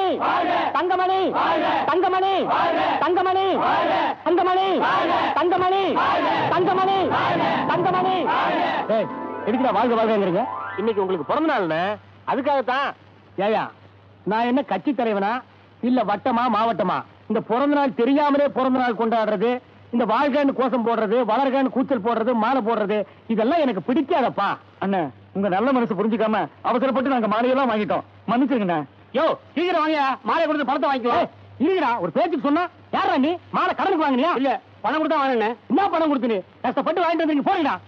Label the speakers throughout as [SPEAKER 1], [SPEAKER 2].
[SPEAKER 1] தங்கமணி தங்கமணி தங்கமணி தங்கமணி தங்கமணி தங்கமணி தங்கமணி. எதுக்குடா வாழ்க வாழ்கிறீங்க? இன்னைக்கு உங்களுக்கு பிறந்த நாள்னு, அதுக்காகத்தான். ஏயா, நான் என்ன கட்சி தலைவனா இல்ல வட்டமா மாவட்டமா? இந்த பிறந்த நாள் தெரியாமலே பிறந்த நாள் கொண்டாடுறது, இந்த வாழ்க்கைன்னு கோஷம் போடுறது, வளர்கன்னு கூச்சல் போடுறது, மாலை போடுறது, இதெல்லாம் எனக்கு பிடிக்காதப்பா. அண்ணன், உங்க நல்ல மனசு புரிஞ்சுக்காம அவசரப்பட்டு நாங்க மாலையெல்லாம் வாங்கிட்டோம், மன்னிச்சிருங்கண்ணே. யோ, சீக்கிரம் வாங்க, மாலை கொடுத்து பணத்தை வாங்கிக்கோ. இல்லடா, ஒரு பேச்சுக்கு சொன்னா யாரா நீ? மாலை கடனுக்கு வாங்கினியா? இல்ல, பணம் கொடுத்தா வாங்கினேன். என்ன பணம் கொடுத்து? கஷ்டப்பட்டு வாங்கிட்டு வந்தீங்க, போறீங்களா?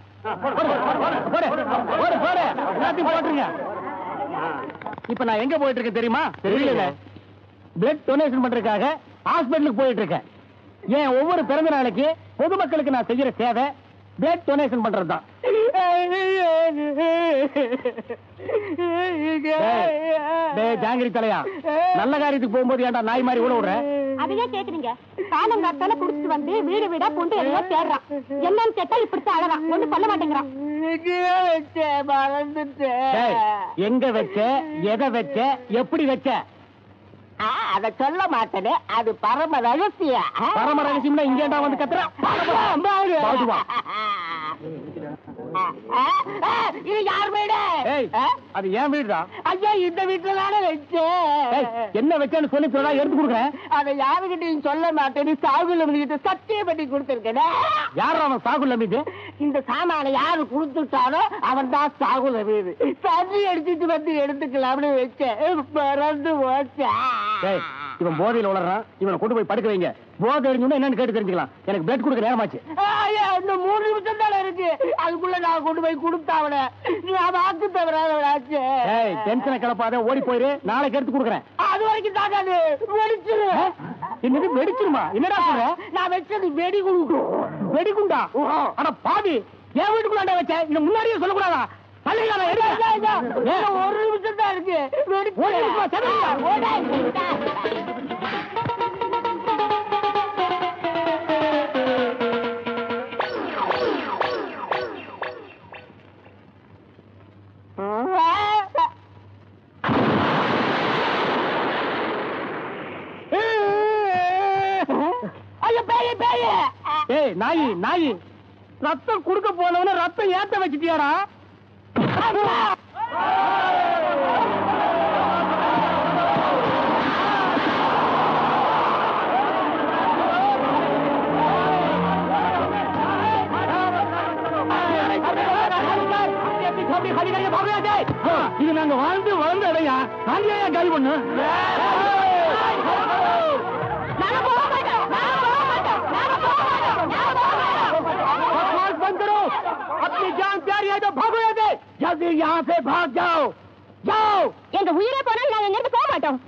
[SPEAKER 1] எல்லாத்தையும் போட்டுருங்க. இப்ப நான் எங்க போயிட்டு இருக்கேன் தெரியுமா? தெரியல. பிளட் டொனேஷன் பண்றதுக்காக ஹாஸ்பிட்டலுக்கு போயிட்டு இருக்கேன். ஏன் ஒவ்வொரு பிறந்த நாளைக்கு பொதுமக்களுக்கு நான் செய்யற சேவை பிளட் டொனேஷன் பண்றதுதான். ஜாங்கிரி தலையா, நல்ல காரியத்துக்கு போகும்போது ஏன்டா நாய் மாதிரி கூட விடுற?
[SPEAKER 2] அதையே கேக்குறீங்க. காலங்காத்தால குடிச்சிட்டு வந்து வீடு வீடா பொண்டு எதையோ தேடுறான். என்னன்னு கேட்டா இப்படித்தான் அழறான், ஒண்ணு சொல்ல மாட்டேங்கிறான்.
[SPEAKER 1] எங்க வச்ச, எதை வச்ச, எப்படி வச்ச?
[SPEAKER 2] அத சொல்ல மாட்டேனே, அது பரம ரகசியம்.
[SPEAKER 1] பரம ரகசியம்னா இங்கேண்டா வந்து கத்துற?
[SPEAKER 2] இது யார் வீடு?
[SPEAKER 1] அது என் வீடுடா.
[SPEAKER 2] ஐயா, இந்த வீட்டுல தானே வச்சேன்.
[SPEAKER 1] என்ன வச்சேன்னு சொல்லி சொல்லா எடுத்து கொடுக்குறேன்.
[SPEAKER 2] அதை யாருகிட்டையும் சொல்ல மாட்டேன். சாகுல் கிட்ட சத்தியம் பண்ணி கொடுத்திருக்கேன்.
[SPEAKER 1] யார் அவன் சாகுல் அமீது?
[SPEAKER 2] இந்த சாமான யாரு கொடுத்துட்டானோ அவன் தான் சாகுல் அமீது. தண்ணி அடிச்சுட்டு வந்து எடுத்துக்கலாம்னு வச்சேன், மறந்து போச்சேன்.
[SPEAKER 1] இவன் போதையில் உளறான், இவனை கொண்டு போய் படுக்க வைங்க. போதை அடிஞ்சோன்னா என்னன்னு கேட்டு தெரிஞ்சுக்கலாம். எனக்கு பிளட் கொடுக்க நேரமாச்சு.
[SPEAKER 2] இன்னும் 3 நிமிஷம் தானே இருக்கு, அதுக்குள்ள நான் கொண்டு போய் கொடுத்தாவன. நான் வாக்கு தவறாச்சு.
[SPEAKER 1] டென்ஷனை கிளப்பாத, ஓடி போயிரு, நாளைக்கு எடுத்து கொடுக்குறேன்.
[SPEAKER 2] அது வரைக்கும் தாக்காது, வெடிச்சிரு.
[SPEAKER 1] என்னது வெடிச்சிருமா? என்னடா சொல்ற?
[SPEAKER 2] நான் வச்சது வெடிகுண்டு.
[SPEAKER 1] வெடிகுண்டா? ஆனா பாதி என் வீட்டுக்குள்ளாண்டா வச்ச, இதை முன்னாடியே சொல்லக்கூடாதா?
[SPEAKER 2] ஒரு நிமிஷம் தான் இருக்கு.
[SPEAKER 1] ஏய் நாயி, நாயி, ரத்தம் குடுக்க போனவன ரத்தம் ஏத்த வச்சுட்டியாரா? இது நாங்க வாழ்ந்து வளர்ந்த இடையா, நாங்க ஏன் காலி பண்ணு? अपनी जान प्यारी है तो भागो यहाँ से, जल्दी यहाँ से भाग जाओ, जाओ।
[SPEAKER 2] எங்க உயிரை போனால் நாங்க எங்க போக மாட்டோம்.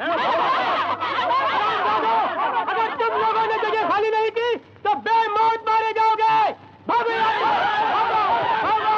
[SPEAKER 1] अगर तुम लोगों ने जगह खाली नहीं की तो बेमौत मारे जाओगे। भागो यहाँ से, भागो, भागो।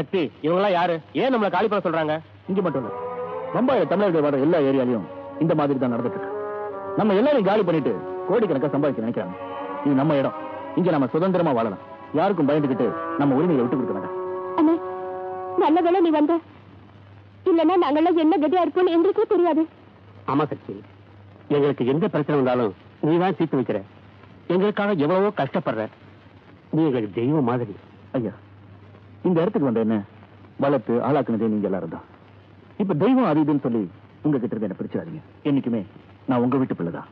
[SPEAKER 1] சக்தி இவங்கெல்லாம் யாரு? ஏன் நம்மளை காலி பண்ண சொல்றாங்க? இங்க மட்டும் இல்ல, பம்பாயில தமிழர்கள் வாழ எல்லா ஏரியாலையும் இந்த மாதிரி தான் நடந்துட்டு இருக்கு. நம்ம எல்லாரையும் காலி பண்ணிட்டு கோடிக்கணக்கா சம்பாதிக்க நினைக்கிறாங்க. இது நம்ம இடம், இங்க நம்ம சுதந்திரமா வாழலாம். யாருக்கும் பயந்துகிட்டு நம்ம உரிமையை விட்டு கொடுக்க வேண்டாம்.
[SPEAKER 3] அண்ணே, நல்ல வேளை நீ வந்த, இல்லன்னா நாங்கெல்லாம் என்ன கதியா இருப்போம்னு எங்களுக்கே தெரியாது.
[SPEAKER 1] ஆமா சக்தி, எங்களுக்கு எந்த பிரச்சனை வந்தாலும் நீதான் தீர்த்து வைக்கிற. எங்களுக்காக எவ்வளவோ கஷ்டப்படுற. நீ எங்களுக்கு தெய்வம் மாதிரி. ஐயா, இந்த இடத்துக்கு வந்த என்ன வளர்த்து ஆளாக்குனதே நீங்க எல்லாரும் தான். இப்ப தெய்வம் அது இதுன்னு சொல்லி உங்ககிட்ட இருந்து என்ன பிரிச்சாதீங்க. என்னைக்குமே நான் உங்க வீட்டு பிள்ளைதான்.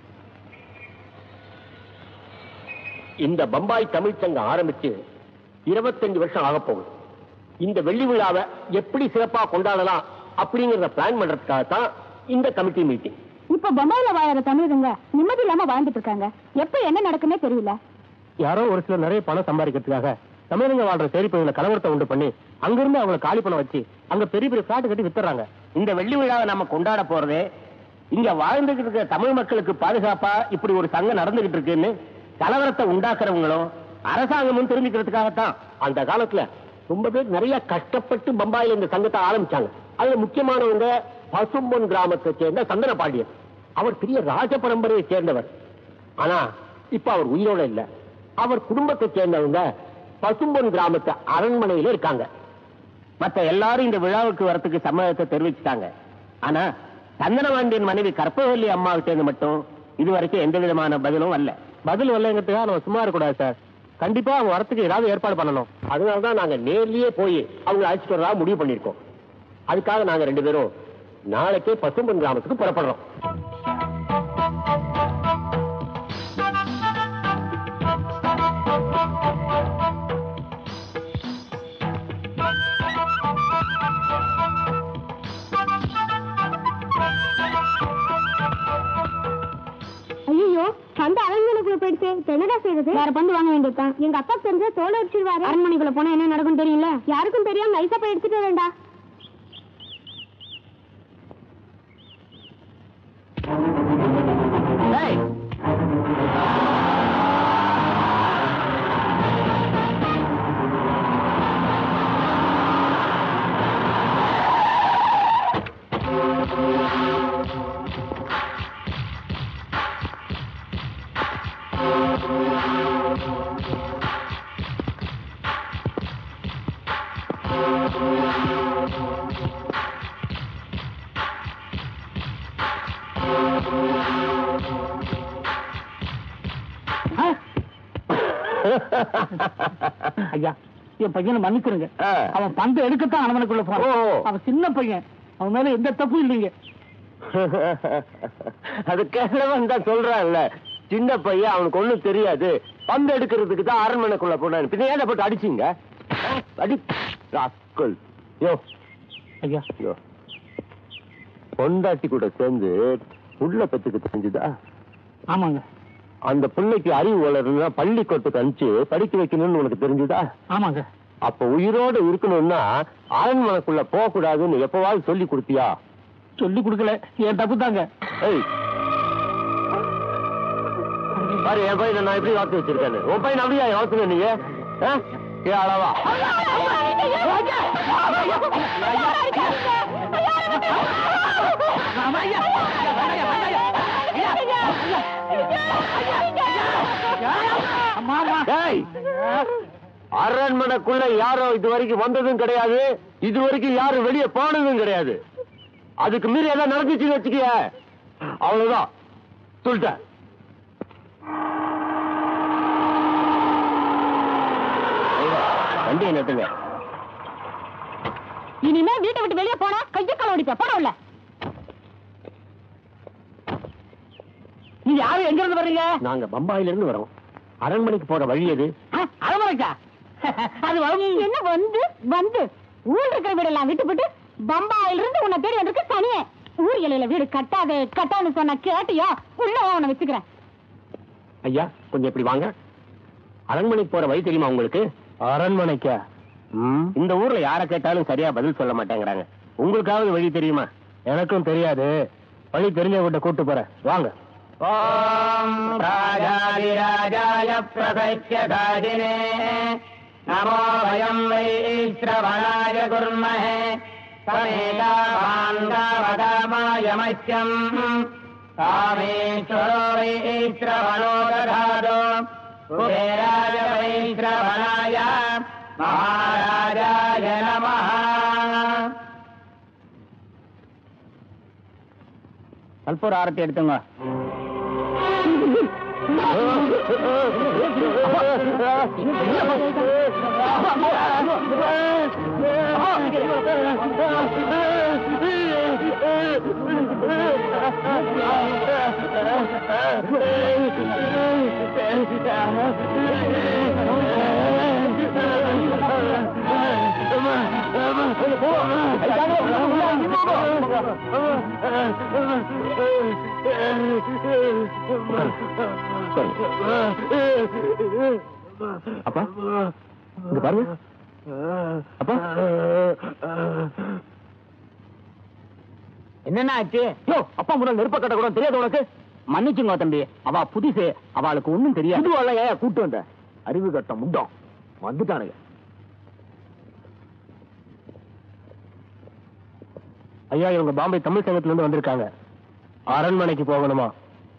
[SPEAKER 1] இந்த பம்பாய் தமிழ் சங்கம் ஆரம்பிச்சு 25 வருஷம் ஆக போகுது. இந்த வெள்ளி விழாவை எப்படி சிறப்பா கொண்டாடலாம் அப்படிங்கறத பிளான் பண்றதுக்காகத்தான் இந்த கமிட்டி மீட்டிங்.
[SPEAKER 3] இப்ப பம்பாயில வாழற தமிழங்க நிம்மதி இல்லாம வாழ்ந்துட்டு இருக்காங்க. எப்ப என்ன நடக்குன்னே தெரியல.
[SPEAKER 1] யாரோ ஒரு சில நிறைய பணம் சம்பாதிக்கிறதுக்காக தமிழங்க வாழ்ற சேரி பகுதியில கலவரத்தை உண்டு பண்ணி அங்கிருந்து அவங்களை காலி பண்ண வச்சு அங்க பெரிய பெரிய பிளாட் கட்டி வித்துறாங்க. இந்த வெள்ளி விழாவை நம்ம கொண்டாட போறதே இங்க வாழ்ந்துகிட்டு இருக்கிற தமிழ் மக்களுக்கு பாதுகாப்பா இப்படி ஒரு சங்கம் நடந்துகிட்டு இருக்குன்னு கலவரத்தை உண்டாக்குறவங்களும் அரசாங்கமும் தெரிஞ்சுக்கிறதுக்காகத்தான். அந்த காலத்துல ரொம்ப பேர் நிறைய கஷ்டப்பட்டு பம்பாயில இந்த சங்கத்தை ஆரம்பிச்சாங்க. அதுல முக்கியமானவங்க பசும்பொன் கிராமத்தை சேர்ந்த சந்தன பாண்டியன். அவர் பெரிய ராஜ பரம்பரையை சேர்ந்தவர். ஆனா இப்ப அவர் உயிரோட இல்ல. அவர் குடும்பத்தை சேர்ந்தவங்க பசும்பொன் கிராமத்து அரண்மனையில இருக்காங்க. மத்த எல்லாரும் இந்த விழாவுக்கு வரத்துக்கு சம்மதத்தை தெரிவிச்சுட்டாங்க. ஆனா சந்தனபாண்டியன் மனைவி கற்பவல்லி அம்மா கிட்ட மட்டும் இதுவரைக்கும் எந்த விதமான பதிலும் வரல. பதில் வரலங்கிறதுக்காக நம்ம சும்மா இருக்கக்கூடாது சார். கண்டிப்பா அவங்க வரத்துக்கு ஏதாவது ஏற்பாடு பண்ணணும். அதனாலதான் நாங்க நேர்லயே போய் அவங்களை அழைச்சிட்டு வரதா முடிவு பண்ணிருக்கோம். அதுக்காக நாங்க 2 பேரும் நாளைக்கே பசும்பொன் கிராமத்துக்கு புறப்படுறோம்.
[SPEAKER 3] ஐயோ, அந்த அரண்மனைக்குள்ள போயிடுச்சு. என்னடா செய்யறது? வேற பந்து வாங்க வேண்டியதுதான். எங்க அப்பா தெரிஞ்ச தோலை அடிச்சிருவாரு. அரண்மனைக்குள்ள போனா என்ன நடக்கும் தெரியல. யாருக்கும் தெரியாம நைசா போய் எடுத்துட்டு வரேன்டா.
[SPEAKER 2] ஐயா, என் பையனை மன்னிச்சிருங்க. அவன் பந்து எடுக்கத்தான் அரண்மனைக்குள்ள போறான். அவன் சின்ன பையன், அவன் மேல எந்த தப்பும் இல்லைங்க.
[SPEAKER 1] அது கேளவன் தான் சொல்றான்ல, சின்ன பையன், அவனுக்கு ஒண்ணும் தெரியாது, பந்து எடுக்கிறதுக்கு தான் அரண்மனைக்குள்ள போனான். பின்ன ஏன் போட்டு அடிச்சீங்க? அடி ராஸ்கல். யோ
[SPEAKER 2] ஐயா,
[SPEAKER 1] யோ, பொண்டாட்டி கூட சேர்ந்து புள்ள பெத்துக்கு தெரிஞ்சுதா?
[SPEAKER 2] ஆமாங்க.
[SPEAKER 1] அந்த பிள்ளைக்கு அறிவு வளரணும்னா பள்ளிக்கூடத்துக்கு அனுப்பிச்சு படிக்க வைக்கணும்னு உனக்கு தெரிஞ்சுதா?
[SPEAKER 2] ஆமாங்க.
[SPEAKER 1] அப்ப உயிரோடு இருக்கணும்னா அரண்மனைக்குள்ள போக கூடாதுன்னு எப்பவாவது சொல்லி கொடுத்தியா?
[SPEAKER 2] சொல்லி கொடுக்கல, என் தப்பு தாங்க.
[SPEAKER 1] பாரு, என் பையனை நான் எப்படி வளர்த்து வச்சிருக்கேன். உன் பையன் அப்படியா வளர்த்துன நீங்க? அளவா அரண்மனைக்குள்ள யாரும் இது வரைக்கும் வந்ததும் கிடையாது, இது வரைக்கும் யாரும் வெளியே போனதும் கிடையாது. அதுக்கு மீறி எல்லாம் நடந்துச்சுன்னு வச்சுக்கிய, அவ்வளவுதான் சொல்லிட்டேன். வண்டியை நட்டுங்க.
[SPEAKER 3] இனிமே வீட்டை விட்டு வெளியே போனா கைய கால ஓடிப்ப போடல.
[SPEAKER 2] நீங்க யாரும் எங்க இருந்து வர்றீங்க?
[SPEAKER 1] நாங்க பம்பாயில இருந்து வரோம். அரண்மனைக்கு போற வழி எது?
[SPEAKER 2] அரண்மனைக்கா? அது
[SPEAKER 3] என்ன வந்து வந்து ஊர் இருக்கிற வீடெல்லாம் விட்டுவிட்டு பம்பாயில இருந்து உன்னை தேடி வந்திருக்கு தனியே. ஊர் இலையில வீடு கட்டாது கட்டான்னு சொன்ன கேட்டியா? உள்ள உன்னை வச்சுக்கிறேன்.
[SPEAKER 1] ஐயா, கொஞ்சம் இப்படி வாங்க. அரண்மனைக்கு போற வழி தெரியுமா உங்களுக்கு? அரண்மனைக்கா? இந்த ஊர்ல யார கேட்டாலும் சரியா பதில் சொல்ல மாட்டேங்கிறாங்க. உங்களுக்காவது வழி தெரியுமா? எனக்கும் தெரியாது. வழி தெரிஞ்சவங்கிட்ட கூட்டு போறேன், வாங்க. ஓம் ராஜாதிராஜாய பிரபத்யதாதினே நமோ வயம் வை ஸ்ரவணாய குர்மஹே சமேதாமாங்கவதாமாயமஸ்யம் காமேஸ்வரோ வை ஸ்ரவணோ ததாதோ குபேராய வை ஸ்ரவணாய மகாராஜாய நமஹ. கல்பூர ஆரத்தி எடுத்துங்க. அப்பா இங்க பாருங்க. அப்பா என்னன்னா ஆச்சு? அப்பா முன்னாள் நெருப்ப கட்ட கூட தெரியாது உனக்கு? மன்னிச்சுங்க தம்பி, அவ புதுசு, அவளுக்கு ஒண்ணும் தெரியாது. புதுவாள ஏன் கூட்டு வந்த? அறிவு கட்ட முண்டம் வந்துட்டானுங்க. ஐயா, இவங்க பாம்பே தமிழ் சங்கத்துல இருந்து வந்திருக்காங்க. அரண்மனைக்கு போகணுமா?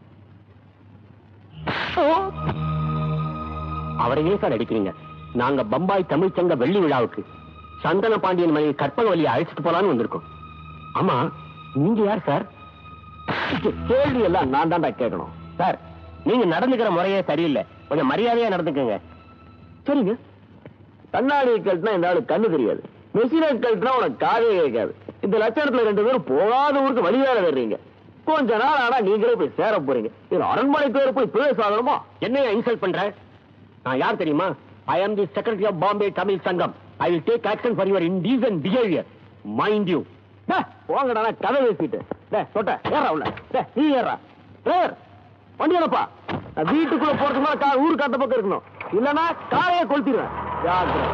[SPEAKER 1] அவரையே சார் அடிக்கிறீங்க. நாங்க பம்பாய் தமிழ் சங்க வெள்ளி விழாவுக்கு சந்தன பாண்டியன் மனைவி கற்பகவல்லியை அழைச்சிட்டு போலான்னு வந்திருக்கோம். ஆமா, நீங்க யார் சார்? கேள்வி எல்லாம் நான் தான்டா கேட்கணும். சார், நீங்க நடந்துக்கிற முறையே சரியில்லை, கொஞ்சம் மரியாதையா நடந்துக்கங்க. சரிங்க. கண்ணாடி கழட்டினா இந்த ஆளு கண்ணு தெரியாது, மெஷினை கழட்டினா உனக்கு காதே கேட்காது. இந்த லட்சணத்துல 2 பேரும் போகாத ஊருக்கு வழியால வர்றீங்க. கொஞ்ச நாள் ஆனா நீங்களே போய் சேர போறீங்க. இது அரண்மனை பேர் போய் பேசாதணுமா? என்னைய இன்சல்ட் பண்ற? நான் யார் தெரியுமா? I am the secretary of Bombay Tamil Sangam. I will take action for your indecent behavior. Mind you. போங்கடா, கதை பேசிட்டு சொட்ட ஏறா உள்ள. நீ ஏறா வண்டியனப்பா. வீட்டுக்குள்ள போறதுக்கு கார் ஊருக்கு அந்த பக்கம் இருக்கணும், இல்லன்னா காரையை கொளுத்திடுவேன். ஜாக்கிரதை.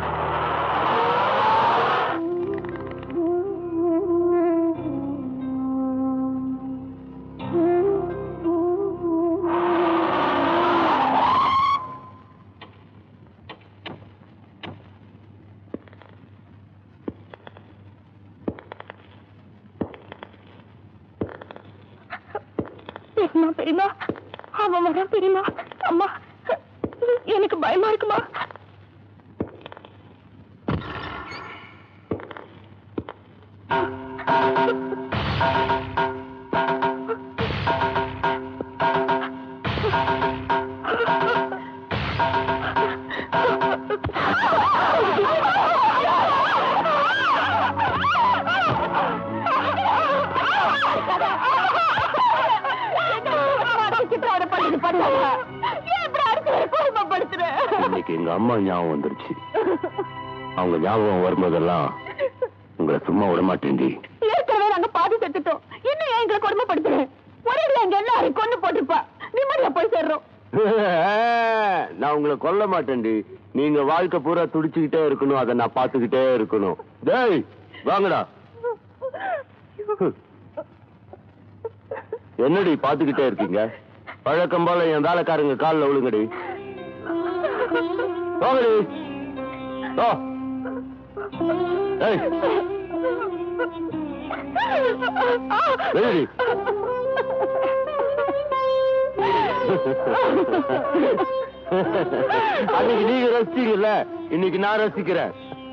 [SPEAKER 3] பெரியமா, அவன் வரான் பெரியமா. அம்மா, எனக்கு பயமா இருக்குமா?
[SPEAKER 1] இன்னைக்கு எங்க அம்மா ஞாபகம் வந்துருச்சு. அவங்க ஞாபகம் வரும்போதெல்லாம் உங்களை சும்மா விட மாட்டேன்டி.
[SPEAKER 3] ஏற்கனவே நாங்க பாதி செத்துட்டோம், இன்னும் ஏன் எங்களை கொடுமைப்படுத்துறேன்? ஒரே அங்க எல்லாரும் கொண்டு போட்டுப்பா, நிம்மதியா போய் சேர்றோம்.
[SPEAKER 1] நான் உங்களை கொல்ல மாட்டேன்டி. நீங்க வாழ்க்கை பூரா துடிச்சுக்கிட்டே இருக்கணும், அதை நான் பாத்துக்கிட்டே இருக்கணும். டேய் வாங்கடா. என்னடி பாத்துக்கிட்டே இருக்கீங்க? பழக்கம் போல என் வேலைக்காரங்க காலில் விழுங்கடி. வாங்கடி. அன்னைக்கு நீங்க ரசிச்சீங்கல்ல, இன்னைக்கு நான் ரசிக்கிறேன்.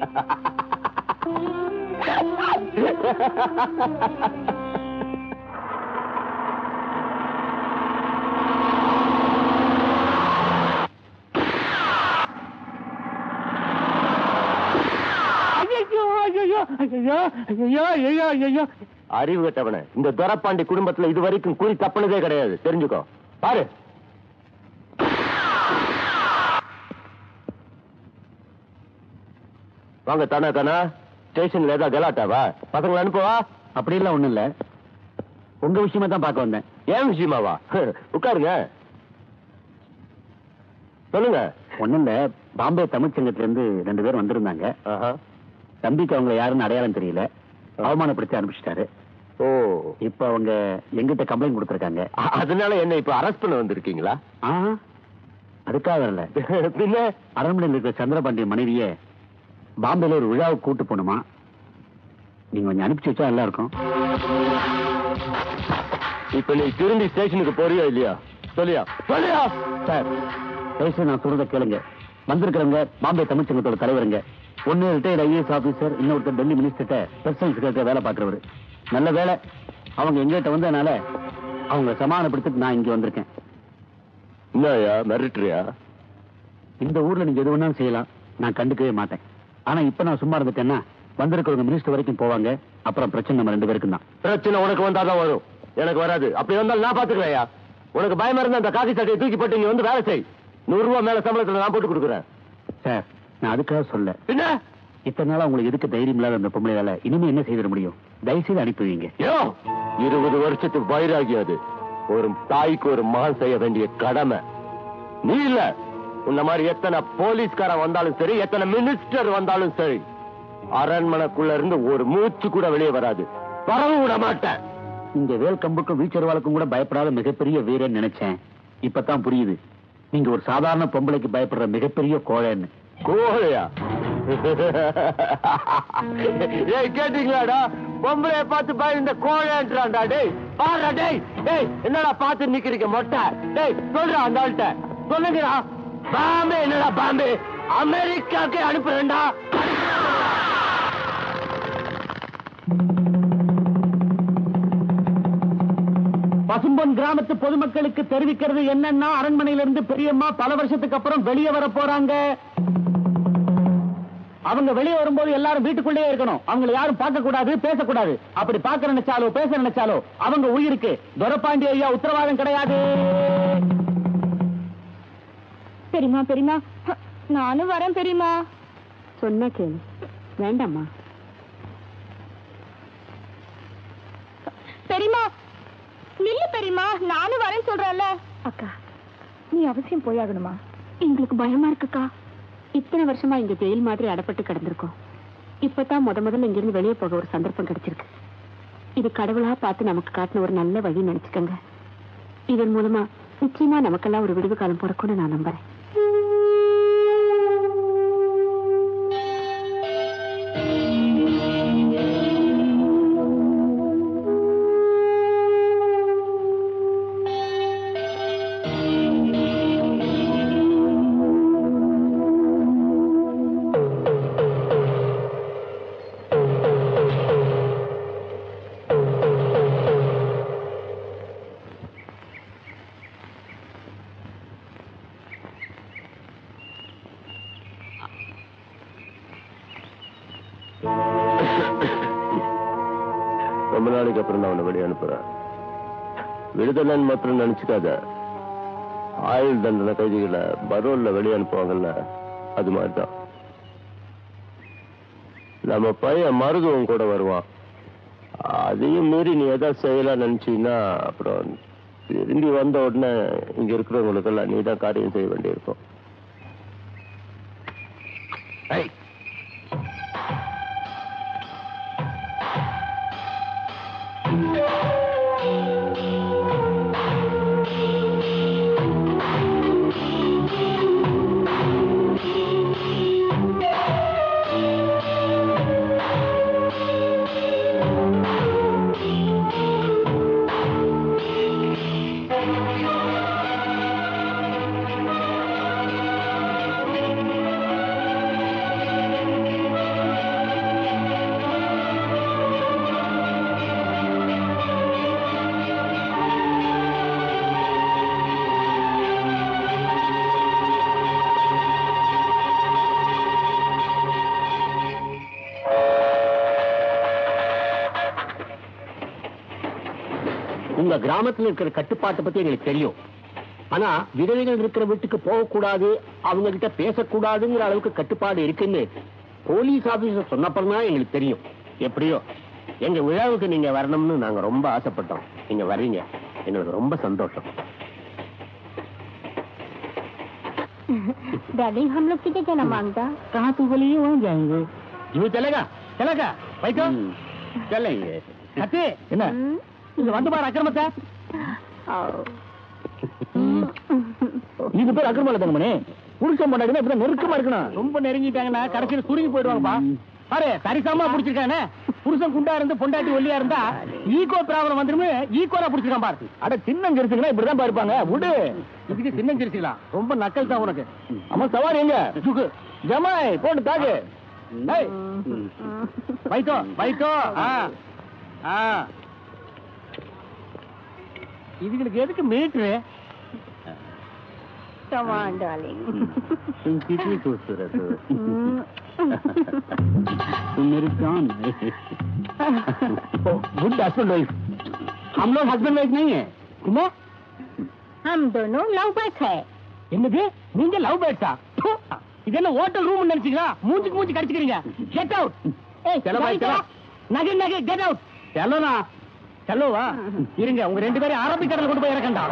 [SPEAKER 1] அறிவு கட்டவன, இந்த துரப்பாண்டி குடும்பத்துல இது வரைக்கும் குறி தப்புனதே கிடையாது, தெரிஞ்சுக்கோ. பாரு. வாங்க தானா தானா. ஸ்டேஷன்ல ஏதாவது கலாட்டாவா? பசங்களை அனுப்புவா? அப்படி எல்லாம் ஒண்ணும் இல்ல, உங்க விஷயமா தான் பார்க்க வந்தேன். ஏன் விஷயமாவா? உட்காருங்க, சொல்லுங்க. ஒண்ணும் இல்ல, பாம்பே தமிழ் சங்கத்துல இருந்து 2 பேர் வந்திருந்தாங்க. தம்பிக்கு அவங்க யாருன்னு அடையாளம் தெரியல, அவமானப்படுத்தி அனுப்பிச்சிட்டாரு. ஓ, இப்ப அவங்க எங்கிட்ட கம்ப்ளைண்ட் கொடுத்திருக்காங்க. அதனால என்ன இப்ப அரெஸ்ட் பண்ண வந்திருக்கீங்களா? அதுக்காக இல்ல, பின்ன அரண்மனையில் இருக்கிற சந்திரபாண்டிய மனைவிய பாம்பேல ஒரு விழாவுக்கு கூட்டு போணுமா. நீங்க கொஞ்சம் அனுப்பிச்சு வச்சா நல்லா இருக்கும். இப்ப நீ திரும்பி ஸ்டேஷனுக்கு போறியா இல்லையா? சொல்லியா சொல்லியா? சார், ஸ்டேஷன் நான் சொல்றத கேளுங்க. வந்திருக்கிறவங்க பாம்பே தமிழ்ச்சங்கத்தோட தலைவருங்க. ஒன்னு ரிட்டையர்ட் ஐஏஎஸ் ஆபீசர், இன்னொருத்தர் டெல்லி மினிஸ்டர்கிட்ட பர்சனல் செக்ரட்டரி வேலை பார்க்கிறவரு. நல்ல வேலை அவங்க எங்கிட்ட வந்ததுனால அவங்க சமாதானப்படுத்திட்டு நான் இங்க வந்திருக்கேன். என்னயா மிரட்டுறியா? இந்த ஊர்ல நீங்க எது வேணாலும் செய்யலாம், நான் கண்டுக்கவே மாட்டேன். ஆனா இப்ப நான் சும்மா இருந்துட்டேன்னா வந்திருக்கிறவங்க மினிஸ்டர் வரைக்கும் போவாங்க. அப்புறம் பிரச்சனை நம்ம 2 பேருக்கும் தான். பிரச்சனை உனக்கு வந்தாதான் வரும், எனக்கு வராது. அப்படி வந்தாலும் நான் பாத்துக்கிறேயா. உனக்கு பயமா இருந்தா அந்த காக்கி சட்டையை தூக்கி போட்டு இங்க வந்து வேலை செய். 100 ரூபாய் மேல சம்பளத்துல நான் போட்டு கொடுக்குறேன். சார், நான் அதுக்காக சொல்ல. என்ன இத்தனை நாளா உங்களுக்கு எதுக்கு தைரியம் இல்லாத அந்த பொம்பளை வேலை இனிமே என்ன செய்திட முடியும்? தயவுசெய்து அனுப்பி வைங்க. 20 வருஷத்துக்கு பயிராகியாது ஒரு தாய்க்கு ஒரு மகன் செய்ய வேண்டிய கடமை. நீ இல்ல, உன்ன மாதிரி எத்தனை போலீஸ்காரன் வந்தாலும் சரி, எத்தனை மினிஸ்டர் வந்தாலும் சரி, அரண்மனைக்குள்ள இருந்து ஒரு மூச்சு கூட வெளியே வராது. பரவ விட மாட்டேன். இந்த வேல் கம்புக்கும் வீச்சர்வாளுக்கும் கூட பயப்படாத மிகப்பெரிய வீரன் நினைச்சேன். இப்பதான் புரியுது, நீங்க ஒரு சாதாரண பொம்பளைக்கு பயப்படுற மிகப்பெரிய கோழைன்னு. கோழையா? கேட்டீங்களாடா? பொம்பளைய பார்த்து பயந்த கோழைன்றான்டா. டேய் பாருடா, டேய் டேய் என்னடா பார்த்து நிக்கிறீங்க மொட்டை? டேய் சொல்றா அந்த ஆள்கிட்ட, சொல்லுங்கடா. பாம்பே என்னடா பாம்பே? அமெரிக்காக்கு அனுப்புறேன்டா. பசும்பொன் கிராமத்து பொதுமக்களுக்கு தெரிவிக்கிறது என்னன்னா, அரண்மனையிலிருந்து பெரியம்மா பல வருஷத்துக்கு அப்புறம் வெளியே வர போறாங்க. அவங்க வெளியே வரும்போது எல்லாரும் வீட்டுக்குள்ளே இருக்கணும். அவங்களை யாரும் பார்க்க கூடாது, பேசக்கூடாது. அப்படி பார்க்க நினைச்சாலோ பேச நினைச்சாலோ அவங்க உயிருக்கு துரப்பாண்டி ஐயா உத்தரவாதம் கிடையாது.
[SPEAKER 3] பெரியமா பெரியமா, நானும் வரேன் பெரியமா. சொன்னா கேளு. வேண்டாமா பெரியமா? நில்லு பெரியமா, நானும் வரேன்னு சொல்றேன்ல. அக்கா, நீ அவசியம் போயாகணுமா? எங்களுக்கு பயமா இருக்குக்கா. இத்தனை வருஷமா இங்க ஜெயில் மாதிரி அடப்பட்டு கிடந்திருக்கோம். இப்பதான் முதல்ல இங்கிருந்து வெளியே போக ஒரு சந்தர்ப்பம் கிடைச்சிருக்கு. இது கடவுளா பார்த்து நமக்கு காட்டின ஒரு நல்ல வழி நினைச்சுக்கங்க. இதன் மூலமா நிச்சயமா நமக்கெல்லாம் ஒரு விடுவு காலம் பிறக்கும்னு நான் நம்புறேன்.
[SPEAKER 1] ரொம்ப நாளைக்கு அப்புறம் நான் உன்னை வெளியே அனுப்புறேன். விடுதலைன்னு மாத்திரம் நினைச்சுக்காத. ஆயுள் தண்டனை கைதிகளை பரோல்ல வெளியே அனுப்புவாங்கல்ல, அது மாதிரிதான். நம்ம பையன் மருதுவம் கூட வருவான். அதையும் மீறி நீ எதாவது செய்யலாம் நினைச்சீங்கன்னா அப்புறம் திரும்பி வந்த உடனே இங்க இருக்கிறவங்களுக்கெல்லாம் நீ தான் காரியம் செய்ய வேண்டியிருக்கும். உங்க கிராமத்தில் இருக்கிற கட்டுப்பாட்டை பத்தி எங்களுக்கு தெரியும். ஆனா விதவைகள் இருக்கிற வீட்டுக்கு போகக்கூடாது, அவங்க கிட்ட பேசக்கூடாதுங்கிற அளவுக்கு கட்டுப்பாடு இருக்குன்னு போலீஸ் ஆபீசர் சொன்னப்பறம் தான் எங்களுக்கு தெரியும். எப்படியோ எங்க விழாவுக்கு நீங்க வரணும்னு நாங்க ரொம்ப ஆசைப்பட்டோம். நீங்க வர்றீங்க, எங்களுக்கு ரொம்ப சந்தோஷம்.
[SPEAKER 3] डैडी, हम लोग टिकट क्या ना मांगता?
[SPEAKER 2] कहाँ तू बोली वहाँ जाएंगे?
[SPEAKER 1] யூ चलेगा चलेगा வைக்கோ चलेंगे. கத்தி என்ன இங்க வந்து பாரு அக்கிரமத்தை. இது பேர் அக்கிரமம் இல்ல தங்கமணி. புருஷன் பண்ணாங்கன்னா இப்பதான் நெருக்கமா இருக்கணும். ரொம்ப நெருங்கிட்டாங்கன்னா கடைசியில் சுருங்கி போயிடுவாங்கப்பா. பாரு சரிசமா புடிச்சிருக்கானே. புருஷன் குண்டா இருந்து பொண்டாட்டி ஒல்லியா இருந்தா ஈகோ ப்ராப்ளம் வந்துருமே. ஈகோரா புடிச்சிருக்கான் பாரு. அட சின்னம் சிரிச்சுங்களா இப்படிதான் பாருப்பாங்க. விடு, இதுக்கு சின்னம் சிரிச்சுக்கலாம். ரொம்ப நக்கல் தான் உனக்கு. அம்மா சவாரி எங்க ஜமாய் போட்டு தாக்கு. வைத்தோ வைத்தோ. இதுகளுக்கு எதுக்கு மீட்ரு?
[SPEAKER 3] Come on, darling.
[SPEAKER 1] कितनी खूबसूरत हो तुम मेरी जान है. Good husband wife. हम लोग हस्बैंड वाइफ नहीं है. तुम्हें
[SPEAKER 3] हम दोनों लव बर्ड्स है.
[SPEAKER 1] என்னது நீங்க லவ் பேர்ட்ஸா? இது என்ன ஹோட்டல் ரூம் நினைச்சீங்களா? மூஞ்சிக்கு மூஞ்சி கடிச்சுக்கிறீங்க. Get out. ஏய் चलो भाई चलो. நகை நகை கெட் அவுட். चलोனா चलोவா? இருங்க உங்க ரெண்டு பேரும் அரபிக் கடல்ல கொண்டு போய் இறக்கண்டா.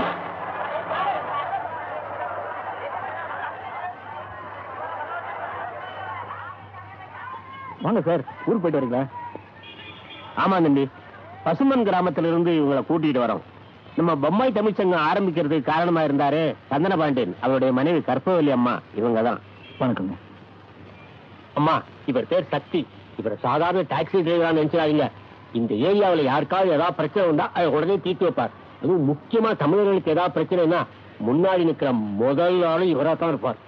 [SPEAKER 1] வாங்க சார், ஊருக்கு போயிட்டு வரீங்களா? ஆமா தம்பி, பசுமன் கிராமத்திலிருந்து இவங்களை கூட்டிட்டு வரோம். நம்ம பொம்மாய் தமிழ்ச்சங்கம் ஆரம்பிக்கிறதுக்கு காரணமா இருந்தாரு சந்தன பாண்டியன், அவருடைய மனைவி கற்பவல்லி அம்மா. இவங்க தான். வணக்கங்க அம்மா. இவர் பேர் சக்தி. இவர் சாதாரண டாக்ஸி டிரைவரா நினைச்சாதீங்க. இந்த ஏரியாவில் யாருக்காவது ஏதாவது பிரச்சனை வந்தா அதை உடனே தீர்த்து வைப்பார். அதுவும் முக்கியமா தமிழர்களுக்கு ஏதாவது பிரச்சனைனா முன்னாடி நிற்கிற முதல் ஆளு இவரா தான் இருப்பார்.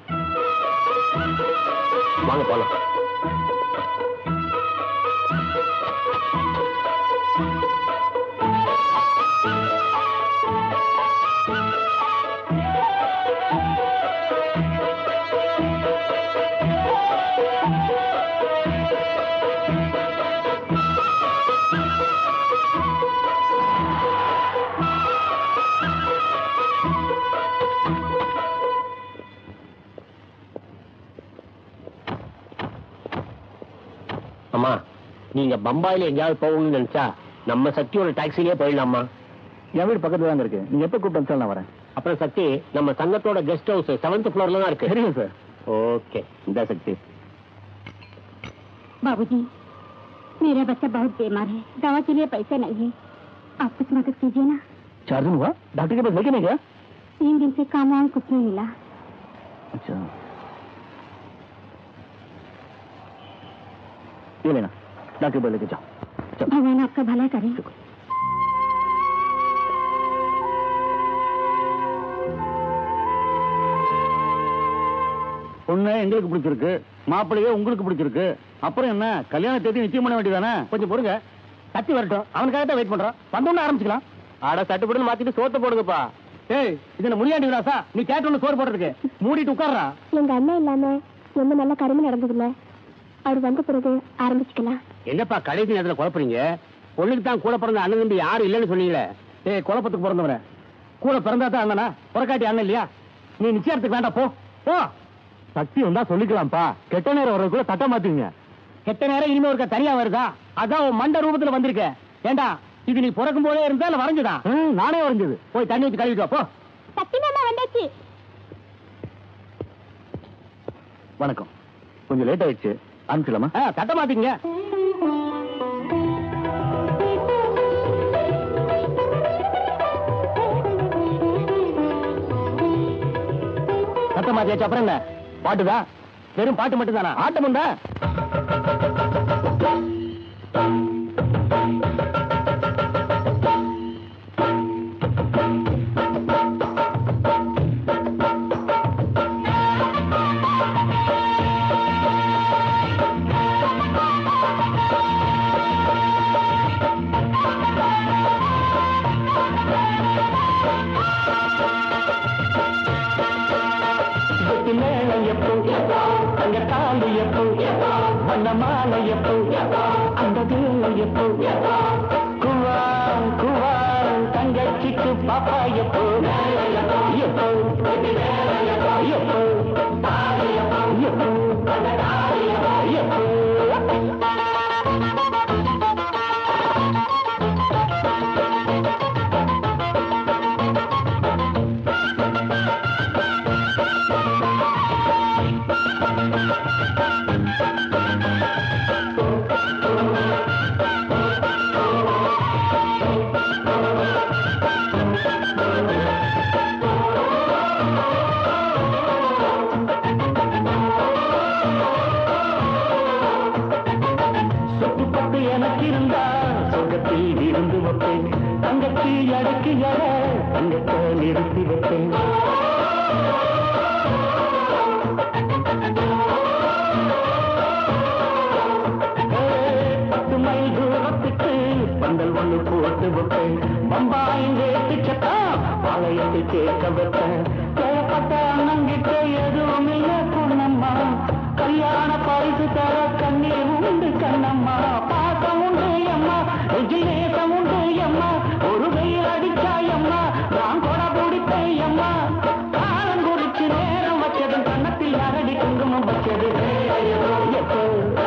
[SPEAKER 1] வாங்க போலாம். அம்மா, நீங்க பம்பாயில எங்கேயாவது போகணும்னு நினைச்சா நம்ம சக்தியோட டாக்ஸிலேயே போயிடலாமா? என் வீடு பக்கத்துல தான் இருக்கு. நீங்க எப்ப கூப்பிட்டு நான் வரேன். அப்புறம் சக்தி, நம்ம சங்கத்தோட கெஸ்ட் ஹவுஸ் 7th फ्लोर தான் இருக்கு. சரிங்க சார். ஓகே, இந்த சக்தி.
[SPEAKER 3] बाबूजी, मेरा बच्चा बहुत बीमार है. दवा के लिए पैसे नहीं है. आप कुछ मदद कीजिए ना.
[SPEAKER 1] 4 दिन हुआ डॉक्टर के पास लेके नहीं गया?
[SPEAKER 3] 3 दिन से काम वाम कुछ नहीं मिला.
[SPEAKER 1] अच्छा, ये लेना, डॉक्टर के पास लेके जाओ.
[SPEAKER 3] भगवान आपका भला करे.
[SPEAKER 1] பொண்ணு எங்களுக்கு பிடிச்சிருக்கு, மாப்பிள்ளையே உங்களுக்கு பிடிச்சிருக்கு. அப்புறம் என்ன, கல்யாண தேதி நிச்சயம் பண்ண வேண்டியதானே? கொஞ்சம் பொறுங்க, கத்தி வரட்டும். அவனுக்காக தான் வெயிட் பண்றோம். வந்தோன்னு ஆரம்பிச்சுக்கலாம். ஆட சட்டுப்பட்டு மாத்திட்டு சோத்த போடுங்கப்பா. ஏய், இது முடியாண்டி விலாசா? நீ கேட்டொன்னு சோறு போடுறதுக்கு மூடிட்டு உட்கார்றா.
[SPEAKER 3] எங்க அண்ணன் இல்லாம ரொம்ப நல்ல கருமை நடந்ததில்ல. அவர் வந்த பிறகு ஆரம்பிச்சுக்கலாம்.
[SPEAKER 1] என்னப்பா கடைசி நேரத்துல குழப்பறீங்க? பொண்ணுக்கு தான் கூட பிறந்த அண்ணன் தம்பி யாரும் இல்லைன்னு சொன்னீங்களே. ஏய், குழப்பத்துக்கு பிறந்தவன கூட பிறந்தா தான் அண்ணனா? புறக்காட்டி அண்ணன் இல்லையா? நீ நிச்சயத்துக்கு வேண்டாம், போ போ. சக்தி வந்தா சொல்லிக்கலாம்ப்பா. கெட்ட நேரம் வர்றதுக்குள்ள தட்ட மாத்தீங்க. கெட்ட நேரம் இனிமே ஒரு தனியா வருதா? அதான் உன் மண்ட ரூபத்துல வந்திருக்க. ஏண்டா, இது நீ பிறக்கும் போதே இருந்தா இல்ல வரைஞ்சுதான்? நானே வரைஞ்சது. போய் தண்ணி ஊத்தி கழுவிட்டு வா, போ.
[SPEAKER 3] சக்தி மாமா வந்தாச்சு.
[SPEAKER 1] வணக்கம். கொஞ்சம் லேட் ஆயிடுச்சு, அனுப்பிச்சலாமா? தட்ட மாத்தீங்க. தட்ட மாத்தியாச்சு. அப்புறம் என்ன பாட்டுதான்? வெறும் பாட்டு மட்டும் தானா? ஆட்டம் உண்டா? தங்கச்சிக்கு பாப்பா எப்போ எப்போ எப்போ எப்போ பந்தத்தில் இருந்து வைப்பேன் தங்கச்சி அடக்கி எட தங்கத்தை நிறுத்தி வைப்பேன் பந்தல் ஒண்ணு போட்டு வைப்பேன் பம்பாயின் வேட்டு சட்டா பாளையத்தை கேட்க வைப்பேன் தேவைப்பட்ட அண்ணங்கிட்ட எதுவும் இல்லை பொண்ணம்மா கல்யாண பரிசு தர கண்ணீர் உண்டு கண்ணம்மா பாசம் உண்டு அம்மா நேசம் உண்டு அம்மா ஒரு வெயில் அடிச்சாயம்மா நான் கொடை பிடிப்பேன் அம்மா காலம் குறிச்சு நேரம் வச்சது கண்ணத்தில் அரடி குங்குமம் வச்சது எப்போ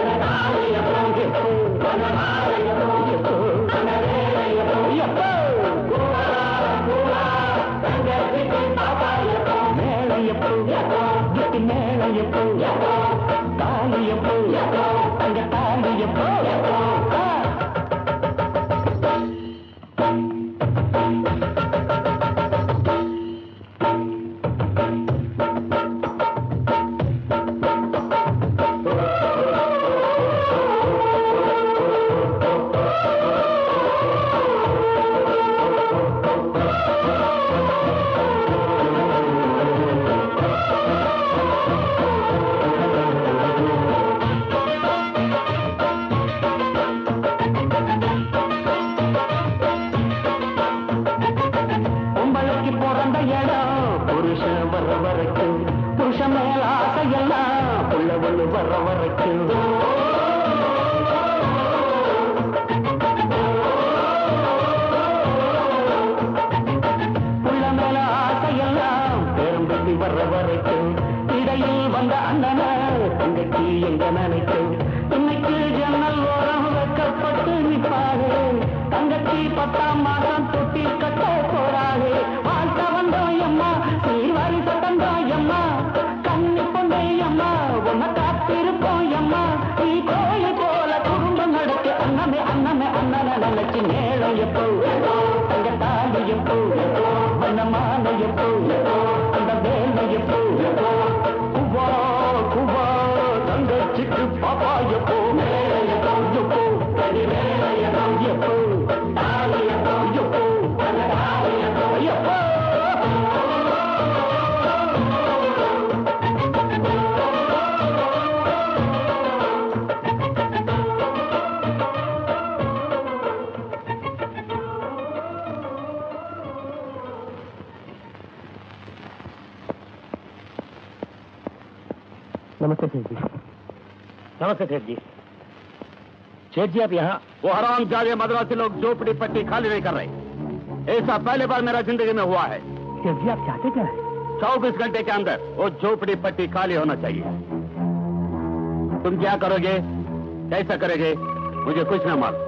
[SPEAKER 1] नमस्ते सेठ जी। नमस्ते सेठ जी। सेठ जी आप यहाँ?
[SPEAKER 4] वो हरामजादे मद्रासी लोग झोपड़ी पट्टी खाली नहीं कर रहे। ऐसा पहले बार मेरा जिंदगी में हुआ है।
[SPEAKER 1] सेठ जी आप चाहते क्या है?
[SPEAKER 4] 24 घंटे के अंदर वो झोपड़ी पट्टी खाली होना चाहिए। तुम क्या करोगे, कैसा करोगे, मुझे कुछ न मालूम।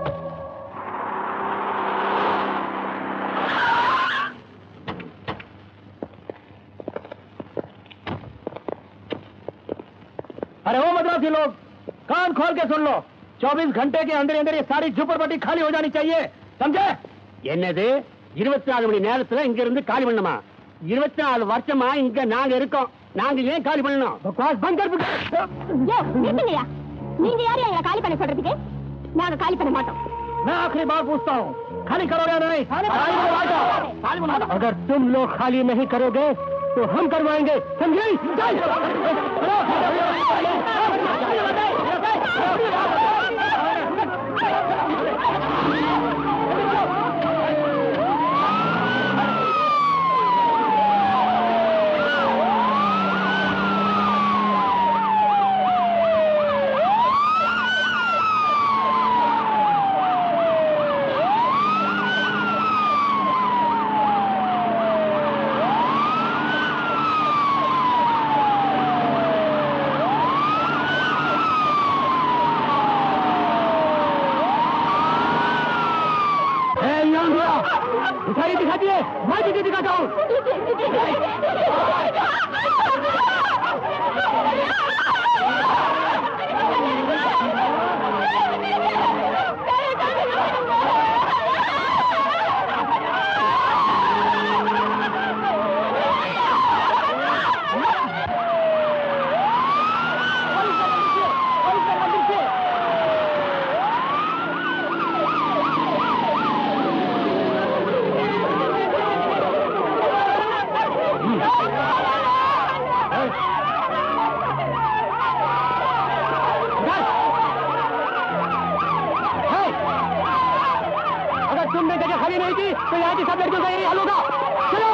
[SPEAKER 1] अरे वो मद्रासी लोग कान खोल के सुन लो, 24 घंटे के अंदर अंदर ये सारी झुपड़पट्टी खाली हो जानी चाहिए, समझे?
[SPEAKER 4] என்னது 24 மணி நேரத்துல இங்க இருந்து காலி பண்ணுமா? 24 வருஷமா இங்க நாங்க இருக்கோம், நாங்க ஏன் காலி பண்ணணும்?
[SPEAKER 1] बकवास बंद कर।
[SPEAKER 3] நிறுத்துங்கய்யா, நீங்க யாரு எங்களை காலி பண்ண சொல்றதுக்கு? நாங்க காலி பண்ண மாட்டோம்।
[SPEAKER 1] मैं आखिरी बार पूछता हूँ, खाली करोगे या नहीं? अगर तुम लोग खाली नहीं करोगे तो हम करवाएंगे, समझे? दिखा दिए, मैं भी दिखाता हूँ। में जगह खाली नहीं थी तो यहाँ की सब लड़कियों का यही हाल होगा। चलो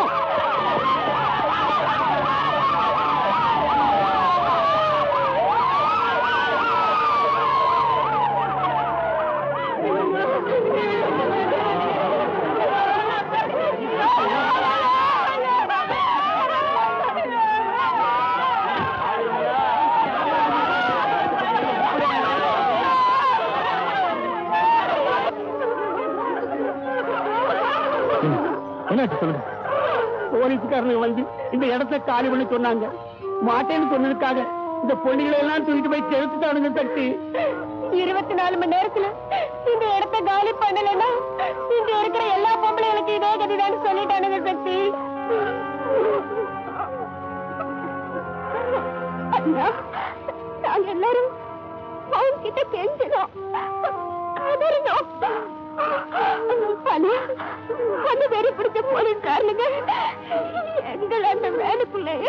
[SPEAKER 1] போலீஸ்காரங்க வந்து இந்த இடத்தை காலி பண்ணி சொன்னாங்க. மாட்டேன்னு சொன்னதுக்காக இந்த பொண்ணுகளை எல்லாம் தூக்கிட்டு போய் செலுத்துட்டானுங்க சக்தி.
[SPEAKER 3] 24 மணி நேரத்துல இந்த இடத்தை காலி பண்ணலன்னா இங்க இருக்கிற எல்லா பொம்பளைகளுக்கு இதே கதிதான் சொல்லிட்டானுங்க சக்தி. அண்ணா, நாங்க எல்லாரும் அவங்க கிட்ட கெஞ்சினோம், கதறினோம். ஆனா அந்த வெறி பிடிச்ச போலீஸ்காரனுங்க எங்களை அந்த வேலைக்குள்ளேயே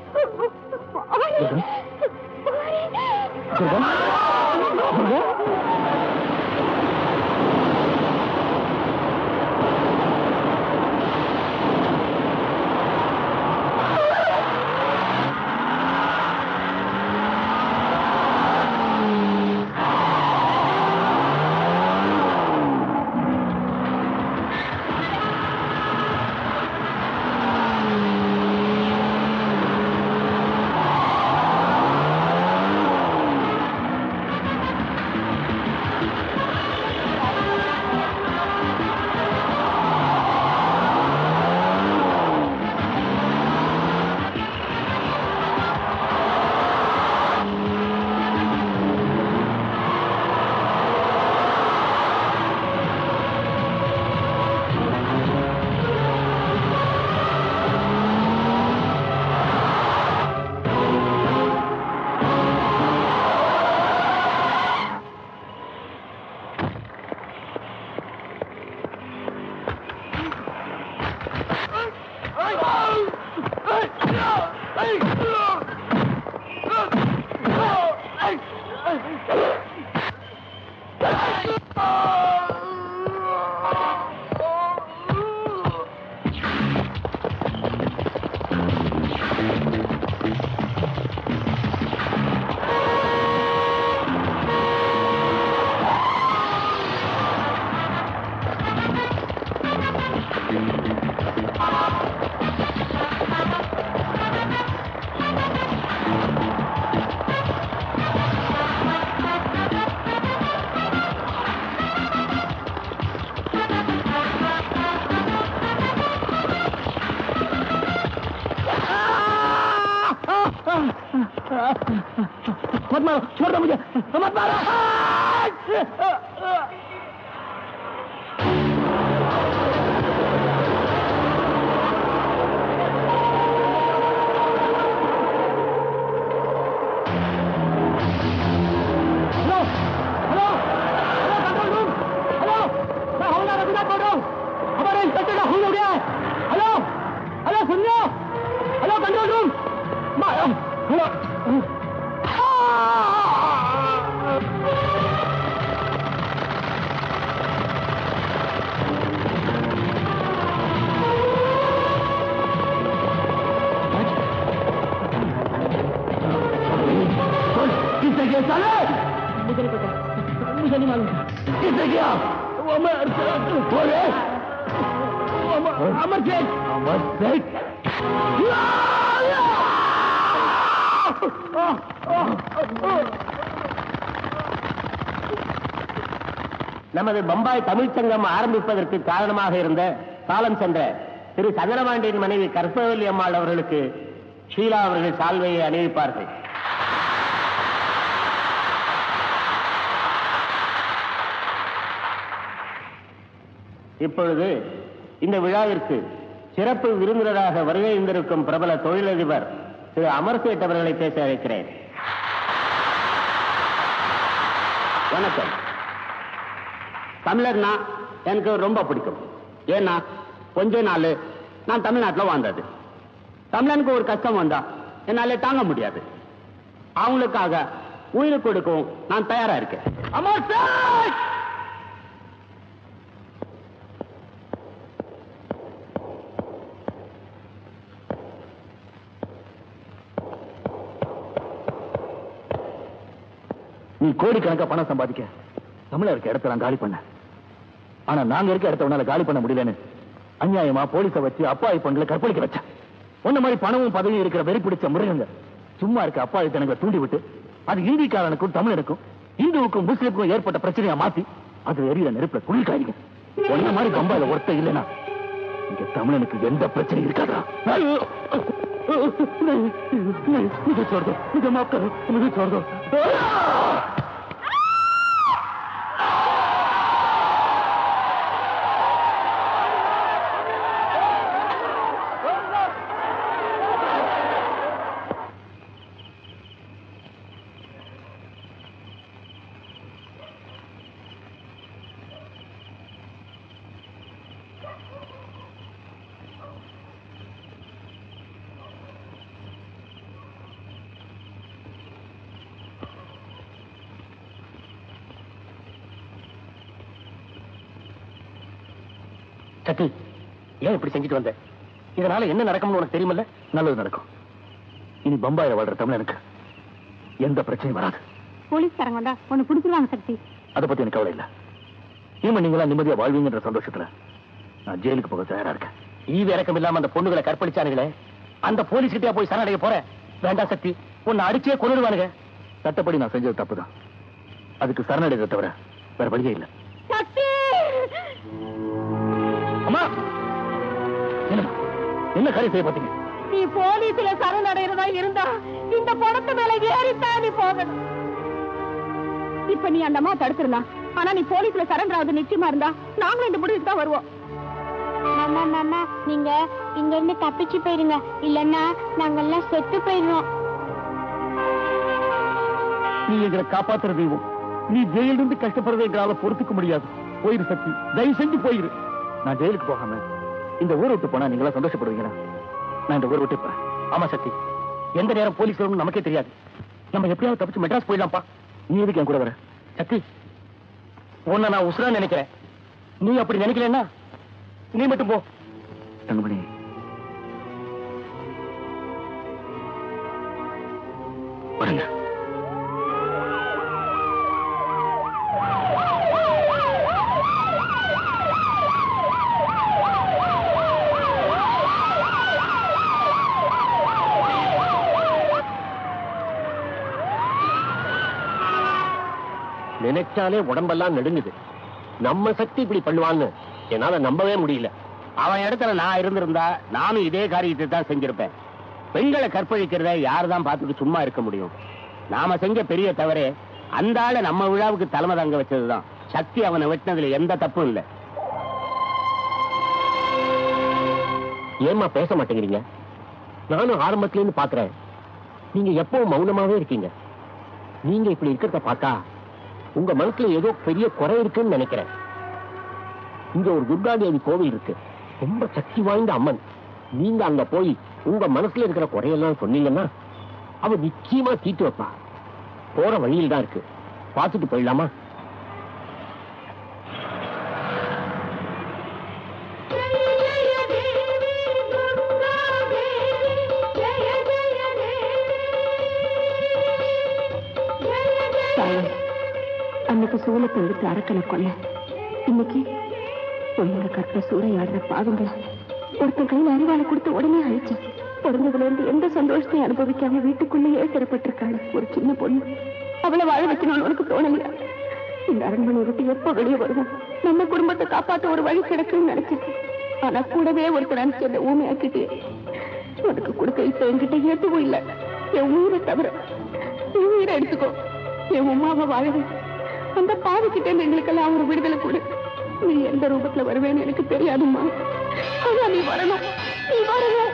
[SPEAKER 1] मत मारो, छोड़ दो मुझे, मत मारो। Hello, hello, hello control room, hello, मैं हवलदार रघुनाथ बोल रहा हूँ, हमारे इंस्पेक्टर का खून हो गया है। हेलो, हेलो सुन लो, हेलो कंट्रोल रूम, हेलो किसने किया साले? मुझे नहीं पता, मुझे नहीं मालूम किसने किया। अमर बोले, अमर शेख, अमर शेख। நமது பம்பாய் தமிழ்ச்சங்கம் ஆரம்பிப்பதற்கு காரணமாக இருந்த காலம் சென்ற திரு சந்திரபாண்டியன் மனைவி கற்பகவல்லி அம்மாள் அவர்களுக்கு ஷீலா அவர்கள் சால்வையை அணிவிப்பார்கள். இப்பொழுது இந்த விழாவிற்கு சிறப்பு விருந்தினராக வருகை இருந்திருக்கும் பிரபல தொழிலதிபர் திரு அமர்சேட் அவர்களை பேச அழைக்கிறேன். வணக்கம். தமிழர்னா எனக்கு ரொம்ப பிடிக்கும். ஏன்னா கொஞ்ச நாள் நான் தமிழ்நாட்டில் வாழ்ந்தது. தமிழனுக்கு ஒரு கஷ்டம் வந்தா என்னால தாங்க முடியாது. அவங்களுக்காக உயிர் கொடுக்கவும் நான் தயாரா இருக்கேன். நீ கோடிக்கணக்கா பணம் சம்பாதிக்க தமிழ இருக்க இடத்த நான் காலி பண்ண. ஆனா நாங்க இருக்க இடத்த உன்னால காலி பண்ண முடியலன்னு அநியாயமா போலீஸை வச்சு அப்பாவி பொண்களை கற்பழிக்க வச்ச. ஒன்ன மாதிரி பணமும் பதவியும் இருக்கிற வெறி பிடிச்ச முருகங்க சும்மா இருக்க அப்பாவி தனங்களை தூண்டி விட்டு அது இந்திக்காரனுக்கும் தமிழனுக்கும் இந்துவுக்கும் முஸ்லிமுக்கும் ஏற்பட்ட பிரச்சனையா மாத்தி அது எரியிற நெருப்புல குளிர்காய்ங்க. ஒன்ன மாதிரி பம்பாயில ஒருத்த இல்லைன்னா இங்க தமிழனுக்கு எந்த பிரச்சனையும் இருக்காதா? मुझे छोड़ दो, मुझे माफ करो, मुझे छोड़ दो. சக்தி, ஏன் இப்படி செஞ்சுட்டு வந்த? இதனால என்ன நடக்கும்னு உனக்கு தெரியுமில்ல? நல்லது நடக்கும். இனி பம்பாயில வாழ்ற தமிழனுக்கு எந்த பிரச்சனையும் வராது.
[SPEAKER 3] போலீஸ்காரங்க வந்தா உன்னை பிடிச்சிருவாங்க சக்தி.
[SPEAKER 1] அதை பத்தி எனக்கு கவலை இல்ல. இனிமே நீங்களா நிம்மதியா வாழ்வீங்கன்ற சந்தோஷத்துல நான் ஜெயிலுக்கு போக தயாரா இருக்கேன். ஈவு இறக்கம் இல்லாம அந்த பொண்ணுகளை கற்பழிச்சானுங்களே, அந்த போலீஸ் கிட்டே போய் சரணடைய போற? வேண்டாம் சக்தி, உன்னை அடிச்சே கொன்னுடுவானுங்க. சட்டப்படி நான் செஞ்சது தப்புதான். அதுக்கு சரணடைறதை தவிர வேற வழியே இல்லை. அம்மா, என்ன காரியம் செய்ய பார்த்தீங்க?
[SPEAKER 3] நீ போலீஸ்ல சரணடைறதா இருந்தா இந்த பணத்து மேல ஏறித்தான் நீ போகணும். இப்ப நீ அந்த அம்மா தடுத்துடலாம். ஆனா நீ போலீஸ்ல சரணடாவது நிச்சயமா இருந்தா நாங்களும் இந்த முடிவுக்கு தான் வருவோம்.
[SPEAKER 5] மாமா மாமா, நீங்க இங்க இருந்து தப்பிச்சு போயிருங்க, இல்லன்னா நாங்கெல்லாம் செத்து போயிருவோம்.
[SPEAKER 1] நீ எங்களை காப்பாத்துற தெய்வம். நீ ஜெயிலிருந்து இருந்து கஷ்டப்படுறதை எங்களால பொறுத்துக்க முடியாது. போயிரு சக்தி, தயவு செஞ்சு போயிரு. நான் ஜெயிலுக்கு போகாம இந்த ஊரை விட்டு போனா நீங்களா சந்தோஷப்படுவீங்களா? நான் இந்த ஊரை விட்டு போறேன். ஆமா சக்தி, எந்த நேரம் போலீஸ் வரும்னு நமக்கே தெரியாது. நம்ம எப்படியாவது தப்பிச்சு மெட்ராஸ் போயிடலாம்ப்பா. நீ எதுக்கு என் கூட வர? சக்தி, உன்னை நான் உசுரா நினைக்கிறேன். நீ அப்படி நினைக்கலன்னா நீ மட்டும் போ. தங்கமணி, வரங்க. நினைச்சாலே உடம்பெல்லாம் நடுங்குது. நம்ம சக்தி இப்படி பண்ணுவான்னு என்னால நம்பவே முடியல. அவன் இடத்துல நான் இருந்திருந்தா நானும் இதே காரியத்தை தான் செஞ்சிருப்பேன். பெண்களை கற்பழிக்கிறத யாருதான் பார்த்துட்டு சும்மா இருக்க முடியும்? நாம செஞ்ச பெரிய தவறே அந்த ஆளை நம்ம விழாவுக்கு தலைமை தங்க வச்சதுதான். சக்தி அவனை வெட்டினதுல எந்த தப்பும் இல்லை. ஏமா பேச மாட்டேங்கிறீங்க? நானும் ஆரம்பத்துல இருந்து பாக்குறேன். நீங்க எப்பவும் மௌனமாவே இருக்கீங்க. நீங்க இப்படி இருக்கிறத பார்த்தா உங்க மனசுல ஏதோ பெரிய குறை இருக்குன்னு நினைக்கிறேன். இங்க ஒரு துர்காதேவி கோவில் இருக்கு, ரொம்ப சக்தி வாய்ந்த அம்மன். நீங்க அங்க போய் உங்க மனசுல இருக்கிற குறையெல்லாம் சொன்னீங்கன்னா அவ நிச்சயமா தீட்டு வைப்பா. போற வழியில் தான் இருக்கு, பார்த்துட்டு போயிடலாமா?
[SPEAKER 3] அன்னைக்கு சூழத்தை எடுத்து அரக்கனை கொல்ல, இன்னைக்கு பொண்ணுங்க கற்ப சூறையாடுற பாவங்களை ஒருத்தன் கையில் அறிவாளை கொடுத்து உடனே அழிச்சு பிறந்ததுல இருந்து எந்த சந்தோஷத்தையும் அனுபவிக்காம வீட்டுக்குள்ளேயே சிறப்பட்டிருக்காங்க ஒரு சின்ன பொண்ணு. அவளை வாழ வைக்கணும்னு உனக்கு தோணலையா? இந்த அரண்மனை விட்டு எப்ப வெளியே வருவோம்? நம்ம குடும்பத்தை காப்பாற்ற ஒரு வழி கிடைக்கும்னு நினைச்சேன். ஆனா கூடவே ஒருத்தர் நினைச்சு அந்த ஊமையாக்கிட்டே உனக்கு கொடுக்க இப்ப என்கிட்ட எதுவும் இல்லை. என் உயிரை தவிர என் உயிரை எடுத்துக்கோ. என் உமாவை வாழவே அந்த பாவிக்கிட்டே எங்களுக்கெல்லாம் ஒரு விடுதலை கொடு. நீ எந்த ரூபத்துல வருவேன்னு எனக்கு தெரியாதும்மா. ஆனா நீ வரணும், நீ வரணும்.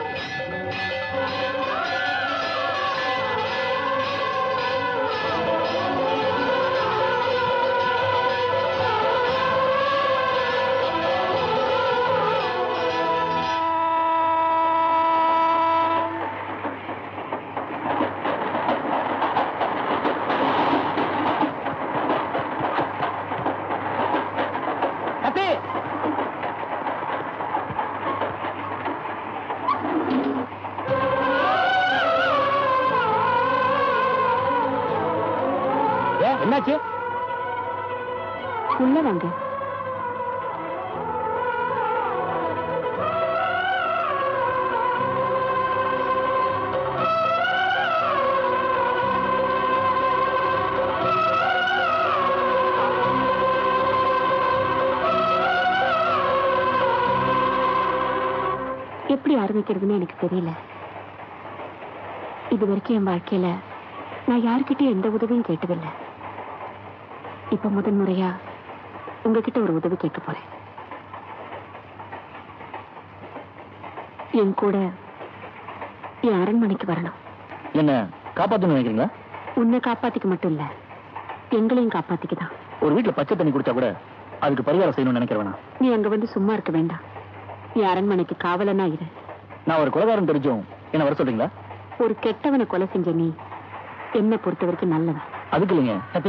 [SPEAKER 1] என்னாச்சு?
[SPEAKER 3] உள்ள வாங்க. எப்படி ஆரம்பிக்கிறதுன்னு எனக்கு தெரியல. இது வரைக்கும் என் வாழ்க்கையில நான் யாருக்கிட்டையும் எந்த உதவியும் கேட்டதில்லை. இப்ப முதன் முறையா உங்ககிட்ட ஒரு உதவி கேட்க போறேன். என் கூட என் அரண்மனைக்கு வரணும்.
[SPEAKER 1] என்ன காப்பாத்தணும்னு நினைக்கிறீங்களா?
[SPEAKER 3] உன்னை காப்பாத்திக்க மட்டும் இல்ல, எங்களையும் காப்பாத்திக்கதான்.
[SPEAKER 1] ஒரு வீட்டுல பச்சை தண்ணி குடிச்சா கூட அதுக்கு பரிகாரம் செய்யணும்னு நினைக்கிறேன்.
[SPEAKER 3] நீ அங்க வந்து சும்மா இருக்க வேண்டாம். நீ அரண்மனைக்கு காவலனா இரு.
[SPEAKER 1] நான் ஒரு கொலைகாரன் தெரிஞ்சும் என்ன வர சொல்றீங்களா?
[SPEAKER 3] ஒரு கெட்டவனை கொலை செஞ்ச நீ என்ன பொறுத்த வரைக்கும் நல்லவன்.
[SPEAKER 1] அதுக்கு இல்லைங்க சத்தி.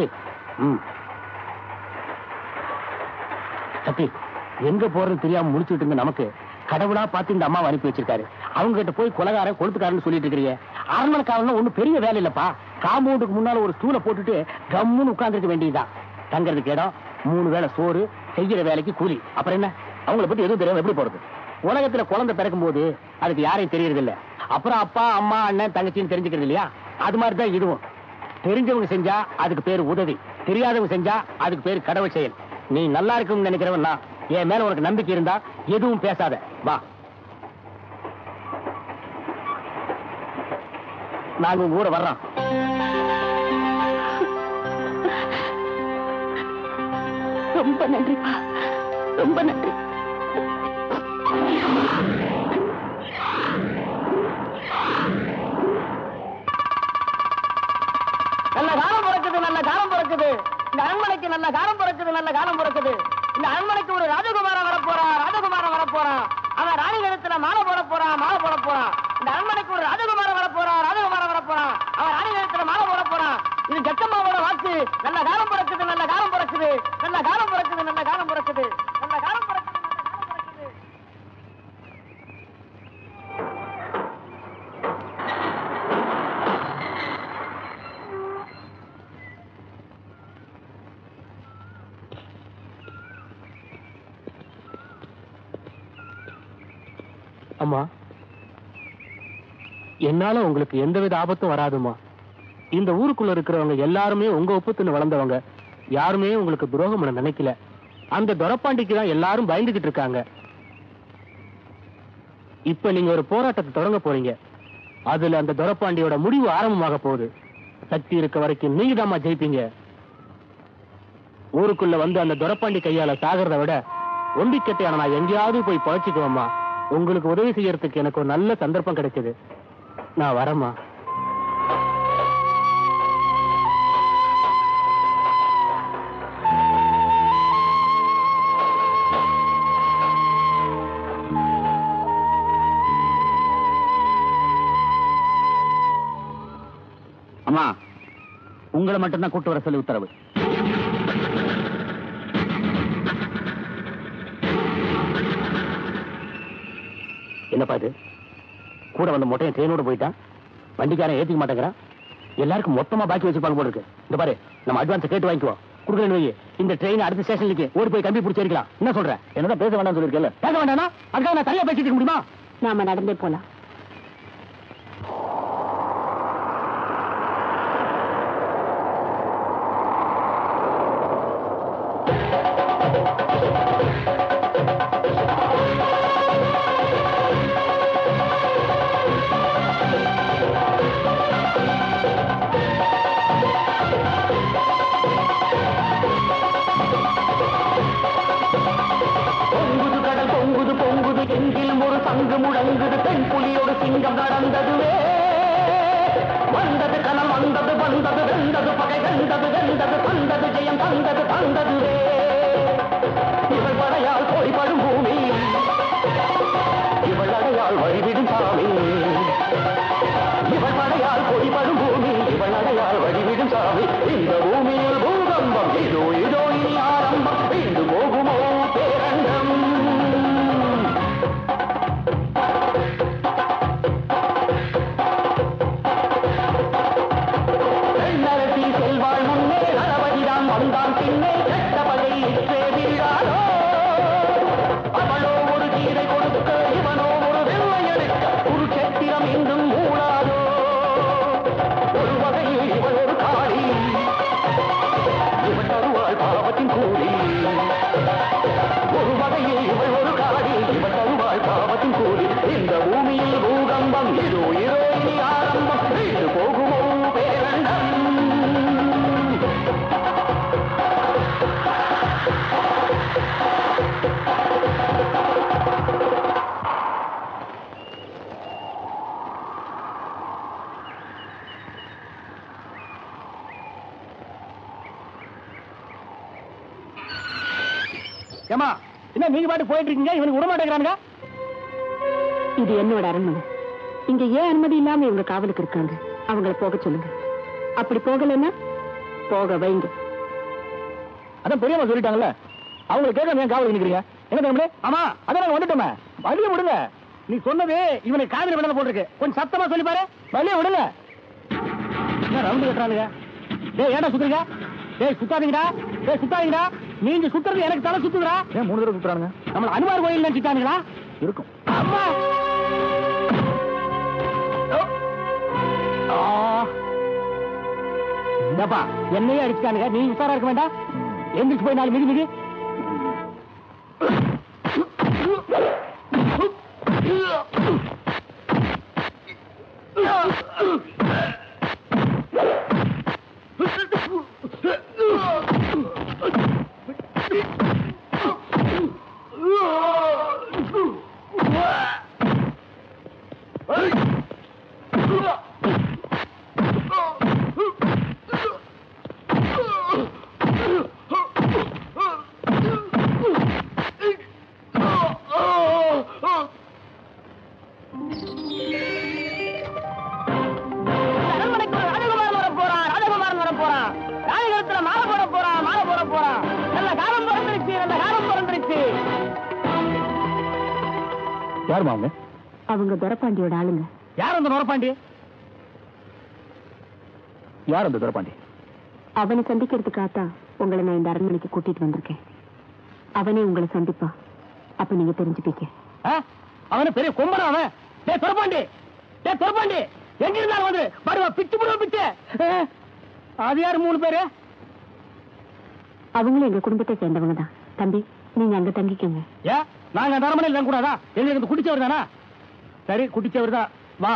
[SPEAKER 1] சத்தி, எங்க போறது தெரியாம முடிச்சுட்டு இருந்த நமக்கு கடவுளா பார்த்து இந்த அம்மாவை அனுப்பி வச்சிருக்காரு. அவங்க கிட்ட போய் கொலைகாரன் கொளுத்துக்காரன்னு சொல்லிட்டு இருக்கிறீங்க. அரண்மனை காவல்னா ஒண்ணும் பெரிய வேலை இல்லப்பா. காம்பவுண்டுக்கு முன்னால ஒரு ஸ்டூலை போட்டுட்டு கம்முன்னு உட்கார்ந்துருக்க வேண்டியதுதான். தங்கறதுக்கு இடம், 3 வேளை சோறு, செய்யற வேலைக்கு கூலி. அப்புறம் என்ன? அவங்களை பத்தி எதுவும் தெரியாம எப்படி போறது? உலகத்துல குழந்தை பிறக்கும் போது அதுக்கு யாரையும் தெரியறது இல்ல. அப்புறம் அப்பா அம்மா அண்ணன் தங்கச்சின்னு தெரிஞ்சுக்கிறது இல்லையா? அது மாதிரிதான் இதுவும். தெரிஞ்சவங்க செஞ்சா அதுக்கு பேரு உதவி, தெரியாதவங்க செஞ்சா அதுக்கு பேரு கடவுள் செயல். நீ நல்லா இருக்கும்னு நினைக்கிறவன் நான். என் மேல உனக்கு நம்பிக்கை இருந்தா எதுவும் பேசாத. வா, நாங்க உங்க கூட வர்றோம்.
[SPEAKER 3] ரொம்ப நன்றிப்பா, ரொம்ப நன்றி.
[SPEAKER 2] நல்ல காலம் பிறக்குது, நல்ல காலம் பிறக்குது. இந்த அரண்மனைக்கு நல்ல காலம் பிறக்குது, நல்ல காலம் பிறக்குது. இந்த அரண்மனைக்கு ஒரு ராஜகுமாரன் வரப்போறான், ராஜகுமாரன் வரப்போறான். அவன் ராணி கழுத்துல மாலை போட போறான், மாலை போட போறான். இந்த அரண்மனைக்கு ஒரு ராஜகுமாரன் வரப்போறான், ராஜகுமாரன் வரப்போறான். அவன் ராணி கழுத்துல மாலை போட போறான். இது ஜக்கம்மாவோட வாக்கு. நல்ல காலம் பிறக்குது, நல்ல காலம் பிறக்குது, நல்ல காலம் பிறக்குது, நல்ல காலம் பிறக்குது, நல்ல காலம் பிறக்குது.
[SPEAKER 1] அம்மா, என்னால உங்களுக்கு எந்தவித ஆபத்தும் வராதுமா. இந்த ஊருக்குள்ள இருக்கிறவங்க எல்லாருமே உங்க ஒப்புத்துன்னு வளர்ந்தவங்க. யாருமே உங்களுக்கு துரோகம் பண்ண நினைக்கல. அந்த துரப்பாண்டிக்கு தான் எல்லாரும் பயந்துகிட்டு இருக்காங்க. இப்ப நீங்க ஒரு போராட்டத்தை தொடங்க போறீங்க. அதுல அந்த துரப்பாண்டியோட முடிவு ஆரம்பமாக போகுது. சக்தி இருக்க வரைக்கும் நீங்க தாம்மா ஜெயிப்பீங்க. ஊருக்குள்ள வந்து அந்த துரப்பாண்டி கையால சாகிறத விட ஒண்டிக்கட்டையான நான் எங்கேயாவது போய் பழச்சிக்குவேம்மா. உங்களுக்கு உதவி செய்யறதுக்கு எனக்கு ஒரு நல்ல சந்தர்ப்பம் கிடைச்சது. நான் வரேம்மா.
[SPEAKER 4] அம்மா, உங்களை மட்டும்தான் கூட்டு வர சொல்லி உத்தரவு.
[SPEAKER 1] என்னப்பா இது? கூட வந்த மொட்டையை ட்ரெயினோட போயிட்டான். வண்டிக்காரன் ஏத்திக்க மாட்டேங்கிறான். எல்லாருக்கும் மொத்தமா பாக்கி வச்சிருப்பாங்க போல இருக்கு. இந்த பாரு, நம்ம அட்வான்ஸ் கேட்டு வாங்கிக்குவோம். குடுக்கலன்னு வை, இந்த ட்ரெயின் அடுத்த ஸ்டேஷனுக்கு ஓடி போய் கம்பி பிடிச்சி இருக்கலாம். என்ன சொல்ற? என்னதான் பேச வேண்டாம்னு சொல்லிருக்கல? பேச வேண்டாம்னா அதுக்காக நான் தனியா பேசிட்டு இருக்க முடியுமா?
[SPEAKER 3] நாம நடந்தே போலாம்.
[SPEAKER 1] சங்கு முழங்குது, பெண் புலியோடு சிங்கம் நடந்ததுவே. வந்தது கணம், வந்தது வந்தது, வெந்தது பகை, வெந்தது வெந்தது, தந்தது ஜெயம், தந்தது தந்ததுவே. இவள் படையால் போய்படும் பூமி, இவள் அடையால் வழிவிடும் சாமி. இவள் படையால் போய்படும் பூமி, இவள் அடையால் வழிவிடும் சாமி. இந்த பூமியில் பூகம்பம், இதோ இதோ இனி ஆரம்பம். வீண்டு போகுமோ பேரண்டம். செல்வாள் முன்னே நலவழி ஏமா என்ன நீங்க பாட்டு போயிட்டு இருக்கீங்க, இவனுக்கு விட மாட்டேங்கிறானுங்க.
[SPEAKER 3] இது என்னோட அரண்மனை. இங்க ஏன் அனுமதி இல்லாம இவங்க காவலுக்கு இருக்காங்க. அவங்கள போக சொல்லுங்க. அப்படி போகலன்னா போக வைங்க.
[SPEAKER 1] அதான் பெரியம்மா சொல்லிட்டாங்கல்ல, அவங்களை கேட்க ஏன் காவலுக்கு நிக்கிறீங்க? என்ன தம்பி? ஆமா அதான் நாங்க வந்துட்டோமே, வழிய விடுங்க. நீ சொன்னது இவனை காதல் விடல போட்டிருக்கு, கொஞ்சம் சத்தமா சொல்லி பாரு. வழிய விடுங்க. என்ன ரவுண்டு கட்டுறானுங்க? டேய் ஏடா சுத்துறீங்க? டேய் சுத்தாதீங்கடா, டேய் சுத்தாதீங்கடா. நீங்க சுத்துறது எனக்கு தலை சுத்துறா. ஏன் 3 தடவை சுத்துறானுங்க? நம்ம அனுமார் கோயில் நினைச்சிட்டானுங்களா? இருக்கும். அம்மா ஏப்பா என்னையே அடிச்சுட்டானுங்க, நீ உசாரா இருக்க வேண்டாம். எந்திரிச்சு போய் 4 மிதி மிதி. யாருமா அவங்க?
[SPEAKER 3] அவங்க துரப்பாண்டியோட ஆளுங்க.
[SPEAKER 1] யார் அந்த துரப்பாண்டி? யார் அந்த துரப்பாண்டி?
[SPEAKER 3] அவனை சந்திக்கிறதுக்காகத்தான் உங்களை நான் இந்த அரண்மனைக்கு கூட்டிட்டு வந்திருக்கேன். அவனே உங்களை சந்திப்பா, அப்ப நீங்க தெரிஞ்சுப்பீங்க.
[SPEAKER 1] அவன பெரிய கொம்பனா அவன். டேய் துரப்பாண்டி, டேய் துரப்பாண்டி, எங்க இருந்தாலும் வந்து பாருவா, பிச்சு போடுவா பிச்சு. அது யாரு 3 பேரு?
[SPEAKER 3] அவங்களும் எங்க குடும்பத்தை சேர்ந்தவங்க தான். தம்பி நீங்க அங்க தங்கிக்கங்க.
[SPEAKER 1] ஏன் நாங்க அந்த அரண்மனையில் தங்க கூடாதா? எங்களுக்கு குடிச்சவர் தானா? சரி குடிச்சவர் தான், வா.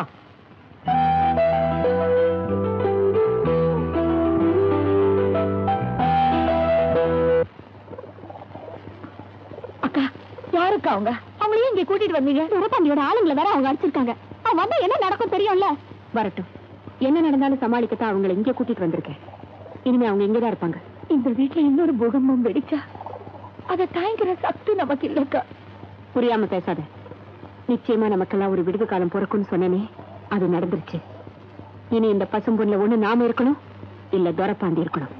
[SPEAKER 3] அக்கா யாருக்கா அவங்க? அவங்களையும் இங்க கூட்டிட்டு வந்தீங்க? துரப்பாண்டியோட ஆளுங்களை வேற அவங்க அடிச்சிருக்காங்க. அவன் வந்தா என்ன நடக்கும் தெரியும்ல? வரட்டும், என்ன நடந்தாலும் சமாளிக்கத்தான் அவங்களை இங்க கூட்டிட்டு வந்திருக்கேன். இனிமே அவங்க இங்கதான் இருப்பாங்க. இந்த வீட்டுல இன்னொரு பூகம்பம் வெடிச்சா அதை தாங்கிற சக்தி நமக்கு இல்லக்கா. புரியாம பேசாத. நிச்சயமா நமக்கெல்லாம் ஒரு விடுவு காலம் பிறக்கும்னு சொன்னனே, அது நடந்துருச்சு. இனி இந்த பசும்பொன்ல ஒண்ணு நாம இருக்கணும், இல்ல துரப்பாண்டி இருக்கணும்.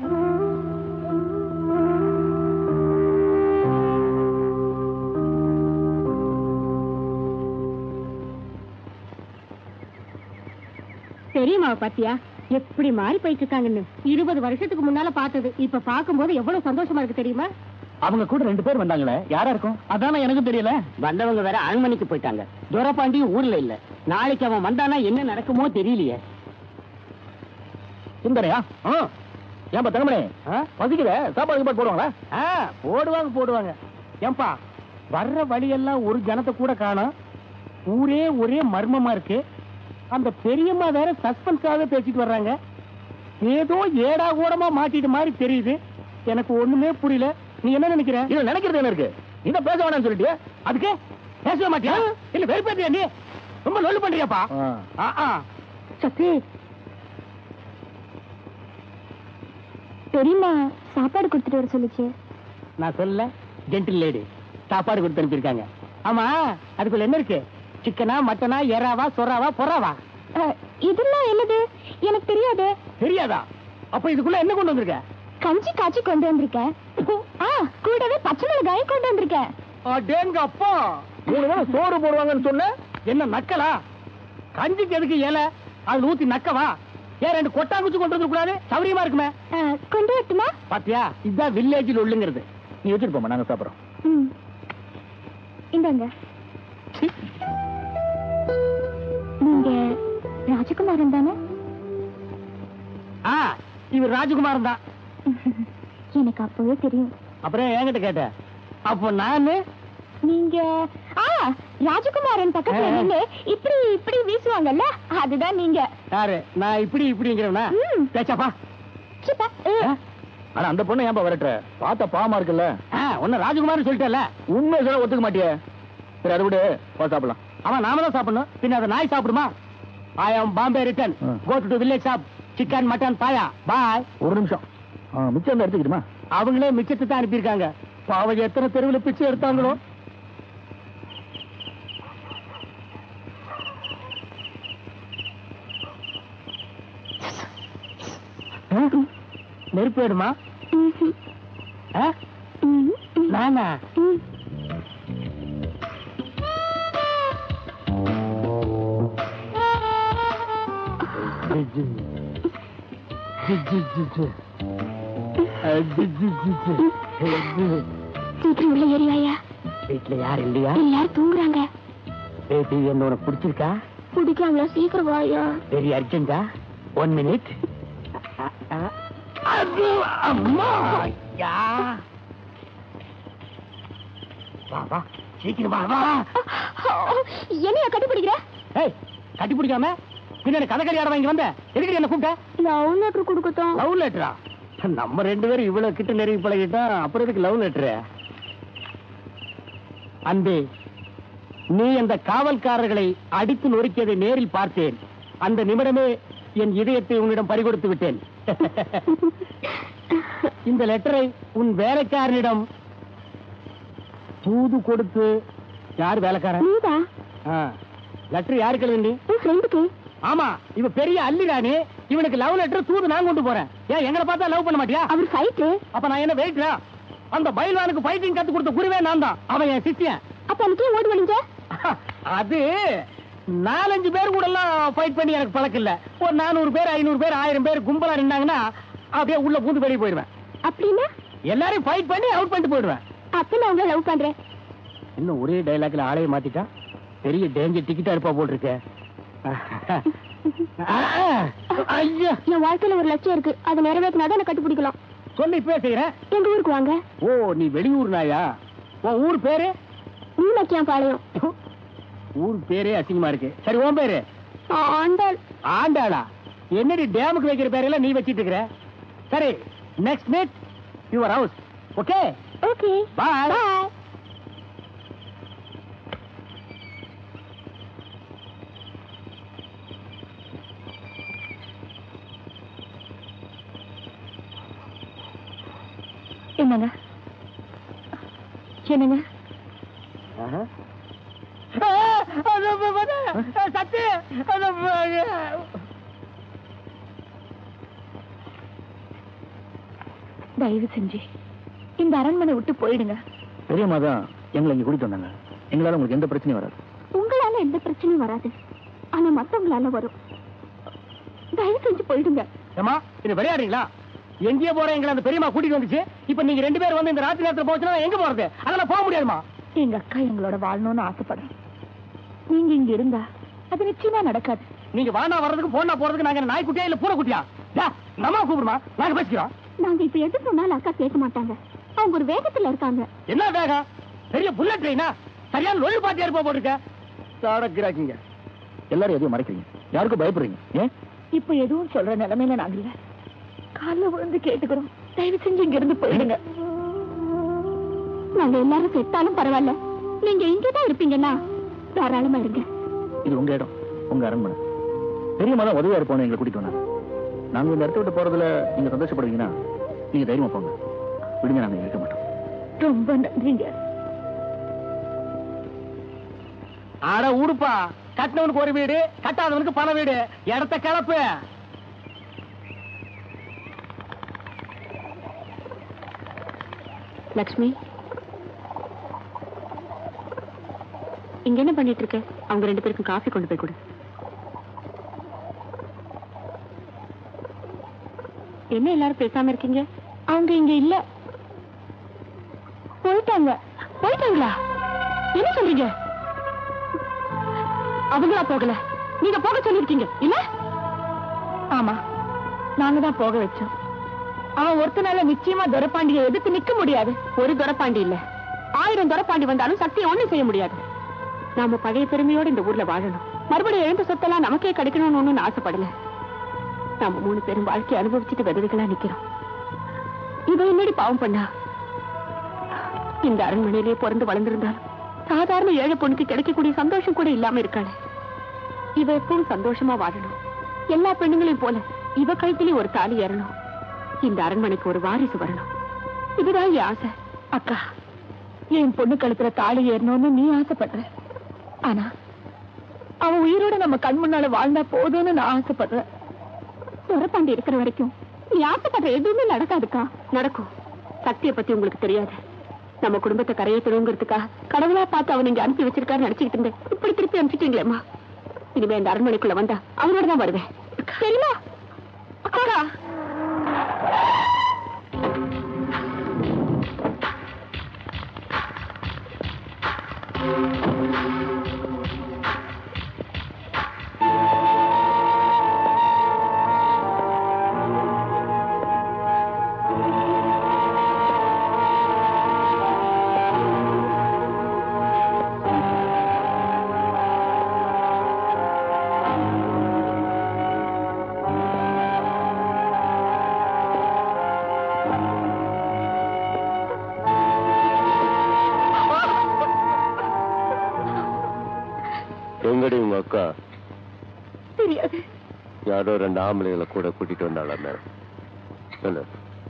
[SPEAKER 3] தெரியுமா பாத்தியா எப்படி மாறி போயிட்டு இருக்காங்கன்னு? 20 வருஷத்துக்கு முன்னால பார்த்தது இப்ப பாக்கும்போது எவ்வளவு சந்தோஷமா இருக்கு தெரியுமா?
[SPEAKER 1] அவங்க கூட 2 பேர் வந்தாங்களே, யாரா இருக்கும்? அதானே எனக்கு தெரியல.
[SPEAKER 2] வந்தவங்க வேற அரண்மனைக்கு போயிட்டாங்க. துரப்பாண்டி ஊர்ல இல்ல. நாளைக்கு அவன் வந்தானா என்ன நடக்குமோ தெரியலையே.
[SPEAKER 1] சுந்தரையா? ஏன்பா தங்கமணி பசிக்கிற? சாப்பாடு போடுவாங்களா? போடுவாங்க. ஏன்பா வர்ற வழியெல்லாம் ஒரு ஜனத்தை கூட காணோம். ஊரே ஒரே மர்மமா இருக்கு. அந்த பெரியம்மா வேற சஸ்பென்ஸாக பேசிட்டு வர்றாங்க. ஏதோ ஏடா கூடமா மாட்டிட்டு மாதிரி தெரியுது. எனக்கு ஒண்ணுமே புரியல. நீ என்ன நினைக்கிற? இது நினைக்கிறது என்ன இருக்கு? நீ பேச வேணாம்னு சொல்லிட்டியா? அதுக்கு பேசவே மாட்டியா? இல்ல வெறுப்பேற்றியா? நீ ரொம்ப லொல்லு பண்றியாப்பா?
[SPEAKER 3] சக்தி பெரியம்மா சாப்பாடு கொடுத்துட்டு வர சொல்லுச்சு.
[SPEAKER 1] நான் சொல்ல ஜென்டில் லேடி சாப்பாடு கொடுத்து அனுப்பியிருக்காங்க. ஆமா அதுக்குள்ள என்ன இருக்கு? சிக்கனா, மட்டனா, எறாவா, சொராவா, பொறாவா?
[SPEAKER 3] இதெல்லாம் என்னது எனக்கு தெரியாது.
[SPEAKER 1] தெரியாதா? அப்ப இதுக்குள்ள என்ன கொண்டு வந்திருக்க?
[SPEAKER 3] கஞ்சி காய்ச்சி கொண்டு வந்திருக்கேன். கூடவே பச்சை மிளகாய் கொண்டு வந்திருக்கேன்.
[SPEAKER 1] அடேங்க அப்பா, 3 வேளை சோறு போடுவாங்கன்னு சொன்ன என்ன நக்கலா? கஞ்சிக்கு எதுக்கு ஏல? அது ஊத்தி நக்கவா? ஏன் 2 கொட்டாங்குச்சி கொண்டு வந்து கூடாது? சௌரியமா இருக்குமே.
[SPEAKER 3] கொண்டு வரட்டுமா?
[SPEAKER 1] பாத்தியா, இதுதான் வில்லேஜில் உள்ளுங்கிறது. நீ வச்சுட்டு போமா, நாங்க சாப்பிடுறோம்.
[SPEAKER 3] இந்தாங்க. நீங்க ராஜகுமாரன் தானே?
[SPEAKER 1] இவர் ராஜகுமாரன் தான்.
[SPEAKER 3] எனக்கு அப்பவே தெரியும்.
[SPEAKER 1] அப்புறம் என்கிட்ட கேட்ட? அப்போ நானு
[SPEAKER 3] நீங்க ராஜகுமாரன் பக்கத்துல நின்னு இப்படி இப்படி வீசுவாங்கல்ல, அதுதான் நீங்க.
[SPEAKER 1] யாரு? நான் இப்படி இப்படிங்கிறவனா? பேச்சாப்பா. ஆனா அந்த பொண்ணு ஏன்பா வரட்டுற? பார்த்தா பாவமா இருக்குல்ல. ஒன்னு ராஜகுமாரன் சொல்லிட்டல, உண்மை சொல்ல ஒத்துக்க மாட்டியே. சரி அதை விடு, சாப்பிடலாம். அவன் நாம தான் சாப்பிடணும், பின்ன அதை நாய் சாப்பிடுமா? I am Bombay return. Go to the village shop. Chicken, mutton, paya. Bye. ஒரு நிமிஷம். மிச்சம் எடுத்துக்கிட்டுமா? அவங்களே மிச்சத்தை தான் அனுப்பியிருக்காங்க. பாவம் எத்தனை தெருவில் பிச்சை எடுத்தாங்களோ. நெருப்பு வேணுமா? நானா?
[SPEAKER 5] சீக்கிரம் உள்ள ஏரியாயா.
[SPEAKER 1] வீட்டுல யார் இல்லையா?
[SPEAKER 5] எல்லாரும் தூங்குறாங்க.
[SPEAKER 1] பேபி என்ன உனக்கு பிடிச்சிருக்கா?
[SPEAKER 5] பிடிக்காமல சீக்கிரம் வாயா.
[SPEAKER 1] வெரி அர்ஜென்டா? 1 minute. அம்மா வா வா சீக்கிரம் வா வா.
[SPEAKER 5] என்னைய கட்டிப்பிடிக்கிற?
[SPEAKER 1] ஏய் கட்டி பிடிக்காம பின்னாடி கதைக்கடி ஆட வாங்கி வந்த எதுக்கு என்ன கூப்பிட்ட?
[SPEAKER 5] லவ் லெட்டர் கொடுக்கட்டும்.
[SPEAKER 1] லவ் லெட்டரா? நம்ம 2 பேரும் இவ்வளவு கிட்ட நெருங்கி பழகிட்டா அப்புறம் எதுக்கு லவ் லெட்டரு? அன்பே, நீ அந்த காவல்காரர்களை அடித்து நொறுக்கியதை நேரில் பார்த்தேன். அந்த நிமிடமே என் இதயத்தை உன்னிடம் பறிகொடுத்து விட்டேன். இந்த லெட்டரை உன் வேலைக்காரனிடம் தூது கொடுத்து. யார் வேலைக்காரன்?
[SPEAKER 5] நீதான்.
[SPEAKER 1] லெட்டர் யாருக்கு எழுதி?
[SPEAKER 5] உன் ஃப்ரெண்டுக்கு.
[SPEAKER 1] ஆமா, இவ பெரிய அல்லிராணி. இவனுக்கு லவ் லெட்டர் தூது நான் கொண்டு போறேன். ஏன் எங்களை பார்த்தா லவ் பண்ண மாட்டியா?
[SPEAKER 5] அவர் ஃபைட்.
[SPEAKER 1] அப்ப நான் என்ன வெயிட்ரா? அந்த பைல்வானுக்கு ஃபைட்டிங் கத்து கொடுத்த குருவே நான் தான். அவன் என் சிஷ்யன்.
[SPEAKER 5] அப்ப எனக்கு ஓடி வந்தீங்க?
[SPEAKER 1] அது 4-5 பேர் கூட எல்லாம் ஃபைட் பண்ணி எனக்கு பழக்கம் இல்ல. ஒரு 400 பேர் 500 பேர் 1000 பேர் கும்பலா நின்னாங்கன்னா அப்படியே உள்ள பூந்து வெளியே போயிடுவேன்.
[SPEAKER 5] அப்படின்னா
[SPEAKER 1] எல்லாரையும் ஃபைட் பண்ணி அவுட் பண்ணிட்டு போயிடுவேன்.
[SPEAKER 5] அப்ப நான் உங்களை லவ் பண்றேன்.
[SPEAKER 1] இன்னும் ஒரே டைலாக்ல ஆளைய மாத்திட்டா பெரிய டேஞ்சர் டிக்கெட்டா இருப்பா போல் இருக்க. ஐயா,
[SPEAKER 5] என் வாழ்க்கையில ஒரு லட்சியம் இருக்கு. அதை நிறைவேற்றினாதான் எனக்கு கட்டுப்பிடிக்கலாம்.
[SPEAKER 1] சொல்லி இப்பவே செய்யறேன்.
[SPEAKER 5] எங்க ஊருக்கு வாங்க.
[SPEAKER 1] ஓ, நீ வெளியூர் நாயா? உன் ஊர் பேரு?
[SPEAKER 5] மீனக்கியாம்பாளையம்.
[SPEAKER 1] ஊர் பேரே அசிங்கமா இருக்கு. சரி, உன் பேரு?
[SPEAKER 5] ஆண்டாள்.
[SPEAKER 1] ஆண்டாளா? என்னடி டேமுக்கு வைக்கிற பேரெல்லாம் நீ வச்சிட்டு இருக்கிற? சரி, next meet your house. Okay
[SPEAKER 5] okay,
[SPEAKER 1] bye.
[SPEAKER 5] Bye. என்னங்க என்னங்க?
[SPEAKER 1] சத்து
[SPEAKER 3] தயவு செஞ்சு இந்த அரண்மனை விட்டு போயிடுங்க.
[SPEAKER 1] பெரியம்மா தான் எங்களை இங்க கூட்டிட்டு வந்தாங்க. எங்களால உங்களுக்கு எந்த பிரச்சனையும் வராது.
[SPEAKER 3] உங்களால எந்த பிரச்சனையும் வராது, ஆனா மத்தவங்களால வரும். தயவு செஞ்சு போயிடுங்க.
[SPEAKER 1] ஏமா, இது விளையாடுறீங்களா? எங்கேயே போற எங்களை அந்த பெரியம்மா கூட்டிட்டு வந்துச்சு. இப்ப நீங்க 2 பேர் வந்து இந்த ராத்திரி நேரத்துல போச்சுன்னா எங்க போறது? அதெல்லாம் போக முடியாதுமா.
[SPEAKER 3] எங்க அக்கா எங்களோட வாழணும்னு ஆசைப்படுறேன். நீங்க இங்க இருந்தா அது நிச்சயமா நடக்காது.
[SPEAKER 1] நீங்க வானா வர்றதுக்கு போனா போறதுக்கு நாங்க நாய்க்குட்டியா இல்ல பூனைக்குட்டியா? நம்ம கூப்பிடுமா, நாங்க பேசிக்கிறோம்.
[SPEAKER 5] நாங்க இப்ப எது சொன்னாலும் அக்கா கேட்க மாட்டாங்க. அவங்க ஒரு வேகத்துல இருக்காங்க.
[SPEAKER 1] என்ன வேகம்? பெரிய புல்லட் ட்ரெயினா? சரியான லொல்லு பாத்தியா இருப்பா போட்டுருக்க. சாடக்கிறாக்கீங்க. எல்லாரும் எதையும் மறைக்கிறீங்க, யாருக்கும் பயப்படுறீங்க. ஏன்
[SPEAKER 3] இப்ப எதுவும் சொல்ற நிலைமையில நாங்க இல்ல. காலைல விழுந்து கேட்டுக்கிறோம், தயவு செஞ்சு இங்க இருந்து போயிடுங்க.
[SPEAKER 5] நாங்க எல்லாரும் செத்தாலும் பரவாயில்ல, நீங்க இங்கதான் இருப்பீங்கன்னா தாராளமா இருங்க.
[SPEAKER 1] இது உங்க இடம், உங்க அரண்மனை. பெரியம்மா தான் உதவியா இருப்போம் எங்களை கூட்டிட்டு வந்தாங்க. நாங்க இந்த இடத்த விட்டு போறதுல நீங்க சந்தோஷப்படுவீங்கன்னா நீங்க தைரியமா போங்க. விடுங்க, நாங்க இருக்க மாட்டோம்.
[SPEAKER 3] ரொம்ப நன்றிங்க.
[SPEAKER 1] ஆட ஊடுப்பா, கட்டினவனுக்கு ஒரு வீடு, கட்டாதவனுக்கு பண வீடு. இடத்த கிளப்பு.
[SPEAKER 3] லக்ஷ்மி, இங்க என்ன பண்ணிட்டு இருக்க? அவங்க 2 பேருக்கும் காஃபி கொண்டு போய் கொடு. என்ன எல்லாரும் பேசாம இருக்கீங்க?
[SPEAKER 5] அவங்க இங்க இல்ல, போயிட்டாங்க.
[SPEAKER 3] போயிட்டாங்களா? என்ன சொல்றீங்க? அவங்களா போகல, நீங்க போக சொல்லிருக்கீங்க இல்ல? ஆமா, நாங்க தான் போக வச்சோம். அவன் ஒருத்தனால நிச்சயமா துரப்பாண்டியை எதிர்த்து நிக்க முடியாது. ஒரு துரப்பாண்டி இல்ல, 1000 துரப்பாண்டி வந்தாலும் சக்தியை ஒண்ணும் செய்ய முடியாது. நாம பழைய பெருமையோட இந்த ஊர்ல வாழணும். மறுபடியும் எழுந்த சொத்தெல்லாம் நமக்கே கிடைக்கணும்னு ஒண்ணும் ஆசைப்படல. நாம 3 பேரும் வாழ்க்கையை அனுபவிச்சுட்டு விதவிகளா நிக்கிறோம். இவ என்னடி பாவம் பண்ணா? இந்த அரண்மனையிலேயே பிறந்து வளர்ந்திருந்தாலும் சாதாரண ஏழை பொண்ணுக்கு கிடைக்கக்கூடிய சந்தோஷம் கூட இல்லாம இருக்காளே. இவ எப்பவும் சந்தோஷமா வாழணும். எல்லா பெண்ணுங்களையும் போல இவ கழுத்திலேயே ஒரு தாலி ஏறணும். இந்த அரண்மனைக்கு ஒரு வாரிசு வரணும். இதுதான் என் ஆசை. அக்கா, என் பொண்ணு கழுத்துல தாலி ஏறணும்னு நீ ஆசைப்படுற. ஆனா அவன் உயிரோட நம்ம கண் முன்னால வாழ்ந்தா போதும்னு நான் ஆசைப்படுறேன். துரப்பாண்டி இருக்கிற வரைக்கும் நீ ஆசைப்படுற எதுவுமே நடக்காதுக்கா. நடக்கும். சக்தியை பத்தி உங்களுக்கு தெரியாது. நம்ம குடும்பத்தை கரையேற்றணுங்கிறதுக்கா கடவுளா பார்த்து அவன் இங்க அனுப்பி வச்சிருக்காரு நினைச்சுக்கிட்டு இருந்தேன். இப்படி திருப்பி அனுப்பிச்சிட்டீங்களேம்மா. இனிமே இந்த அரண்மனைக்குள்ள வந்தா அவனோட தான் வருவேன். சரிமா அக்கா?
[SPEAKER 1] எங்கடி உங்க அக்கா?
[SPEAKER 3] தெரியாது.
[SPEAKER 1] யாரோ 2 ஆம்பளைகளை கூட கூட்டிட்டு வந்தாளாமே. சொல்லு.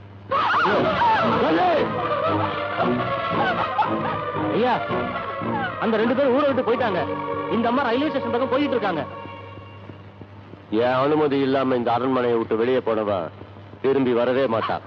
[SPEAKER 2] ஐயா, அந்த 2 பேரும் ஊரை விட்டு போயிட்டாங்க. இந்த அம்மா ரயில்வே ஸ்டேஷன் பக்கம் போயிட்டு இருக்காங்க.
[SPEAKER 1] என் அனுமதி இல்லாம இந்த அரண்மனையை விட்டு வெளியே போனவன் திரும்பி வரவே மாட்டான்.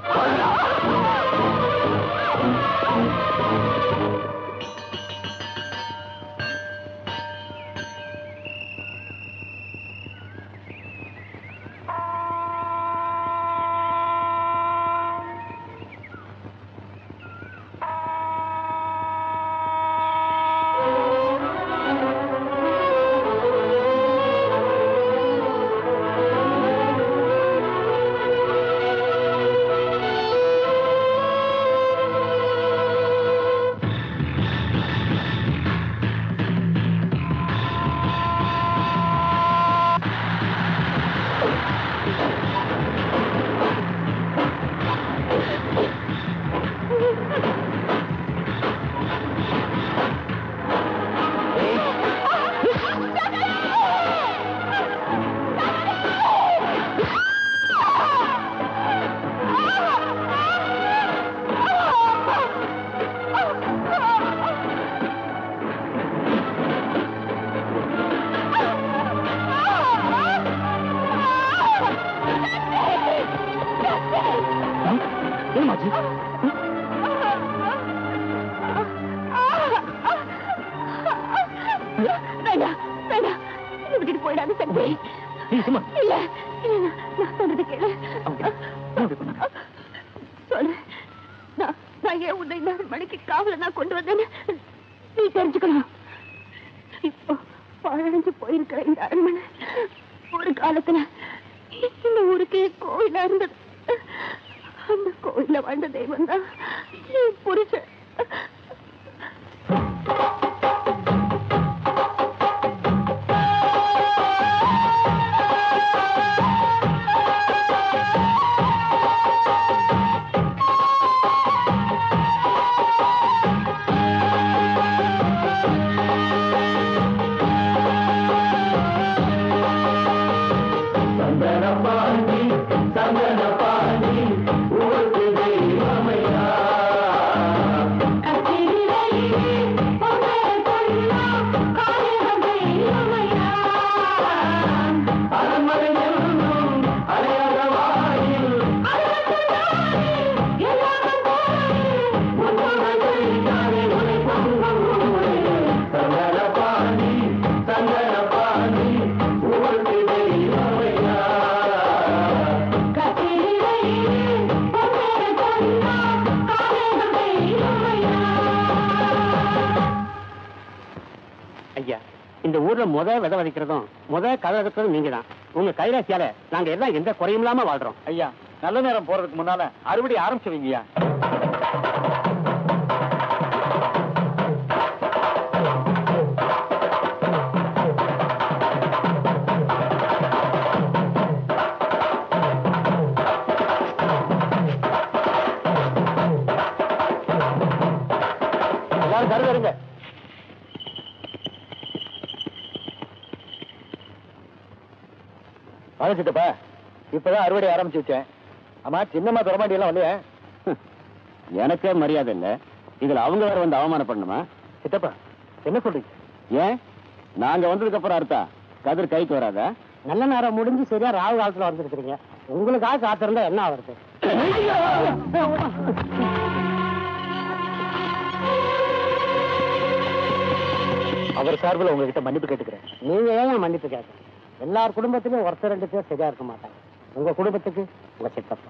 [SPEAKER 3] விட்டுட்டு போயிடாது சக்தி. இல்ல, நான் சொல்றது கேளு. சொல்லு. நான் ஏன் உன்னை இந்த மணிக்கு காவல நான் கொண்டு வந்தேன்னு நீ தெரிஞ்சுக்கணும். இப்போ பழஞ்சு போயிருக்கிற இந்த அரண்மனை ஒரு காலத்துல இந்த ஊருக்கே கோயிலா இருந்தது. அந்த கோயில வாழ்ந்த தெய்வம் தான் புருஷன்.
[SPEAKER 2] முத விதை வதைக்கிறதும் முத கதை எடுக்கிறதும் நீங்க தான். உங்க கைராசியால நாங்க எல்லாம் எந்த குறையும் இல்லாம வாழ்றோம். ஐயா, நல்ல நேரம் போறதுக்கு முன்னால அறுவடை ஆரம்பிச்சுவீங்கய்யா. எல்லாரும் கருதுங்க. சித்தப்பா, இப்பதான் அறுவடை ஆரம்பிச்சு வச்சேன். ஆமா, சின்னம்மா துறமாண்டி எல்லாம் வரலையா?
[SPEAKER 1] எனக்கே மரியாதை இல்ல,
[SPEAKER 4] இதுல அவங்க வேற வந்து அவமானம் பண்ணணுமா?
[SPEAKER 1] சித்தப்பா என்ன சொல்றீங்க?
[SPEAKER 4] ஏன் நாங்க வந்ததுக்கு அப்புறம் அர்த்தா கதிர் கைக்கு வராதா?
[SPEAKER 2] நல்ல நேரம் முடிஞ்சு சரியா ராகு காலத்துல வந்துருக்கீங்க. உங்களுக்காக காத்திருந்தா என்ன ஆகுறது?
[SPEAKER 1] அவர் சார்பில் உங்ககிட்ட மன்னிப்பு கேட்டுக்கிறேன்.
[SPEAKER 2] நீங்க ஏன் மன்னிப்பு கேட்க? எல்லார் குடும்பத்திலும் ஒருத்தர் 2 பேர் சரியா இருக்க மாட்டாங்க. உங்க குடும்பத்துக்கு உங்க சித்தப்பா.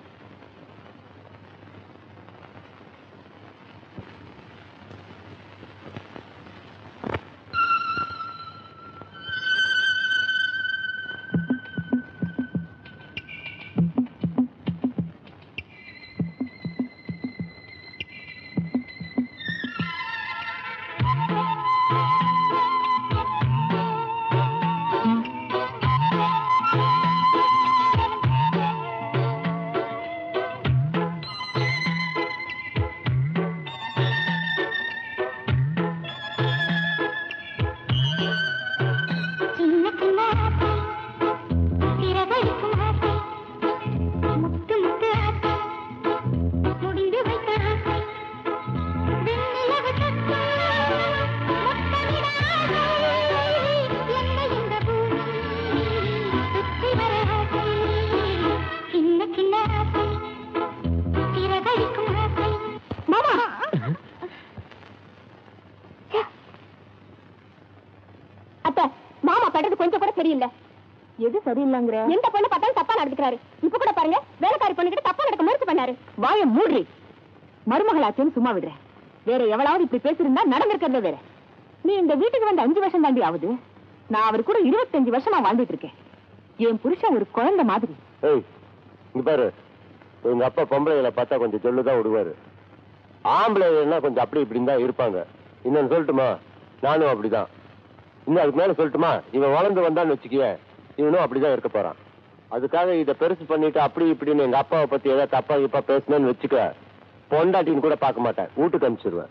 [SPEAKER 3] எது சரியில்லைங்கிற? எந்த பொண்ணு பார்த்தாலும் தப்பா நடந்துக்கிறாரு. இப்ப கூட பாருங்க, வேலைக்காரி பொண்ணுகிட்ட தப்பா நடக்க முயற்சி பண்ணாரு. வாய மூடி. மருமகளாச்சேன்னு சும்மா விடுறேன். வேற எவ்வளவு இப்படி பேசிருந்தா நடந்திருக்கிறத வேற. நீ இந்த வீட்டுக்கு வந்து 5 வருஷம் தாண்டி ஆகுது. நான் அவர் கூட 25 வருஷமா வாழ்ந்துட்டு இருக்கேன். என் புருஷன் ஒரு குழந்தை மாதிரி.
[SPEAKER 4] இங்க பாரு, உங்க அப்பா பொம்பளைகளை பார்த்தா கொஞ்சம் சொல்லுதான் விடுவாரு. ஆம்பளைன்னா கொஞ்சம் அப்படி இப்படின்னு தான் இருப்பாங்க. இன்னொன்னு சொல்லட்டுமா, நானும் அப்படிதான். இன்னும் அதுக்கு மேல சொல்லட்டுமா, இவன் வளர்ந்து வந்தான்னு வச்சுக்குவேன், இவனும் அப்படிதான் இருக்க போறான். அதுக்காக இதை பெருசு பண்ணிட்டு அப்படி இப்படின்னு எங்க அப்பாவை பத்தி ஏதாவது தப்பா இப்பா பேசணும்னு வச்சுக்க, பொண்டாட்டின்னு கூட பார்க்க மாட்டேன், வீட்டுக்கு அனுப்பிச்சிருவேன்.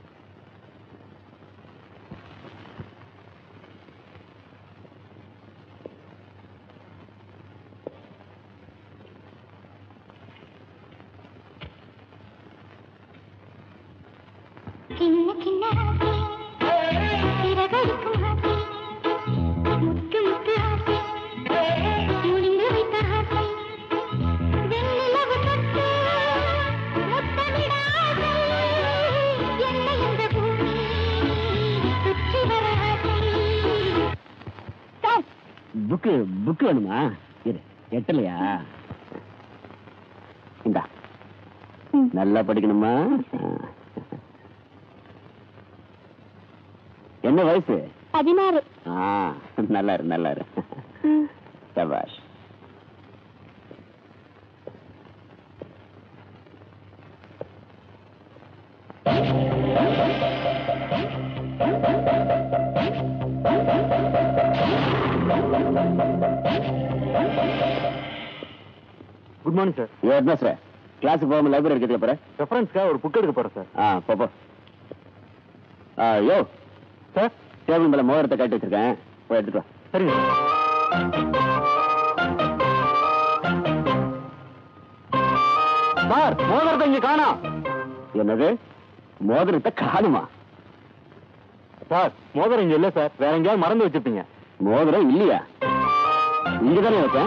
[SPEAKER 4] புக்கு வேணுமா? எட்டலையா? இந்தா, நல்லா படிக்கணுமா? என்ன வயசு?
[SPEAKER 3] 16.
[SPEAKER 4] நல்லா இரு, நல்லா இரு. சபாஷ்.
[SPEAKER 1] Good morning sir.
[SPEAKER 4] என்ன சார், கிளாஸுக்கு போகாம லைப்ரரி எடுக்க போறேன்?
[SPEAKER 1] ரெஃபரன்ஸ்க்காக ஒரு புக் எடுக்க போறேன் சார்.
[SPEAKER 4] போப்போ. யோ சார், டேபிள் மேல மோதிரத்தை கட்டி வச்சிருக்கேன், போய் எடுத்துட்டு வா.
[SPEAKER 1] சரிங்க சார். மோதிரத்தை இங்க காணோம்.
[SPEAKER 4] என்னது, மோதிரத்தை காணுமா?
[SPEAKER 1] சார், மோதிரம் இங்க இல்ல சார், வேற எங்கேயாவது மறந்து வச்சிருப்பீங்க.
[SPEAKER 4] மோதிரம் இல்லையா? இங்கதானே வச்சேன்.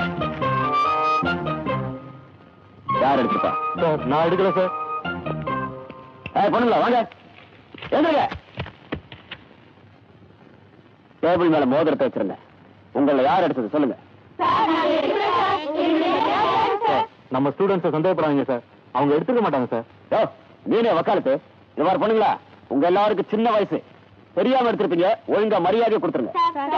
[SPEAKER 4] யார் எடுத்துப்பா?
[SPEAKER 1] சார், நான் எடுக்கல சார்.
[SPEAKER 4] பொண்ணுங்களா வாங்க, எழுந்துருங்க. டேபிள் மேல மோதிரத்தை வச்சிருங்க. உங்களை யார் எடுத்தது சொல்லுங்க.
[SPEAKER 1] நம்ம ஸ்டூடெண்ட்ஸ் சந்தேகப்படுறாங்க சார், அவங்க எடுத்துக்க மாட்டாங்க சார்.
[SPEAKER 4] யோ, நீனே வக்காலத்து. இந்த மாதிரி பொண்ணுங்களா, உங்க எல்லாருக்கும் சின்ன வயசு, தெரியாம எடுத்திருப்பீங்க, ஒழுங்கா மரியாதையை கொடுத்துருங்க.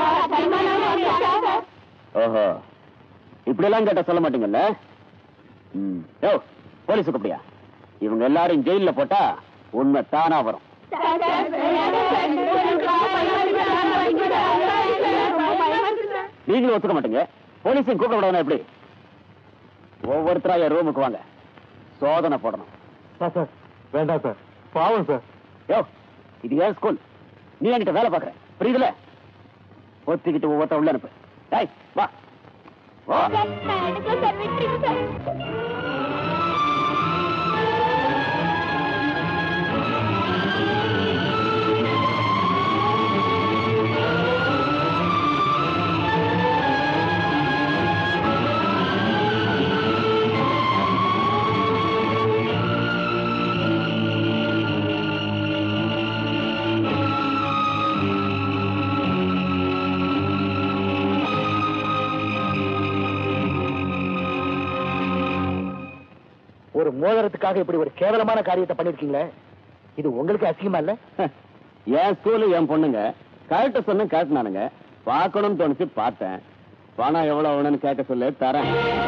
[SPEAKER 4] ஓஹோ, இப்படி எல்லாம் கேட்ட சொல்ல மாட்டீங்கல்ல? யோ, போலீஸ் கூப்பிடியா? இவங்க எல்லாரும் ஜெயில போட்டா உண்மை தானா வரும். நீங்களும் ஒத்துக்க மாட்டீங்க, போலீஸையும் கூப்பிட விடணும். எப்படி? ஒவ்வொருத்தரா என் ரூமுக்கு வாங்க, சோதனை போடணும்.
[SPEAKER 1] சார் வேண்டாம் சார், பாவம் சார்.
[SPEAKER 4] யோ, இது ஏன் ஸ்கூல்? நீ என்கிட்ட வேலை பாக்குற, புரியுதுல? ஒத்திக்கிட்டு ஒவ்வொருத்த உள்ள அனுப்பு. டேய் வா வா.
[SPEAKER 1] மோதிரத்துக்காக இப்படி ஒரு கேவலமான காரியத்தை பண்ணிருக்கீங்களே, இது உங்களுக்கு அசிங்கமா இல்ல?
[SPEAKER 4] என் ஸ்கூலு என் பொண்ணுங்க கரெக்ட சொன்ன கேட்டுனானுங்க. பார்க்கணும்னு தோணுச்சு, பார்த்தேன். பணம் எவ்வளவு வேணும்னு கேட்க சொல்லு, தரேன்.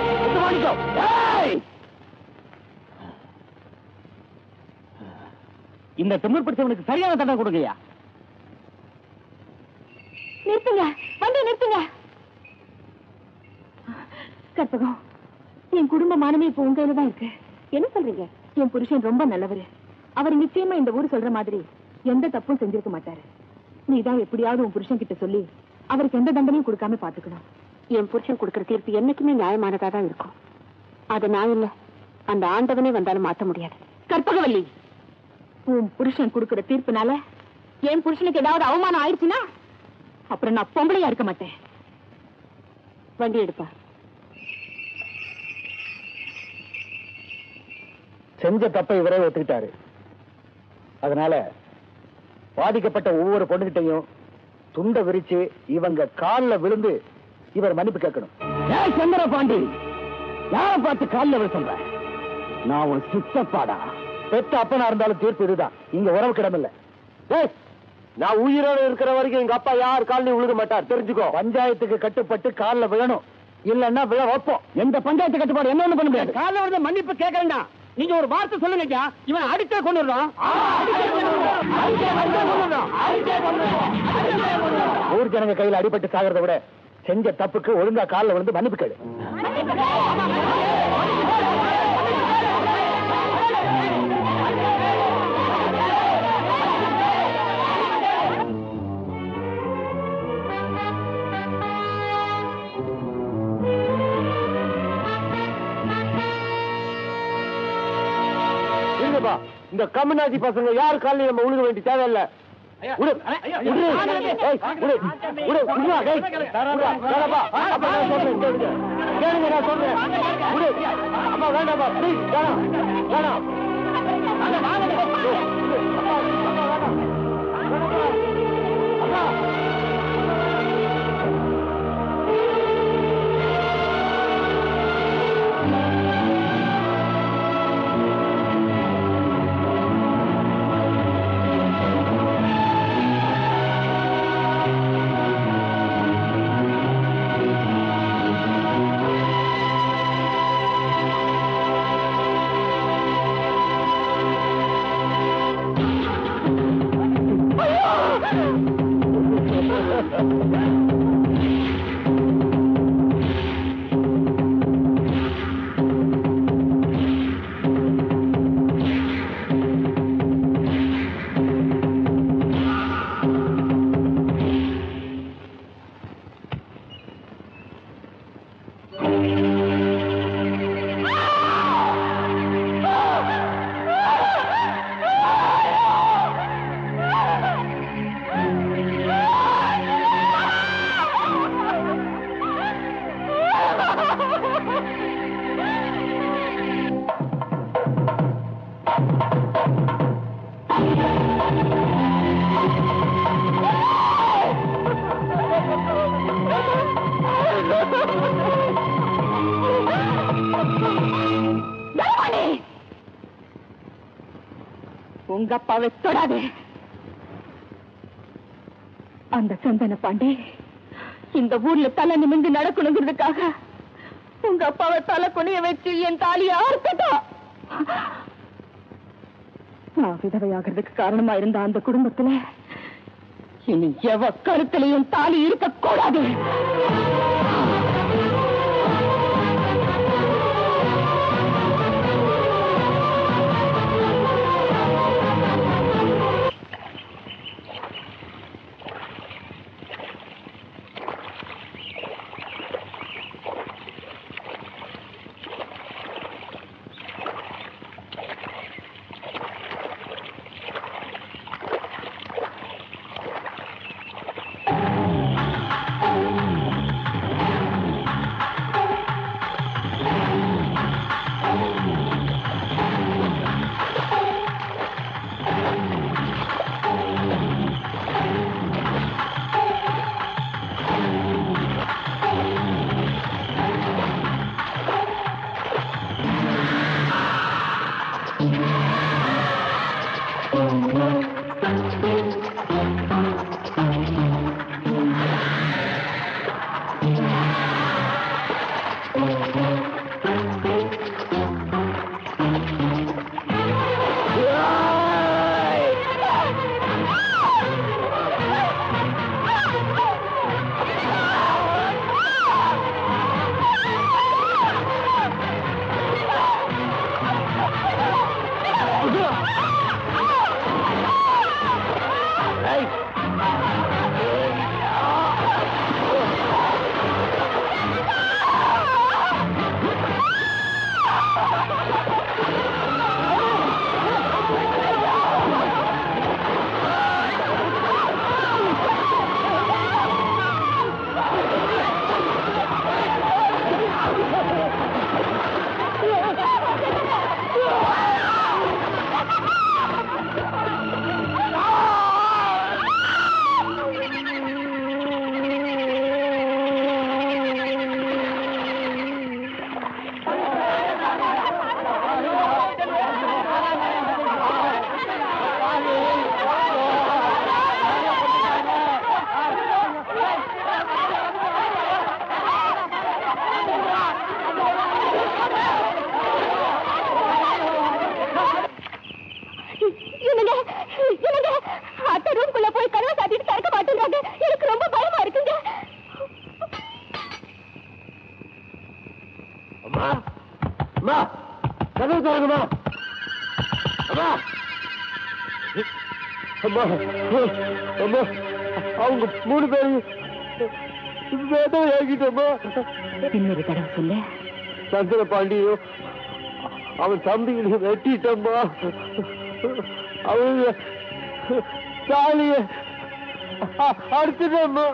[SPEAKER 1] இந்த திமிர் பிடிச்சவனுக்கு சரியான தண்டனை கொடுங்கய்யா.
[SPEAKER 3] நிறுத்துங்க, வண்டி நிறுத்துங்க. கற்பகம், என் குடும்ப மானமே இப்ப உங்க கையில தான் இருக்கு. என்ன சொல்றீங்க? என் புருஷன் ரொம்ப நல்லவரு. அவர் நிச்சயமா இந்த ஊர் சொல்ற மாதிரி எந்த தப்பும் செஞ்சிருக்க மாட்டாரு. நீதான் எப்படியாவது உன் புருஷன் கிட்ட சொல்லி அவருக்கு எந்த தண்டனையும் கொடுக்காம பாத்துக்கணும். என் புருஷன் கொடுக்கிற தீர்ப்பு என்னைக்குமே நியாயமானதா தான் இருக்கும். அது நான் இல்ல, அந்த ஆண்டவனே வந்தாலும் மாத்த முடியாது. கற்பகவல்லி, உன் புருஷன் கொடுக்கிற தீர்ப்புனால என் புருஷனுக்கு ஏதாவது அவமானம் ஆயிடுச்சுன்னா அப்புறம் நான் பொம்பளையா இருக்க மாட்டேன். வண்டி எடுப்பா.
[SPEAKER 1] செஞ்ச தப்பை இவரே ஒத்துக்கிட்டாரு. அதனால பாதிக்கப்பட்ட ஒவ்வொரு பொண்ணுகிட்டையும் துண்டை விரிச்சு இவங்க காலில் விழுந்து இவர் மன்னிப்பு கேட்கணும். சந்திர பாண்டி, யார பார்த்து காலில் விழ சொல்ற? நான் ஒரு சித்தப்பாடா. பெத்த அப்பனா இருந்தாலும் தீர்ப்பு இதுதான். இங்க உறவு கிடமில்ல.
[SPEAKER 4] நான் உயிரோடு இருக்கிற வரைக்கும் எங்க அப்பா யார் காலையும் விழுக மாட்டார், தெரிஞ்சுக்கோ.
[SPEAKER 1] பஞ்சாயத்துக்கு கட்டுப்பட்டு காலில் விழணும், இல்லன்னா விழ வைப்போம். எந்த பஞ்சாயத்து கட்டுப்பாடு என்ன பண்ண முடியாது. காலில் விழுந்து மன்னிப்பு கேட்கறேன்டா. நீங்க ஒரு வார்த்தை சொல்லுங்க, இவன் அடிச்சே கொண்டு வர்றோம். ஊர் ஜனங்க கையில் அடிபட்டு சாகிறத விட செஞ்ச தப்புக்கு ஒழுங்கா காலில் விழுந்து மன்னிப்பு கேளு.
[SPEAKER 4] இந்த கம்யூனாஜி பசங்க யாரு காலையும் நம்ம உழுக வேண்டிய தேவையில்லை.
[SPEAKER 3] உங்க அப்பாவை தொடாதே. அந்த சந்தன பாண்டி இந்த ஊர்ல தலை நிமிந்து நடக்கணுங்கிறதுக்காக உங்க அப்பாவை தலை கொனைய வச்சு என் தாலியை அறுத்துட்டான். நான் விதவையாகிறதுக்கு காரணமா இருந்த அந்த குடும்பத்துல இனி எவ கருத்திலையும் தாலி இருக்கக்கூடாது.
[SPEAKER 4] அம்மா அம்மா அவங்க 3 பேரும் வேதம் ஏகிட்டம்மா.
[SPEAKER 3] இன்னொரு தடவை சொல்ல.
[SPEAKER 4] சந்திர பாண்டியும் அவன் தம்பிகளையும் வெட்டிட்டம்மா. அவங்க தாலிய அறுத்துட்டம்மா.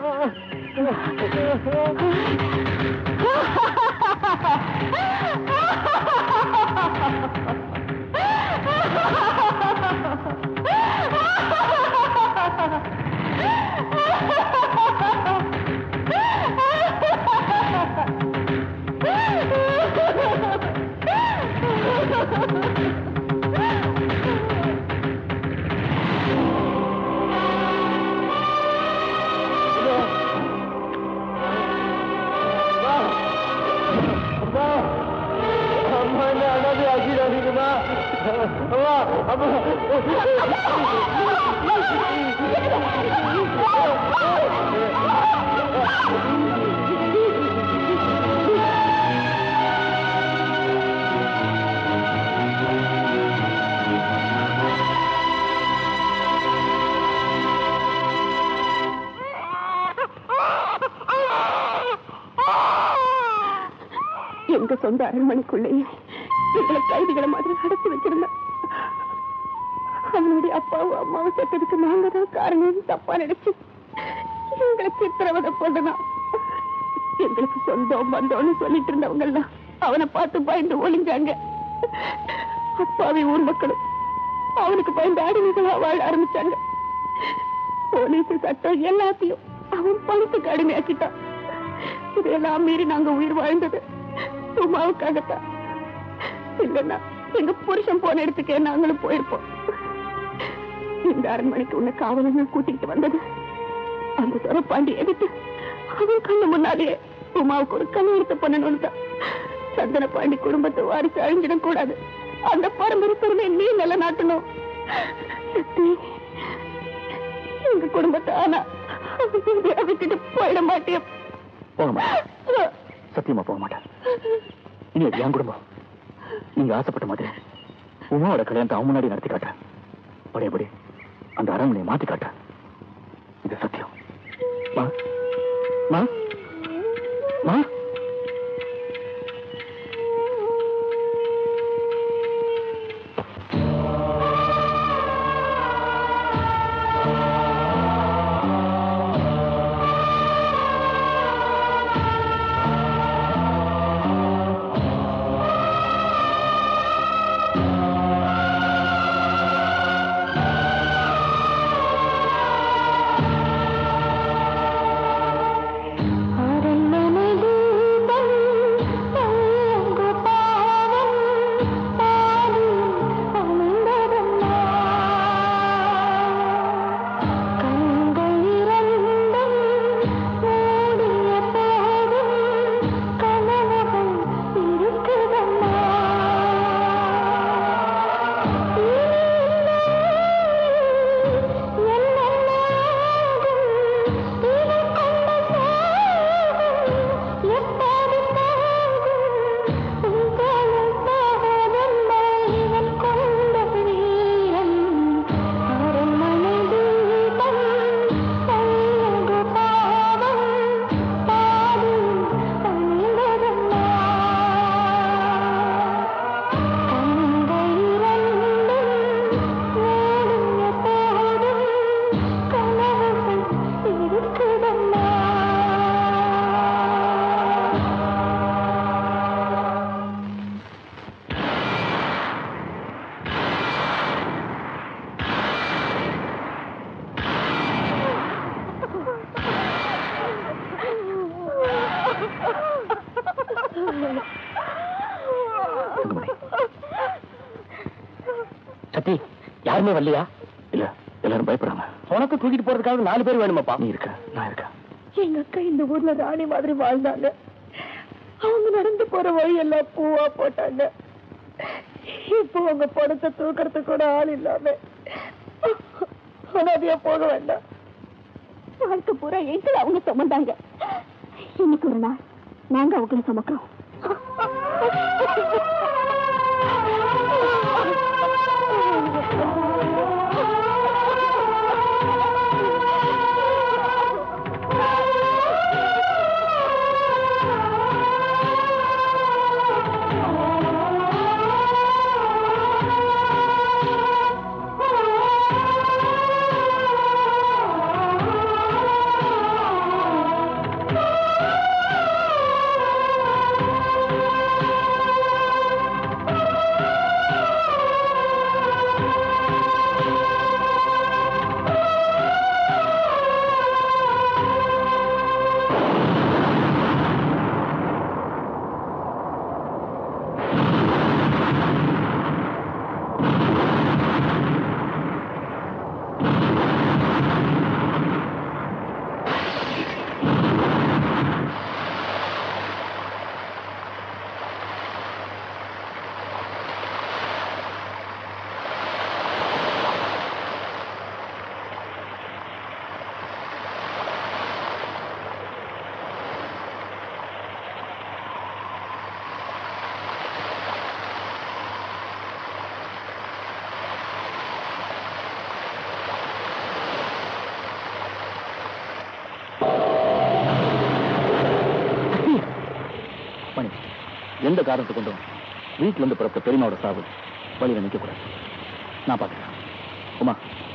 [SPEAKER 3] எங்க சொந்த அரண்மனைக்குள்ளேயே எங்களை கைதிகளை மாதிரி அடைச்சு வச்சிருந்தோம். அவனுடைய அப்பாவும் அம்மாவும் செத்ததுக்கு நாங்க தான் காரணம் தப்பா நினைச்சு எங்களை சித்திரவதை பண்ணலாம். எங்களுக்கு சொந்தம் பந்தம்னு சொல்லிட்டு இருந்தவங்க எல்லாம் அவனை பார்த்து பயந்து ஒளிஞ்சாங்க. அப்பாவி ஊர் மக்களும் அவனுக்கு பயந்து அடிமைகளா வாழ ஆரம்பிச்சாங்க. போலீஸ் சட்டம் எல்லாத்தையும் அவன் பணத்துக்கு அடிமையாக்கிட்டான். இதையெல்லாம் மீறி நாங்க உயிர் வாழ்ந்தது உமாவுக்காகத்தான். இல்லைன்னா எங்க புருஷன் போன இடத்துக்கே நாங்களும் போயிருப்போம். இந்த அரண்மனைக்கு உன்னை காவலர்கள் கூட்டிட்டு வந்தது அந்த துறப்பாண்டி எடுத்து அவன் கண்ணு முன்னாடியே உமாவுக்கு ஒரு கல்யாணத்தை பண்ணணும்னு தான். சந்தன பாண்டி குடும்பத்தை வாரிசு அழிஞ்சிடக் கூடாது. அந்த பரம்பரை பெருமை நீ நிலைநாட்டணும். எங்க குடும்பத்தை ஆனா விட்டுட்டு போயிட மாட்டேன்.
[SPEAKER 1] போக மாட்டேன், சத்தியமா போக மாட்டேன். இனி அது என் குடும்பம். நீங்க ஆசைப்பட்ட மாதிரி உமாவோட கல்யாணத்தை அவன் முன்னாடி நடத்தி காட்டேன். படையபடி அந்த அரண்மனையை மாத்தி காட்டேன். இது சத்தியம். மா மா மா சத்தி, யாருமே வரலையா? இல்ல, எல்லாரும் பயப்படுறாங்க. உனக்கு தூக்கிட்டு போறதுக்காக 4 பேர் வேணுமாப்பா? நீ இருக்க, நான் இருக்கேன்.
[SPEAKER 3] எங்க அக்கா இந்த ஊர்ல ராணி மாதிரி வாழ்ந்தாங்க. அவங்க நடந்து போற வழி எல்லாம் பூவா போட்டாங்க. இப்போ உங்க படத்தை தூக்கறதுக்கு கூட ஆள் இல்லாம அனாதையா போக வேண்டாம். வாழ்க்கை பூரா எங்களை அவங்க சுமந்தாங்க. இன்னைக்கு ஒரு நாள் நாங்க அவங்களை சுமக்கிறோம்.
[SPEAKER 1] எந்த காரணத்தை கொண்டும் வீட்டுல இருந்து பிறந்த பெரியமாவோட சாவு வழியில நிக்க கூடாது. நான் பாத்துக்கிறேன். உமா,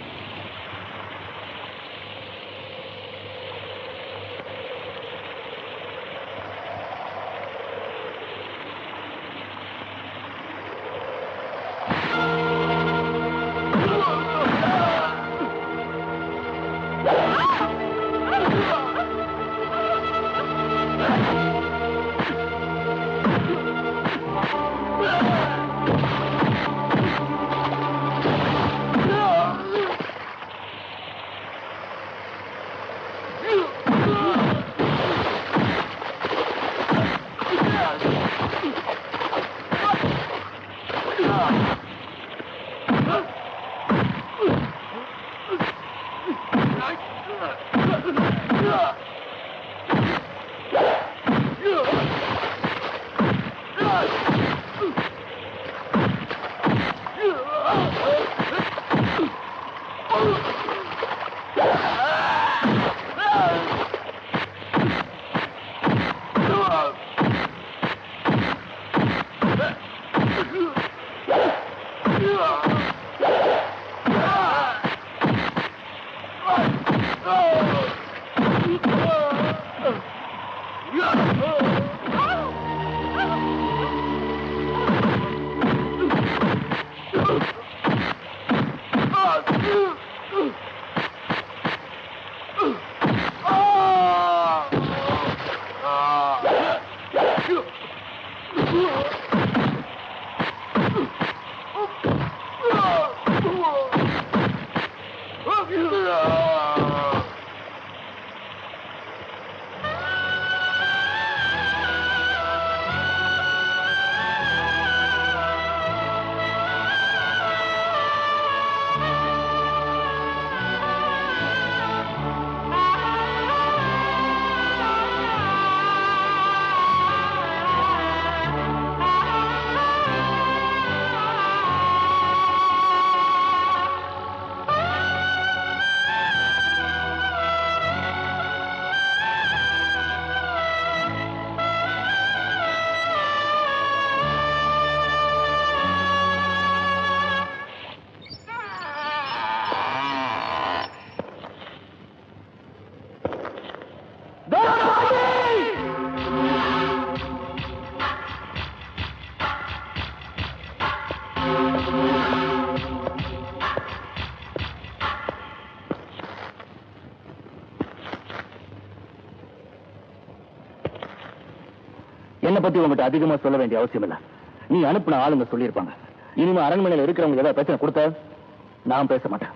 [SPEAKER 1] என்னை பத்தி உங்ககிட்ட அதிகமா சொல்ல வேண்டிய அவசியம் இல்ல. நீ அனுப்பின ஆளுங்க சொல்லியிருப்பாங்க. இனிமே அரண்மனையில் இருக்கிறவங்க ஏதாவது பிரச்சனை கொடுத்தா நான் பேச மாட்டேன்.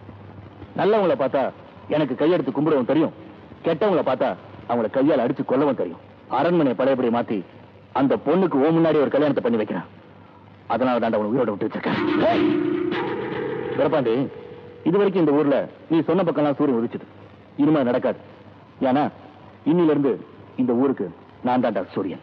[SPEAKER 1] நல்லவங்களை பார்த்தா எனக்கு கையெடுத்து கும்பிடவும் தெரியும், கெட்டவங்களை பார்த்தா அவங்கள கையால் அடிச்சு கொல்லவும் தெரியும். அரண்மனை பழையபடி மாத்தி அந்த பொண்ணுக்கு முன்னாடி ஒரு கல்யாணத்தை பண்ணி வைக்கிறேன். அதனால தான் உனக்கு உயிரோட விட்டு வச்சிருக்கேன். பிறப்பாண்டி, இதுவரைக்கும் இந்த ஊர்ல நீ சொன்ன பக்கம்லாம் சூரியன் உதிச்சது. இனிமே நடக்காது. ஏன்னா இன்னில இருந்து இந்த ஊருக்கு நான் தான் சூரியன்.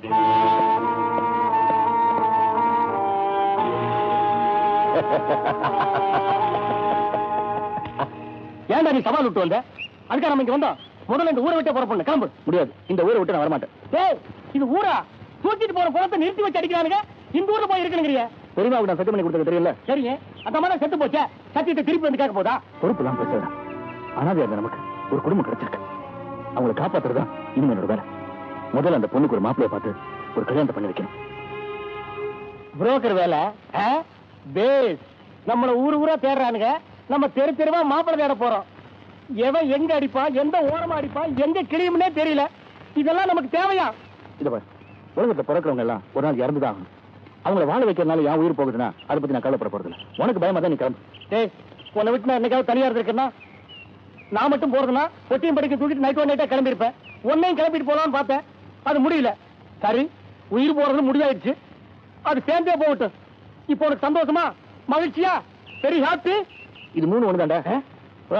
[SPEAKER 1] ஏன்டா நீ சவால் விட்டு வந்த? அதுக்காக நம்ம இங்க வந்தோம். முதல்ல இந்த ஊரை விட்டு போற பொண்ணு கிளம்பு. முடியாது, இந்த ஊரை விட்டு நான் வரமாட்டேன். டேய், இது ஊரா? தூக்கிட்டு போற பணத்தை நிறுத்தி வச்சு அடிக்கிறானுங்க. இந்த ஊர்ல போய் இருக்கணுங்கிறிய? பெரியமாவுக்கு நான் செட்டு பண்ணி கொடுத்தது தெரியல. சரிங்க, அந்த மாதிரி செத்து போச்சே, சத்தியத்தை திருப்பி வந்து கேட்க போதா? பொறுப்புலாம் பேசுறா. அனாதையா இருந்த நமக்கு ஒரு குடும்பம் கிடைச்சிருக்கு. அவங்களை காப்பாத்துறதுதான் இனிமே என்னோட வேலை. முதல்ல அந்த பொண்ணுக்கு ஒரு மாப்பிளைய பார்த்து ஒரு கல்யாணத்தை பண்ணி வைக்கணும். புரோக்கர் வேலை பேஸ். நம்மள ஊரா தேடுறானுங்க. நம்ம தெரு தெருவா மாப்பிள்ளை தேட போறோம். எவன் எங்க அடிப்பான், எந்த ஓரமா அடிப்பான், எங்க கிளியும்னே தெரியல. இதெல்லாம் நமக்கு தேவையா? இத பாரு, உலகத்தை பிறக்கிறவங்க எல்லாம் ஒரு நாள் இறந்துதான் ஆகணும். அவங்கள வாழ வைக்கிறதுனால என் உயிர் போகுதுன்னா அதை பத்தி நான் கவலைப்பட போறது இல்லை. உனக்கு பயமா தான் நீ கிளம்பு. டேய், உன்னை விட்டு நான் என்னைக்காவது தனியா இருந்திருக்கேன்னா? நான் மட்டும் போறதுன்னா பொட்டியும் படிக்க தூக்கிட்டு நைட்டா கிளம்பி இருப்பேன். உன்னையும் கிளம்பிட்டு போலான்னு பார்த்தேன், அது முடியல. சரி, உயிர் போறது முடியாயிடுச்சு, அது சேர்ந்தே போகட்டும். இப்போ உனக்கு சந்தோஷமா, மகிழ்ச்சியா, வெரி ஹாப்பி? இது 3 ஒண்ணுதான்டா. வா.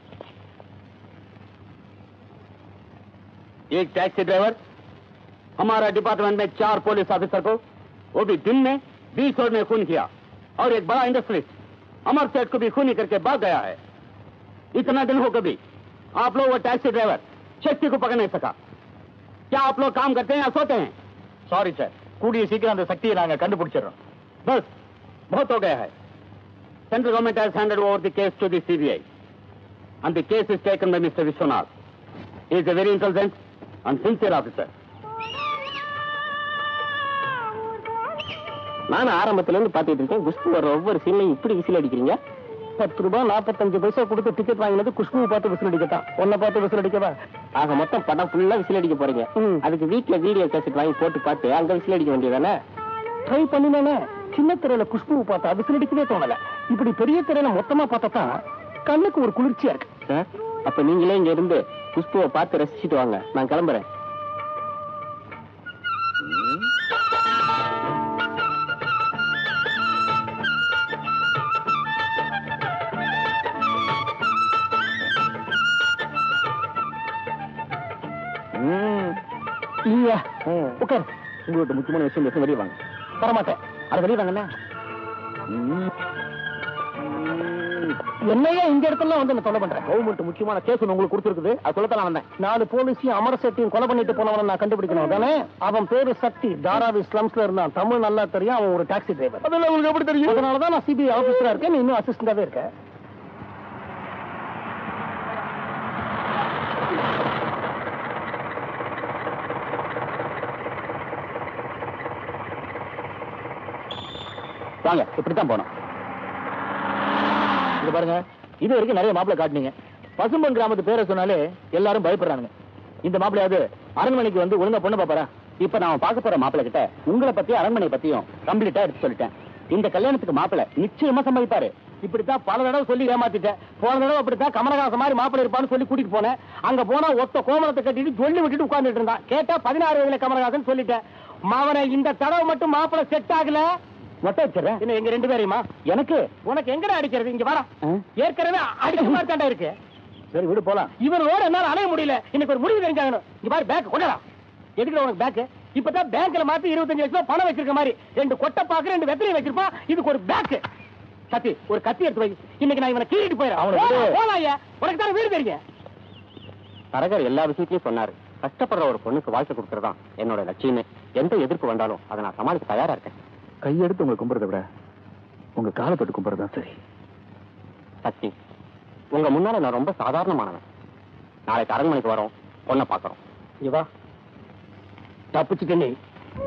[SPEAKER 1] एक टैक्सी ड्राइवर हमारा डिपार्टमेंट में 4 पुलिस ऑफिसर को वो भी दिन में 20 रोड में खून किया और एक बड़ा इंडस्ट्रियलिस्ट अमर सेठ को भी खूनी करके भाग गया है. इतना दिन हो कभी आप लोग वो टैक्सी ड्राइवर शक्ति को पकड़ नहीं सका. क्या आप लोग काम करते हैं या सोते हैं? सॉरी सर, கூடிய சீக்கிரம் அந்த சக்தியை நாங்க கண்டுபிடிச்சிடறோம். பஸ் बहुत हो गया है. Central government has handed over the case to the CBI and the case is taken by Mr. Vishwanath. He is a very intelligent and sincere officer. நான் ஆரம்பத்துல இருந்து பாத்துட்டு இருக்கேன். குஷ்பு வர ஒவ்வொரு சீன்லையும் இப்படி விசில் அடிக்கிறீங்க. 10 ரூபாய் 45 பைசா கொடுத்து டிக்கெட் வாங்கினது குஷ்புவை பார்த்து விசில் அடிக்கத்தான், உன்னை பார்த்து விசில் அடிக்கவா? ஆக மொத்தம் படம் ஃபுல்லா விசில் அடிக்க போறீங்க. அதுக்கு வீட்டுல வீடியோ கேசட் வாங்கி போட்டு பார்த்து அங்க விசில் அடிக்க வேண்டியதானே? ட்ரை பண்ணினானே. சின்ன திரையில குஷ்புவை பார்த்தா விசில் அடிக்கவே தோணல. இப்படி பெரிய திரையில மொத்தமா பார்த்தா கண்ணுக்கு ஒரு குளிர்ச்சியா இருக்கு. அப்ப நீங்களே இங்க இருந்து குஷ்புவை பார்த்து ரசிச்சுட்டு வாங்க. நான் கிளம்புறேன். உட்கார். உங்கள்கிட்ட முக்கியமான விஷயம் பேச வெளியே வாங்க. வரமாட்டேன். அது வெளியே வாங்கண்ணா. என்னையா இந்த இடத்துல வந்து தொலை பண்றேன்? கவர்மெண்ட் முக்கியமான கேஸ் உங்களுக்கு கொடுத்துருக்குது. அது சொல்லத்தான் வந்தேன். 4 போலீஸையும் அமர சக்தியும் கொலை பண்ணிட்டு போனவன நான் கண்டுபிடிக்கணும் தானே? அவன் பேரு சக்தி. தாராவி ஸ்லம்ஸ்ல இருந்தான். தமிழ் நல்லா தெரியும். அவன் ஒரு டாக்ஸி டிரைவர். அதெல்லாம் உங்களுக்கு எப்படி தெரியும்? அதனாலதான் நான் சிபிஐ ஆபீசரா இருக்கேன். நீ இன்னும் அசிஸ்டண்டாவே இருக்க. வாங்க, இப்படித்தான் போனோம். இது பாருங்க, இது வரைக்கும் நிறைய மாப்பிள்ளை காட்டினீங்க. பசும்பன் கிராமத்து பேரை சொன்னாலே எல்லாரும் பயப்படுறாங்க. இந்த மாப்பிள்ளையாவது அரண்மனைக்கு வந்து ஒழுங்கா பொண்ணு பாப்பாரா? இப்ப நான் பார்க்க போற மாப்பிள்ளை கிட்ட உங்களை பத்தியும் அரண்மனை பத்தியும் கம்ப்ளீட்டா எடுத்து சொல்லிட்டேன். இந்த கல்யாணத்துக்கு மாப்பிள்ளை நிச்சயமா சம்மதிப்பாரு. இப்படித்தான் பல தடவை சொல்லி ஏமாத்திட்டேன். போன தடவை அப்படித்தான் கமலஹாசன் மாதிரி மாப்பிள்ளை இருப்பான்னு சொல்லி கூட்டிட்டு போனேன். அங்க போனா ஒத்த கோமலத்தை கட்டிட்டு சொல்லி விட்டுட்டு உட்கார்ந்துட்டு இருந்தான். கேட்டா 16 வயதுல கமலஹாசன் சொல்லிட்டேன். மாவனை இந்த தடவை மட்டும் மாப்பிள்ளை செட் ஆகல. மொட்டை வச்சிடறேன். என்ன எங்க 2 பேரையுமா? எனக்கு உனக்கு எங்கடா அடிக்கிறது? இங்க வாடா. ஏற்கனவே அடிக்க மாதிரி தாண்டா இருக்கு. சரி விடு போலாம். இவனோட என்னால அலைய முடியல. இன்னைக்கு ஒரு முடிவு தெரிஞ்சாகணும். இங்க பாரு, பேக் கொண்டா. எதுக்கு உனக்கு பேக்? இப்பதான் பேங்க்ல மாத்தி 25 லட்சம் ரூபாய் பணம் வச்சிருக்க மாதிரி 2 கொட்டை பாக்கு 2 வெத்தலையும் வச்சிருப்பான். இதுக்கு ஒரு பேக். சத்தி, ஒரு கத்தி எடுத்து வை. இன்னைக்கு நான் இவனை கீழிட்டு போயிடுறேன். உனக்கு தான் வீடு தெரியும். தரகர் எல்லா விஷயத்தையும் சொன்னாரு. கஷ்டப்படுற ஒரு பொண்ணுக்கு வாழ்க்கை கொடுக்கறதான் என்னோட லட்சியமே. எந்த எதிர்ப்பு வந்தாலும் அதை நான் சமாளிக்க தயாரா இருக்கேன். கையெடுத்து உங்களை கும்புறதை விட உங்க காலை தொட்டு கும்புறதுதான் சரி. சக்தி, உங்க முன்னால நான் ரொம்ப சாதாரணமானவன். நாளைக்கு அரண்மனைக்கு வரோம், பொண்ணை பாக்குறோம். இங்க வா. தப்பிச்சுக்க நீ.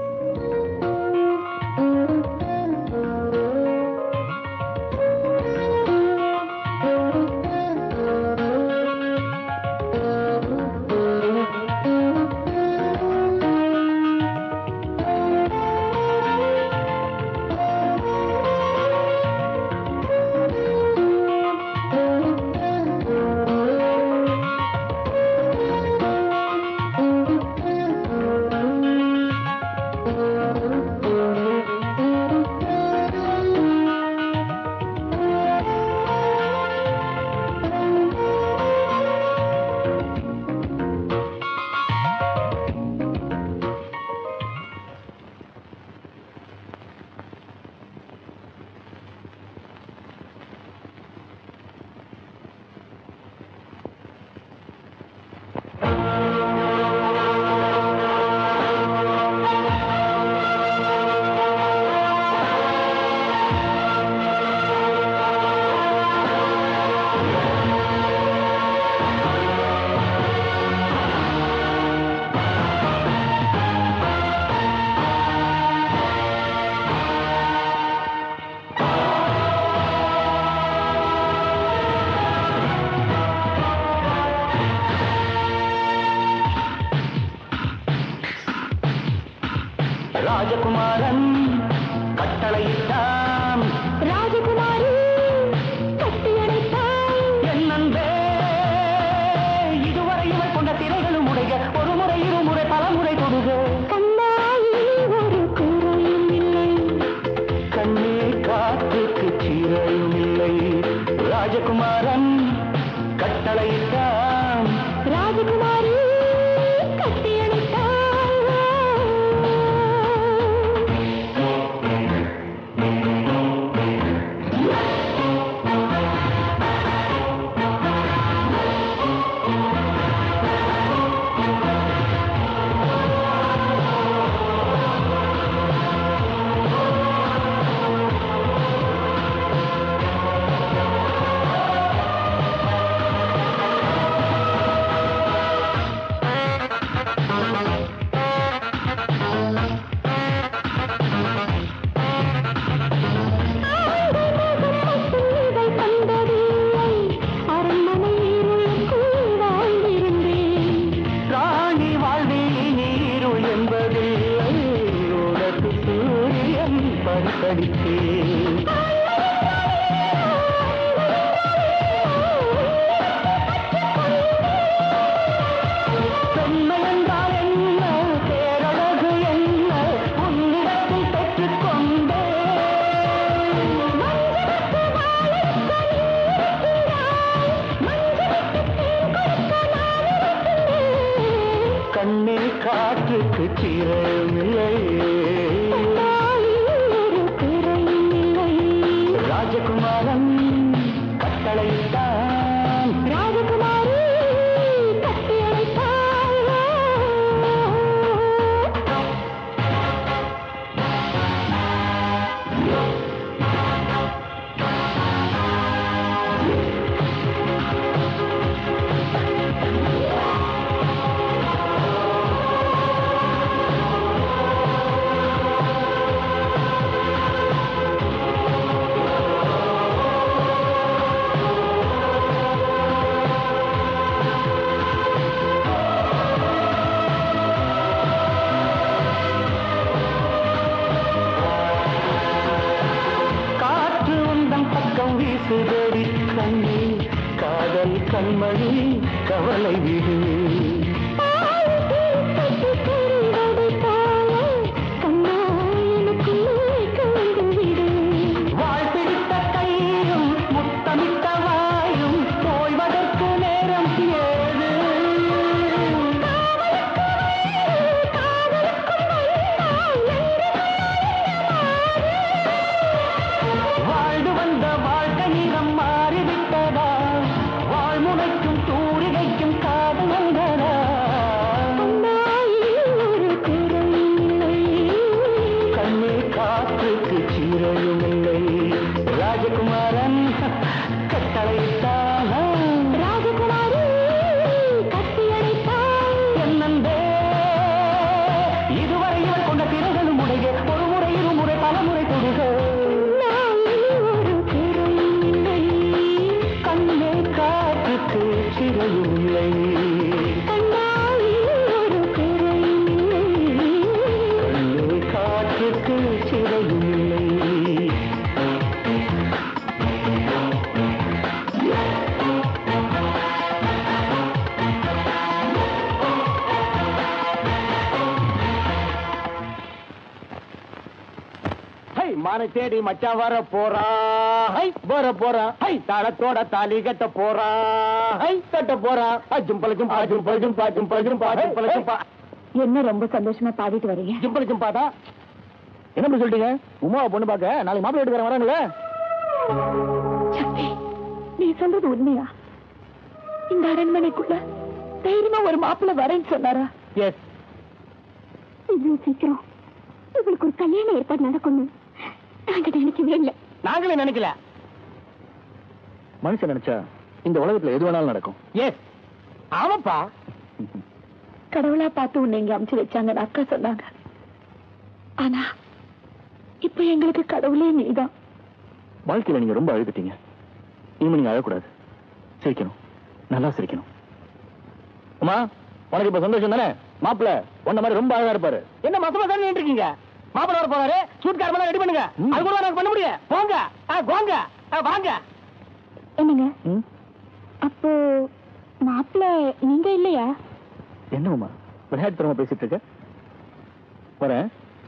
[SPEAKER 1] ராஜகுமாரன் கட்டளையிட்டான். ராஜகுமாரி கட்டியடைத்தான். என் அன்பே, இதுவரை இவர் கொண்ட திரைகளும் உடைய ஒரு முறை இருமுறை பலமுறை தொடுக. கண்ணாயில் ஒரு குறையும் இல்லை, கண்ணே காற்றுக்கு சீரையும் இல்லை. ராஜகுமாரன் கட்டளையிட்டான். ராஜகுமாரி கட்டியடைத்தான். படித்தேன். பெண்மை என்றால் என்ன, பேரழகு என்ன, உன்னிடத்தில் பெற்றுக்கொண்டேன். கண்ணே காற்றுக்கு சீரமில்லை, ராஜகுமாரன் கட்டளைத்தான், ராஜகுமாரி கட்டியடைத்தான். வீசுதடி கண்ணே காதல் கண்மணி கவலை விடு. வாழ்பிடித்த கையும் முத்தமிட்ட வாயும் போய்வதற்கு நேரம் ஏது. வாழ்ந்து வந்த வாழ்க்கை நிறம் மாறிவிட்டதா, வாழ்முனைக்கும் தூரிகைக்கும் காதல் வந்ததா. கண்ணே காற்றுக்கு சீரையும் இல்லை, ராஜகுமாரன் கட்டளைத்தான், ராஜகுமாரி கட்டியடைத்தான். என்னந்தே இதுவரை இவர் கொண்ட திரைகளும் உடைய, ஒரு முறை இருமுறை பல முறை தொடுக. கண்ணே காற்றுக்கு சிறையும் இல்லை, கண்ணே காற்றுக்கு சிறையும் இல்லை. மானை தேடி மச்சான் வர போறா, வர போறா, தாளத்தோட தாலி கட்ட போறா, கட்ட போறா. ஜும்பல ஜும்பா ஜும்பல ஜும்பா ஜும்பல ஜும்பா ஜும்பல ஜும்பா.
[SPEAKER 3] என்ன ரொம்ப சந்தோஷமா பாடிட்டு வரீங்க?
[SPEAKER 1] ஜும்பல ஜும்பாதா என்ன பண்ணி சொல்லிட்டீங்க? உமாவை பொண்ணு பார்க்க நாளைக்கு மாப்பிள்ளை வீட்டுக்காரன் வராங்களே.
[SPEAKER 3] சக்தி, நீ சொல்றது உண்மையா? இந்த அரண்மனைக்குள்ள தைரியமா ஒரு மாப்பிள்ளை வரேன்னு சொன்னாரா?
[SPEAKER 1] எஸ்.
[SPEAKER 3] இவ்வளவு சீக்கிரம் உங்களுக்கு ஒரு கல்யாண ஏற்பாடு நடக்கணும் நாங்க நினைக்கவே இல்லை.
[SPEAKER 1] நாங்களே நினைக்கல. மனுஷன் நினைச்சா இந்த உலகத்துல எது வேணாலும் நடக்கும். எஸ், ஆமாப்பா.
[SPEAKER 3] கடவுளா பார்த்து உன்னை இங்க அமுச்சு வச்சாங்க அக்கா சொன்னாங்க. ஆனா இப்ப எங்களுக்கு கடவுளே நீதான்.
[SPEAKER 1] வாழ்க்கையில நீங்க ரொம்ப அழுதுட்டீங்க. இனிமே நீங்க அழக்கூடாது, சிரிக்கணும், நல்லா சிரிக்கணும். அம்மா, உனக்கு இப்ப சந்தோஷம் தானே? மாப்பிள்ள உன்ன மாதிரி ரொம்ப அழகா இருப்பாரு. என்ன மசமா தானே இருக்கீங்க? மாப்பிள்ள வர போறாரு, சூட் கார் ரெடி பண்ணுங்க. அது கூட எனக்கு பண்ண முடியும். போங்க போங்க வாங்க.
[SPEAKER 3] என்னங்க அப்போ மாப்பிள்ள நீங்க இல்லையா?
[SPEAKER 1] என்னம்மா விளையாட்டு தரமா பேசிட்டு இருக்க? வரேன்.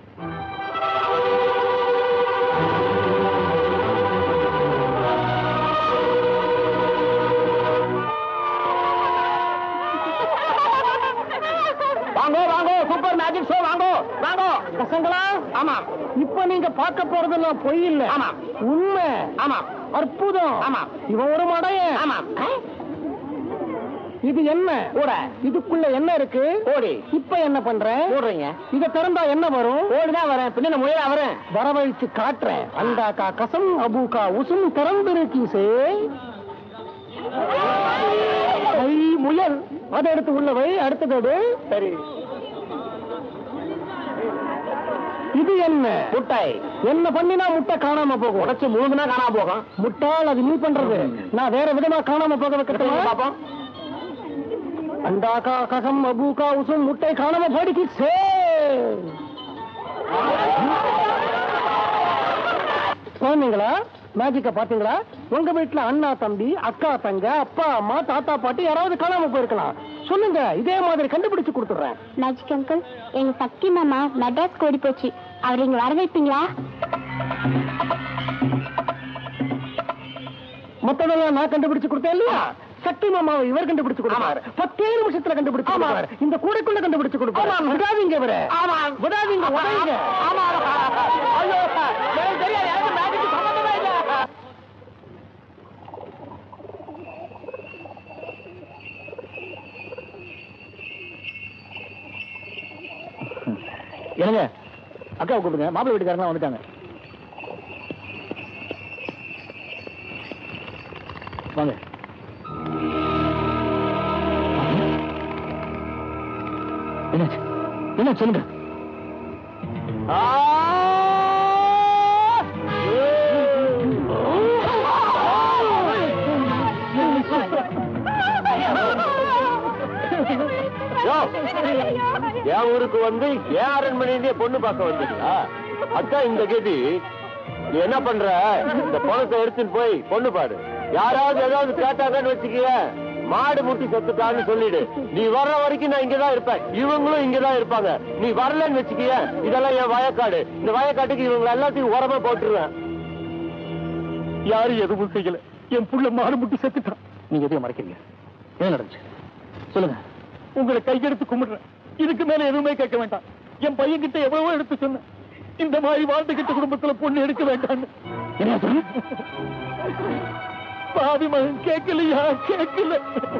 [SPEAKER 1] வாங்க வாங்க, சூப்பர் மேஜிக் ஷோ, வாங்க வாங்க பசங்களா. ஆமா, இப்ப நீங்க பார்க்க போறதெல்லாம் பொய் இல்ல. ஆமா, உண்மை. ஆமா, அற்புதம். ஆமா, இவன் ஒரு மடையன். ஆமா. இது என்ன ஓட? இதுக்குள்ள என்ன இருக்கு? ஓடி. இப்ப என்ன பண்றேன்? ஓடுறீங்க. இத திறந்தா என்ன வரும்? ஓடிதான் வரேன். பின்ன முயலா வரேன். வரவழைச்சு காட்டுறேன். அண்டாக்கா கசம் அபூக்கா உசும் திறந்திருக்கீசே. முயல் அதை எடுத்து உள்ளவை. அடுத்ததோடு சரி. இது என்ன? முட்டை. என்ன பண்ணினா முட்டை காணாம போகும்? உடச்சு முழுதுனா காணாம போகும். முட்டாள், அது நீ பண்றது. நான் வேற விதமா காணாம போக வைக்கிறேன். பாப்போம். அண்டாக்கா கசம் அபூக்கா உசும் முட்டை காணாம போயிடுச்சு. குழந்தைங்களா மேஜிக்க பாத்தீங்களா? உங்க வீட்டுல அண்ணா தம்பி அக்கா தங்க அப்பா அம்மா தாத்தா பாட்டி யாராவது காணாம போயிருக்கலாம். சொல்லுங்க, இதே மாதிரி கண்டுபிடிச்சு கொடுத்துடுறேன்.
[SPEAKER 5] மேஜிக் அங்கிள், எங்க சக்தி மாமா மெட்ராஸ் ஓடி போச்சு. அவர் இங்க வர வைப்பீங்களா?
[SPEAKER 1] மொத்தமெல்லாம் நான் கண்டுபிடிச்சு கொடுத்தேன் இல்லையா? சக்தி மாமாவை இவர் கண்டுபிடிச்சு கொடுப்பாரு. 10 நிமிஷத்துல கண்டுபிடிச்சு கொடுப்பாரு. இந்த கூடைக்குள்ள கண்டுபிடிச்சு கொடுப்பாரு. விடாதீங்க இவரை, விடாதீங்க, உடையுங்க.
[SPEAKER 2] ஐயோ, எனக்கு தெரியாது, எனக்கு மேஜிக் சம்பந்தமே இல்ல.
[SPEAKER 1] என்னங்க, அக்கா கூப்பிடுங்க, மாப்பிள்ளை வீட்டுக்காரங்க வந்துட்டாங்க. வாங்க. என்ன சொல்லுங்க.
[SPEAKER 4] என் ஊருக்கு வந்து ஏன் அரண்மனையிலேயே பொண்ணு பார்க்க வந்தீங்களா? அக்கா இந்த கேதி நீ என்ன பண்ற? இந்த பணத்தை எடுத்துட்டு போய் பொண்ணு பாரு. யாராவது ஏதாவது கேட்டாங்கன்னு வச்சுக்கிய, மாடு முட்டி செத்துட்டான்னு சொல்லிடு. நீ வர்ற வரைக்கும் நான் இங்கதான் இருப்பேன், இவங்களும் இங்கதான் இருப்பாங்க. நீ வரலன்னு வச்சுக்கிய, இதெல்லாம் என் வயக்காடு. இந்த வயக்காட்டுக்கு இவங்க எல்லாத்தையும் உரமா போட்டுருவேன்.
[SPEAKER 1] யாரும் எதுவும் செய்யல, என் புள்ள மாடு முட்டி செத்துட்டான். நீங்க எதையும் மறைக்கிறீங்க. என்ன நடந்துச்சு சொல்லுங்க. உங்களை கையெடுத்து கும்பிடுறேன், இதுக்கு மேல எதுவுமே கேட்க வேண்டாம். என் பையன் கிட்ட எவ்வளவோ எடுத்து சொன்னேன், இந்த மாதிரி வாழ்ந்துகிட்ட குடும்பத்துல பொண்ணு எடுக்க வேண்டாம். என்ன சொல்லு? பாவி மகன் கேட்கலையா? கேட்கல.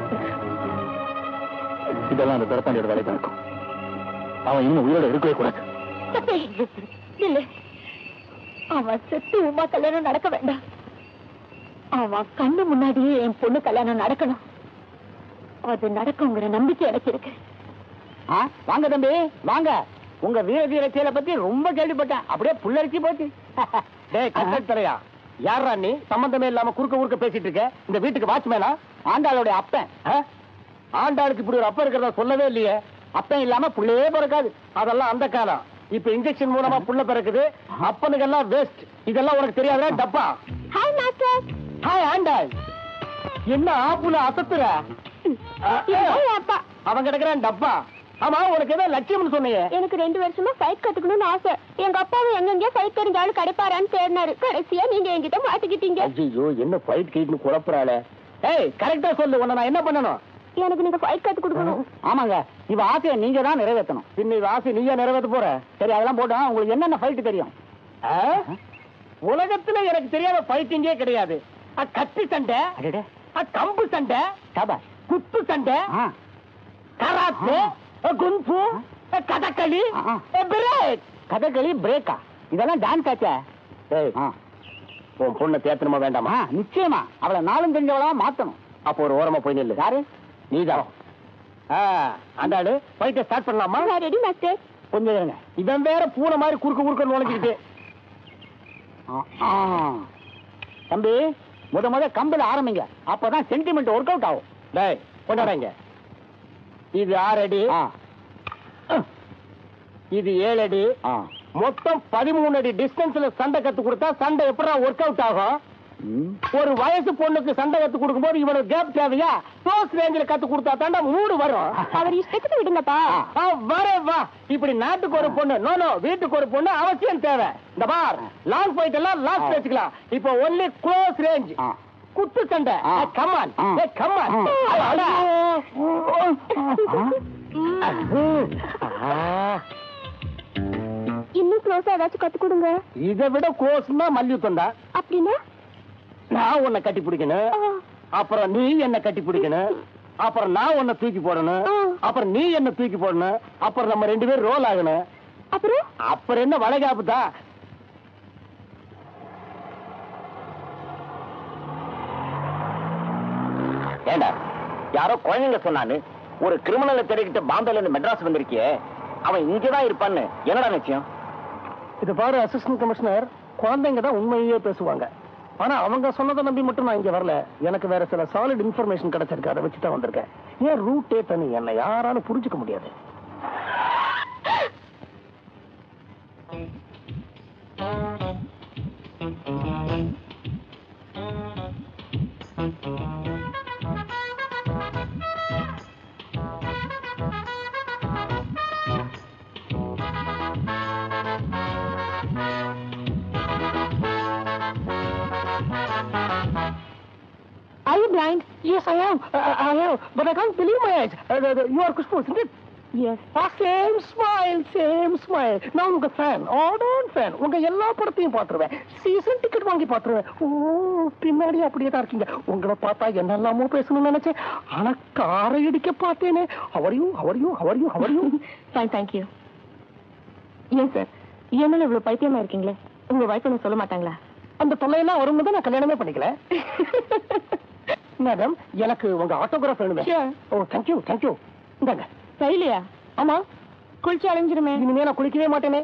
[SPEAKER 1] இதெல்லாம் அந்த தரத்தாண்டியோட வேலை தான் இருக்கும். அவன் இன்னும் உயிரோட இருக்கவே கூடாது.
[SPEAKER 3] இல்ல, அவன் செத்து உமா கல்யாணம் நடக்க வேண்டாம். அவன் கண்ணு முன்னாடியே என் பொண்ணு கல்யாணம் நடக்கணும். அது நடக்குங்கிற நம்பிக்கை எனக்கு இருக்கு.
[SPEAKER 1] வாங்க தம்பி, வாங்க. உங்க வீர செயலை பத்தி ரொம்ப கேள்விப்பட்டேன், அப்படியே புல்லரிச்சு போச்சு. டேய் கட்டளையா, யாரா நீ? சம்பந்தமே இல்லாம குறுக்க பேசிட்டு இருக்க. இந்த வீட்டுக்கு வாட்ச்மேனா? ஆண்டாளுடைய அப்பன். ஆண்டாளுக்கு இப்படி ஒரு அப்பன் இருக்கிறதா சொல்லவே இல்லையே. அப்பன் இல்லாம புள்ளையே பிறக்காது. அதெல்லாம் அந்த காலம். இப்ப இன்ஜெக்ஷன் மூலமா புள்ள பிறக்குது. அப்பனுக்கெல்லாம் வேஸ்ட். இதெல்லாம் உனக்கு தெரியாதா? டப்பா.
[SPEAKER 5] Hi master.
[SPEAKER 1] ஹாய் ஆண்டாள். என்ன ஆப்புல அசத்துற?
[SPEAKER 5] அப்பா
[SPEAKER 1] அவன் கிடக்குறான் டப்பா. ஆமா, உனக்கு ஏதோ லட்சியம்னு சொன்னீங்க.
[SPEAKER 5] எனக்கு 2 வருஷமா ஃபைட் கத்துக்கணும்னு ஆசை. எங்க அப்பாவும் எங்கெங்க ஃபைட் தெரிஞ்சாலும் கிடைப்பாரான்னு தேடினாரு. கடைசியா நீங்க என்கிட்ட மாட்டிக்கிட்டீங்க.
[SPEAKER 1] ஐயோ, என்ன ஃபைட் கீட்னு குழப்பறாளே. ஏய், கரெக்டா சொல்லு, உன்னை நான் என்ன பண்ணணும்?
[SPEAKER 5] எனக்கு நீங்க ஃபைட் கத்து கொடுக்கணும்.
[SPEAKER 1] ஆமாங்க, இவ ஆசையை நீங்க தான் நிறைவேற்றணும். பின்ன இவ ஆசை நீங்க நிறைவேற்ற போற. சரி, அதெல்லாம் போட்டோம். உங்களுக்கு என்னென்ன ஃபைட் தெரியும்? உலகத்துல எனக்கு தெரியாத ஃபைட்டிங்கே கிடையாது. கத்தி சண்டை, கம்பு சண்டை, குத்து சண்டை, karate, kung fu, Kathakali, break. Kathakali பிரேக்கா? இதெல்லாம் டான்ஸ் ஆச்சே. உன் பொண்ணை தேத்தணுமா வேண்டாமா? நிச்சயமா. அவளை நாளும் தெரிஞ்சவளா மாத்தணும். அப்போ ஒரு ஓரமா போய் நில்லு. யாரு? நீதான். அந்தாடு ஃபைட்டை ஸ்டார்ட் பண்ணலாமா?
[SPEAKER 5] Ready master.
[SPEAKER 1] கொஞ்சம் இருங்க. இவன் வேற பூனை மாதிரி குறுக்க நுழைஞ்சுக்கிட்டு. தம்பி, முத கம்பில ஆரம்பிங்க. அப்பதான் சென்டிமெண்ட் ஒர்க் அவுட் ஆகும். டேய் கொண்டாடுங்க. இது 6 அடி, இது 7 அடி, மொத்தம் 13 அடி டிஸ்டன்ஸ்ல சண்டை கத்து கொடுத்தா சண்டை எப்படா ஒர்க் அவுட் ஆகும்? ஒரு வயசு பொண்ணுக்கு சண்டை கத்து கொடுக்கும் போது இவனுக்கு கேப் தேவையா? க்ளோஸ் ரேஞ்சில கத்து கொடுத்தா தாண்டா மூடு வரும்.
[SPEAKER 5] அவர் இஷ்டத்துக்கு விடுங்கப்பா.
[SPEAKER 1] வா. இப்படி நாட்டுக்கு ஒரு பொண்ணு, நோ வீட்டுக்கு ஒரு பொண்ணு அவசியம் தேவை. இந்த பார், லாங் ஃபைட் எல்லாம் லாஸ்ட் வச்சுக்கலாம். இப்போ ஒன்லி க்ளோஸ் ரேஞ்ச் குத்து சண்டை. Come on come on.
[SPEAKER 5] இன்னும் க்ளோஸா ஏதாச்சும் கத்து கொடுங்க.
[SPEAKER 1] இதை விட க்ளோஸ்னா மல்யுத்தம் தான்.
[SPEAKER 5] அப்படின்னா
[SPEAKER 1] நான் உன்னை கட்டி பிடிக்கணும், அப்புறம் நீ என்ன கட்டி பிடிக்கணும், அப்புறம் நான் உன்னை தூக்கி போடணும், அப்புறம் நீ என்ன தூக்கி போடணும், அப்புறம் நம்ம 2 பேரும் ரோல் ஆகணும். அப்புறம் என்ன வளைகாப்பு தான். ஏண்டா, யாரோ குழந்தைங்க சொன்னான்னு ஒரு கிரிமினலை தேடிக்கிட்டு பாம்பேல இருந்து மெட்ராஸ் வந்திருக்கியே, அவன் இங்கதான் இருப்பான்னு என்னடா நிச்சயம்? இது பாரு அசிஸ்டன்ட் கமிஷனர், குழந்தைங்க தான் உண்மையே பேசுவாங்க. ஆனா அவங்க சொன்னதை நம்பி மட்டும் நான் இங்க வரல. எனக்கு வேற சில சாலிட் இன்ஃபர்மேஷன் கிடைச்சிருக்கு, அதை வச்சுதான் வந்திருக்கேன். ஏன் ரூட்டே தனி, என்ன யாராலும் புரிஞ்சுக்க முடியாது. Yes, I am. I am. But I can't believe my eyes. You are Kushbu, isn't it?
[SPEAKER 3] Yes.
[SPEAKER 1] Same smile. நான் உங்க ஃபேன், ஆடான் ஃபேன். உங்க எல்லா படத்தையும் பார்த்துருவேன். சீசன் டிக்கெட் வாங்கி பார்த்துருவேன். ஓ, பின்னாடி அப்படியே தான் இருக்கீங்க. உங்களை பார்த்தா என்னெல்லாமோ பேசணும்னு நினைச்சேன். ஆனா காரை இடிக்க பார்த்தேனே. How are you?
[SPEAKER 3] Fine, thank you. ஏன் சார் என்ன இவ்வளவு பைத்தியமா இருக்கீங்களே? உங்க வைஃப் என்ன சொல்ல மாட்டாங்களா?
[SPEAKER 1] அந்த தொல்லையெல்லாம் வரும்போது தான் நான் கல்யாணமே பண்ணிக்கல. மேடம், எனக்கு உங்க ஆட்டோகிராஃப் வேணுமே. ஓ, தேங்க்யூ. இந்தாங்க.
[SPEAKER 3] சரியில்லையா?
[SPEAKER 1] ஆமா,
[SPEAKER 3] குளிச்சு அலைஞ்சிருமே.
[SPEAKER 1] இனிமே நான் குளிக்கவே மாட்டேனே.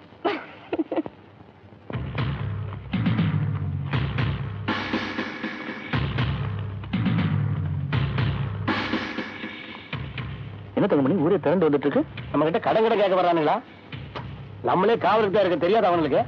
[SPEAKER 1] என்ன தங்கமணி ஊரே திரண்டு வந்துட்டு இருக்கு? நம்ம கிட்ட கடன் கேட்க வர்றானுங்களா? நம்மளே காவலுக்கு தான் இருக்க தெரியாது அவனுக்கு.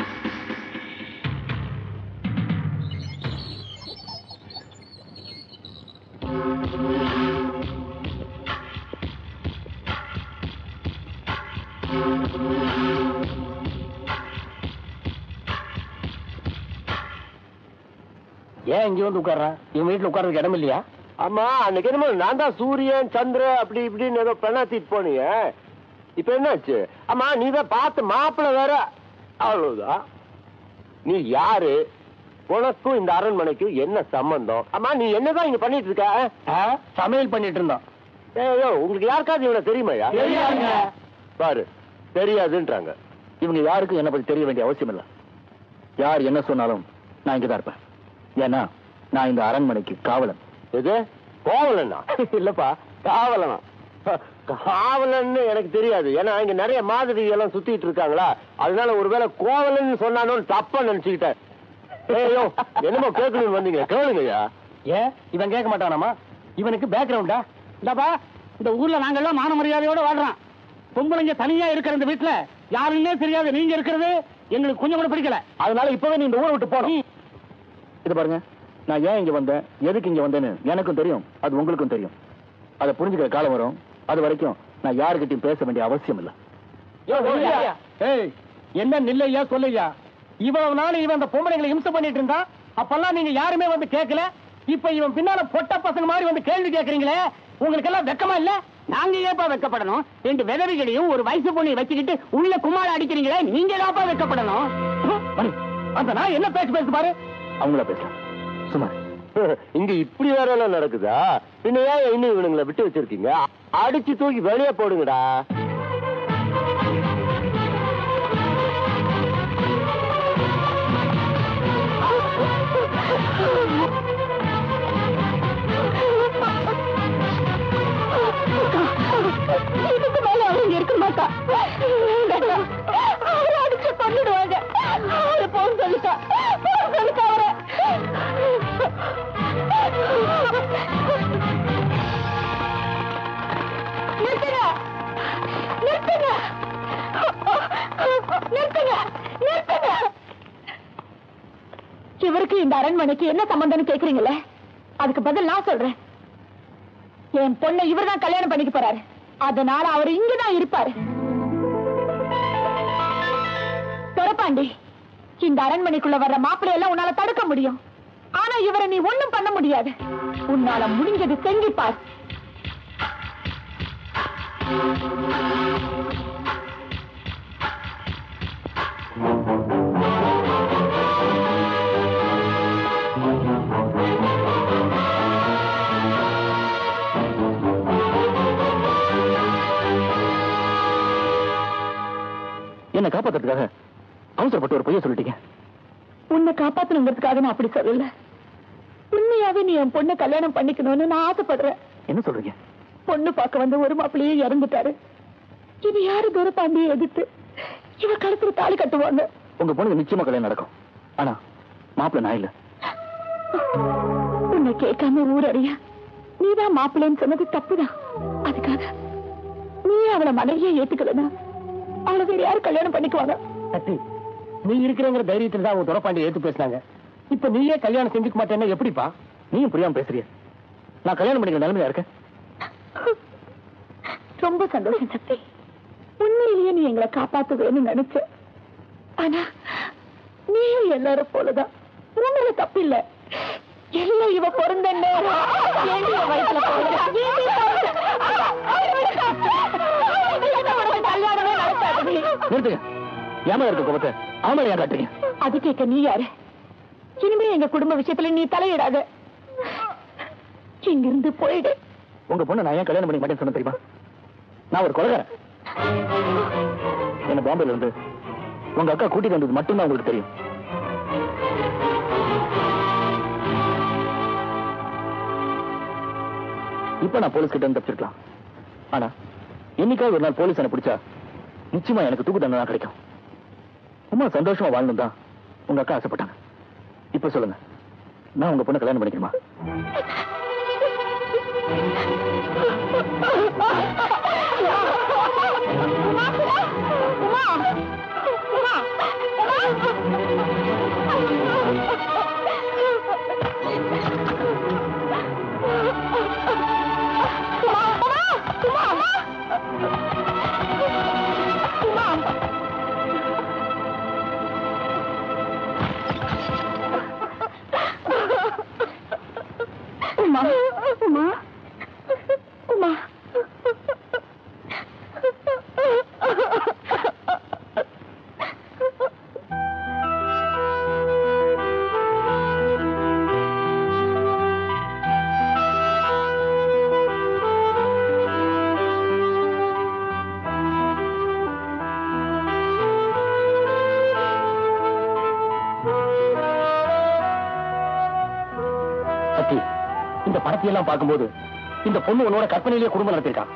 [SPEAKER 1] ஏன் இங்க வந்து உட்கார்றான்? இவன் வீட்டுல உட்கார்றதுக்கு இடம் இல்லையா?
[SPEAKER 4] ஆமா, அன்னைக்கு என்னமோ நான் தான் சூரியன் சந்திர அப்படி இப்படின்னு ஏதோ பெண்ணாத்திட்டு போனீங்க. இப்ப என்னாச்சு? ஆமா, நீ தான் பார்த்து மாப்பிள்ள வேற. அவ்வளவுதான். நீ யாரு? உனக்கும் இந்த அரண்மனைக்கும் என்ன சம்பந்தம்? ஆமா, நீ என்னதான் இங்க பண்ணிட்டு இருக்க?
[SPEAKER 1] சமையல் பண்ணிட்டு இருந்தோம்.
[SPEAKER 4] ஏயோ, உங்களுக்கு யாருக்காவது இவனை தெரியுமாயா? பாரு, தெரியாதுன்றாங்க.
[SPEAKER 1] இவங்க யாருக்கும் என்ன பத்தி தெரிய வேண்டிய அவசியம் இல்ல. யார் என்ன சொன்னாலும் நான் இங்கதான் இருப்பேன். ஏன்னா நான் இந்த அரண்மனைக்கு காவலன்.
[SPEAKER 4] எது கோவலனா?
[SPEAKER 1] இல்லப்பா, காவலனா.
[SPEAKER 4] காவலன்னு எனக்கு தெரியாது. ஏன்னா இங்க நிறைய மாதிரி எல்லாம் சுத்திட்டு இருக்காங்களா, அதனால ஒருவேளை கோவலன்னு சொன்னானு தப்பா நினைச்சுக்கிட்டேன். ஏயோ, என்னமோ கேட்கணும்னு வந்தீங்க, கேளுங்கய்யா.
[SPEAKER 1] ஏன் இவன் கேட்க மாட்டானாமா? இவனுக்கு பேக்ரவுண்டா? இந்தாப்பா, இந்த ஊர்ல நாங்கெல்லாம் மான மரியாதையோட வாழ்றான். பொம்பளைங்க தனியா இருக்கிற இந்த வீட்டுல யாருன்னே தெரியாது. நீங்க இருக்கிறது எங்களுக்கு கொஞ்சம் கூட பிடிக்கல. அதனால இப்பவே நீ இந்த ஊரை விட்டு போறோம். இது பாருங்க, நான் ஏன் இங்க வந்தேன், எதுக்கு இங்க வந்தேன்னு எனக்கும் தெரியும், அது உங்களுக்கும் தெரியும். அதை புரிஞ்சுக்கிற காலம் வரும். அது வரைக்கும் நான் யாருக்கிட்டையும் பேச வேண்டிய அவசியம் இல்ல. என்ன நில்லையா சொல்லையா? இவ்வளவு நாள் இவன் அந்த பொம்பளைங்களை இம்சை பண்ணிட்டு இருந்தா, அப்பெல்லாம் நீங்க யாருமே வந்து கேட்கல. இப்ப இவன் பின்னால பொட்ட பசங்க மாதிரி வந்து கேள்வி கேட்கறீங்களே, உங்களுக்கு எல்லாம் வெக்கமா இல்ல?
[SPEAKER 2] நாங்க ஏப்பா வெக்கப்படணும்? 2 விதவைகளையும் ஒரு வயசு பொண்ணை வச்சுக்கிட்டு உள்ள குமார அடிக்கிறீங்களே, நீங்க ஏப்பா வெக்கப்படணும்?
[SPEAKER 1] அந்த நான் என்ன பேசு பாரு. அவங்கள பேசலாம் சும்மா.
[SPEAKER 4] இங்க இப்படி வேற எல்லாம் நடக்குதா? பின்ன ஏன் இன்னும் இவனுங்களை விட்டு வச்சிருக்கீங்க? அடிச்சு தூக்கி வெளியே போடுங்கடா.
[SPEAKER 3] இதுக்கு மேல அவங்க இருக்க மாட்டா. அவரை அடிச்சு பண்ணிடுவாங்க. அவரை போன் சொல்லிட்டா அவரை. நிறுத்துங்க. இவருக்கு இந்த அரண்மனைக்கு என்ன சம்பந்தம்னு கேக்குறீங்களே, அதுக்கு பதில் நான் சொல்றேன். என் பொண்ணை இவர் தான் கல்யாணம் பண்ணிக்க போறாரு. அதனால அவர் இங்கதான் இருப்பாரு. துரப்பாண்டி, இந்த அரண்மனைக்குள்ள வர்ற மாப்பிள்ளை எல்லாம் உன்னால தடுக்க முடியும். ஆனா இவரை நீ ஒண்ணும் பண்ண முடியாது. உன்னால முடிஞ்சது செஞ்சிப்பார்.
[SPEAKER 1] என்ன காப்பாத்துறதுக்காக அவசரப்பட்டு ஒரு பொய்ய சொல்லிட்டீங்க.
[SPEAKER 3] உன்னை காப்பாத்தணுங்கிறதுக்காக நான் அப்படி சொல்லல. உண்மையாவே நீ என் பொண்ணை கல்யாணம் பண்ணிக்கணும்னு நான் ஆசைப்படுறேன்.
[SPEAKER 1] என்ன சொல்றீங்க?
[SPEAKER 3] பொண்ணு பார்க்க வந்து ஒரு மாப்பிள்ளையே இறந்துட்டாரு. இது யாரு துரப்பாண்டியை எதிர்த்து இவ கழுத்துல தாலி கட்டுவாங்க.
[SPEAKER 1] உங்க பொண்ணுக்கு நிச்சயமா கல்யாணம் நடக்கும். ஆனா மாப்பிள்ளை நான் இல்ல.
[SPEAKER 3] உன்னை கேட்காம ஊரறிய நீதான் மாப்பிள்ளைன்னு சொன்னது தப்புதான். அதுக்காக நீ அவளை மனைவியை ஏத்துக்கலனா அவளை வேற யாரு கல்யாணம் பண்ணிக்குவாங்க?
[SPEAKER 1] சத்தி, நீ இருக்கிறங்கிற தைரியத்துல தான் அவங்க துரப்பாண்டி ஏத்து பேசினாங்க. இப்ப நீயே கல்யாணம் செஞ்சுக்க மாட்டேன்னா எப்படிப்பா? நீயும் புரியாம பேசுறிய. நான் கல்யாணம் பண்ணிக்கிற நிலைமையா இருக்கேன்.
[SPEAKER 3] ரொம்ப சந்தோஷம் சக்தி. உண்மையிலேயே நீ எங்களை காப்பாத்துவேன்னு நினைச்ச. ஆனா நீயும் எல்லாரும் போலதான். உங்களை தப்பு இல்ல. எல்லாம் இவ பொருந்த நேரம் வயசுல கல்யாணமே நடக்காது.
[SPEAKER 1] நிறுத்துங்க. ஏமா இருக்க கோபத்தை ஆமலையா காட்டுறீங்க?
[SPEAKER 3] அது கேட்க நீ யாரு? இனிமே எங்க குடும்ப விஷயத்துல நீ தலையிடாத. இங்கிருந்து போயிடு.
[SPEAKER 1] உங்க பொண்ணு நான் ஏன் கல்யாணம் பண்ணி மாட்டேன்னு சொன்ன தெரியுமா? நான் ஒரு கொலைகாரன். என்ன பாம்பேல இருந்து உங்க அக்கா கூட்டிட்டு வந்தது மட்டும்தான் உங்களுக்கு தெரியும். இப்ப நான் போலீஸ் கிட்ட இருந்து தப்பிச்சிருக்கலாம். ஆனா என்னைக்காவது ஒரு நாள் போலீஸ் என்ன பிடிச்சா நிச்சயமா எனக்கு தூக்கு தண்டனை தான் கிடைக்கும். உமா சந்தோஷமா வாழணும் தான் உங்க அக்கா ஆசைப்பட்டாங்க. இப்ப சொல்லுங்க, நான் உங்க பொண்ணு கல்யாணம் பண்ணிக்கணுமா? இந்த படத்தையெல்லாம் பார்க்கும்போது இந்த பொண்ணு உன்னோட கற்பனையிலேயே குடும்பம் நடத்திருக்கான்.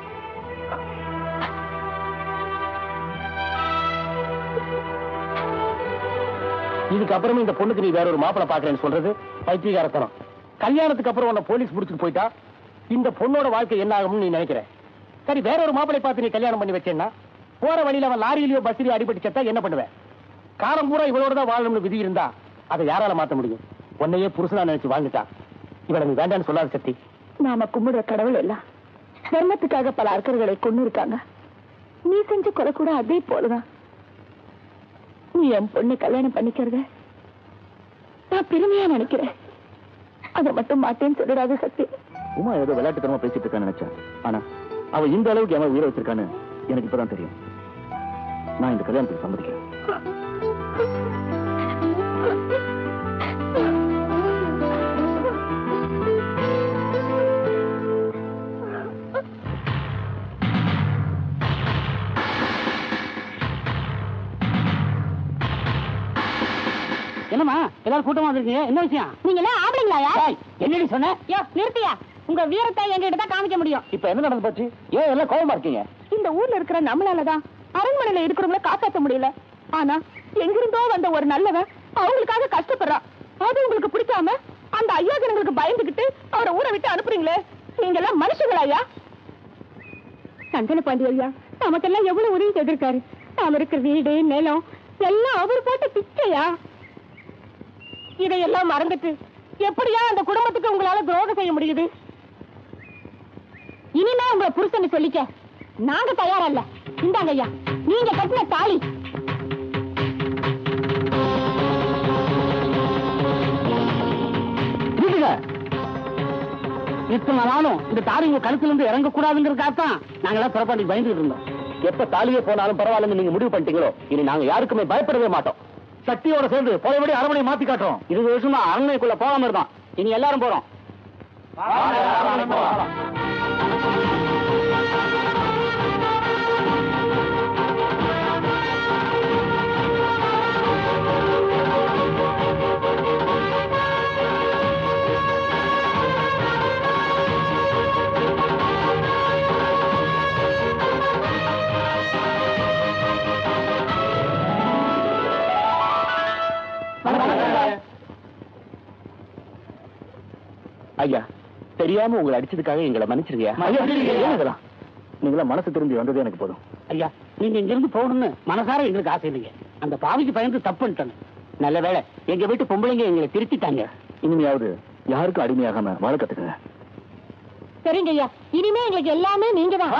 [SPEAKER 1] இதுக்கப்புறமே இந்த பொண்ணுக்கு நீ வேற ஒரு மாப்பிளை பாக்குறேன்னு சொல்றது பைத்தியகாரத்தனம். கல்யாணத்துக்கு அப்புறம் உன்னை போலீஸ் முடிச்சுட்டு போயிட்டா இந்த பொண்ணோட வாழ்க்கை என்ன ஆகும்னு நீ நினைக்கிற? சரி, வேற ஒரு மாப்பிளை பார்த்து நீ கல்யாணம் பண்ணி வச்சேன்னா போற வழியில அவன் லாரியிலயோ பஸ்லயோ அடிபட்டு செத்தா என்ன பண்ணுவேன்? காலம் பூரா இவளோட தான் வாழணும்னு விதி இருந்தா அதை யாரால மாத்த முடியும்? உன்னையே புருஷனா நினைச்சு வாழ்ந்துட்டா. இவளை நீ வேண்டான்னு சொல்லாத சக்தி.
[SPEAKER 3] நாம கும்பிடுற கடவுள் எல்லாம் தர்மத்துக்காக பல அர்க்கர்களை கொண்டு இருக்காங்க. நீ செஞ்ச கொலை கூட அதே போலதான். நீ என் பொண்ணு கல்யாணம் பண்ணிக்கிறத நான் பெருமையா நினைக்கிறேன். அதை மட்டும் மாட்டேன்னு சொல்லிடாத சக்தி.
[SPEAKER 1] உமா ஏதோ விளையாட்டுத்தனமா பேசிட்டு இருக்கான்னு நினைச்சேன். ஆனா அவ இந்த அளவுக்கு எவன் உயிரை வச்சிருக்கான்னு எனக்கு இப்பதான் தெரியும். நான் இந்த கல்யாணத்துக்கு சம்மதிக்கிறேன். என்னமா எல்லாரும் கூட்டமா வந்திருக்கீங்க? என்ன விஷயம்?
[SPEAKER 3] நீங்க எல்லாம் ஆம்பளைங்களா?
[SPEAKER 1] என்னடி சொன்ன?
[SPEAKER 3] நிறுத்தியா? உங்க வீரத்தை எங்ககிட்ட தான் காமிக்க முடியும்.
[SPEAKER 1] இப்ப என்ன நடந்து போச்சு? ஏன் எல்லாம் கோவமா இருக்கீங்க?
[SPEAKER 3] இந்த ஊர்ல இருக்கிற நம்மளாலதான் அரண்மனையில இருக்கிறவங்கள காப்பாற்ற முடியல. ஆனா எங்கிருந்தோ வந்த ஒரு நல்லவன் அவங்களுக்காக கஷ்டப்படுறான். அது உங்களுக்கு பிடிக்காம அந்த ஐயாஜனங்களுக்கு பயந்துகிட்டு அவரை ஊரை விட்டு அனுப்புறீங்களே, நீங்க எல்லாம் மனுஷங்களா? ஐயா சந்தன பாண்டி ஐயா நமக்கெல்லாம் எவ்வளவு உதவி செய்திருக்காரு. நாம இருக்கிற வீடு நிலம் எல்லாம் அவர் போட்ட பிச்சையா? இதையெல்லாம் மறந்துட்டு எப்படியா அந்த குடும்பத்துக்கு உங்களால துரோகம் செய்ய முடியுது? இனிமே உங்களை புருஷன் சொல்லிக்க நாங்க தயாரா இல்ல. இந்தாங்க ஐயா, நீங்க கட்டின தாலி.
[SPEAKER 1] இத்தனை நாளும் இந்த தாலி உங்க கழுத்துல இருந்து இறங்க கூடாதுங்கிறதுக்காகத்தான் நாங்கெல்லாம் புறப்பாண்டி பயந்துட்டு இருந்தோம். எப்ப தாலியே போனாலும் பரவாயில்லன்னு நீங்க முடிவு பண்ணிட்டீங்களோ, இனி நாங்க யாருக்குமே பயப்படவே மாட்டோம். சக்தியோட சேர்ந்து பழையபடி அரண்மனை மாத்தி காட்டுறோம். 20 வருஷமா அரண்மனைக்குள்ள போகாம இருந்தோம். இனி எல்லாரும் போறோம். ஐயா, தெரியாம உங்களை அடிச்சதுக்காக எங்களை மன்னிச்சிருங்க. நீங்களா மனசு திரும்பி வந்ததே எனக்கு போதும். ஐயா, நீங்க இங்க இருந்து போகணும்னு மனசார எங்களுக்கு ஆசை இல்லைங்க. அந்த பாவிக்கு பயந்து தப்பு பண்ணிட்டாங்க. நல்ல வேளை எங்க வீட்டு பொம்பளைங்க எங்களை திருத்திட்டாங்க. இனிமையாவது யாருக்கும் அடிமையாகாம வாழ கத்துக்குங்க.
[SPEAKER 3] சரிங்க ஐயா, இனிமே எங்களுக்கு எல்லாமே நீங்க தான்.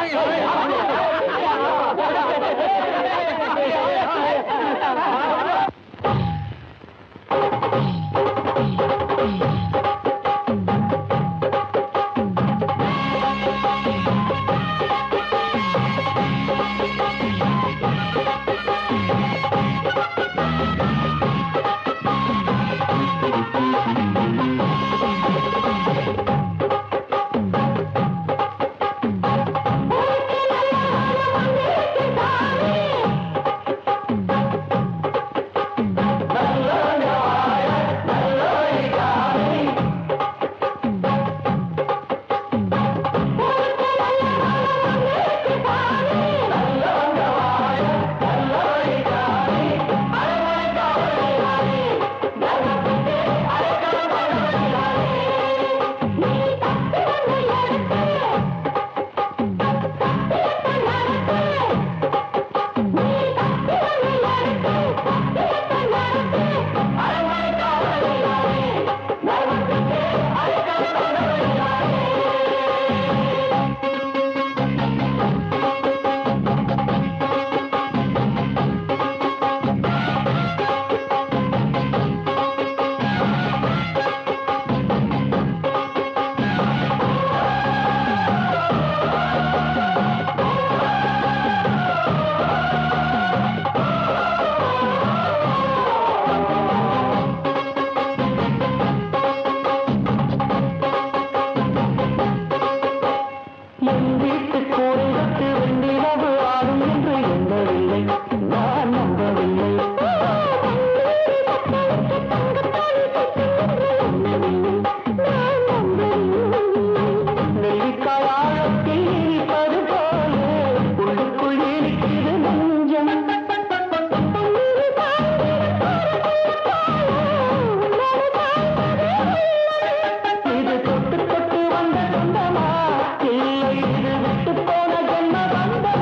[SPEAKER 1] வீட்டு கூரை விட்டு வெண்ணிலவு ஆடும் என்று எண்ணவில்லை, நான் நம்பவில்லை. நெல்லிக்காய் ஆழத்தில் இருப்பது போல உள்ளுக்குள் இருக்கிறது நெஞ்சம். இது தொட்டு தொட்டு வந்த சொந்தமா, இல்லை இது விட்டு போன ஜென்ம பந்தமா?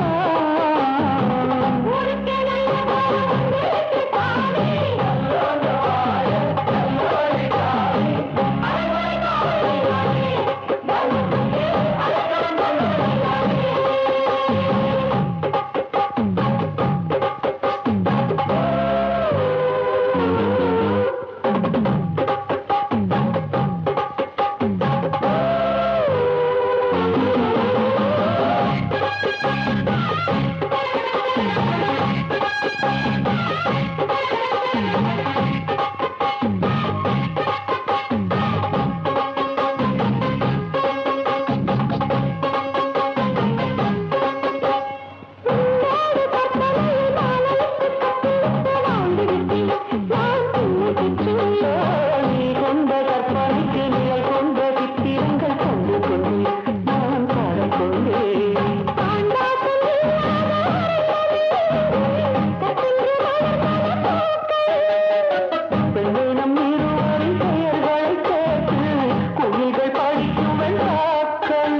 [SPEAKER 1] நீ கொண்ட கற்பனைக்கு நிழல் கொண்ட சித்திரங்கள் கொண்டு கொண்டு நான் பாடிக்கொண்டேன். பெண்ணை நம் இருவரின் பெயர்களை சேர்த்து குயில்கள் படிக்கும் வெள்ளாக்கள்.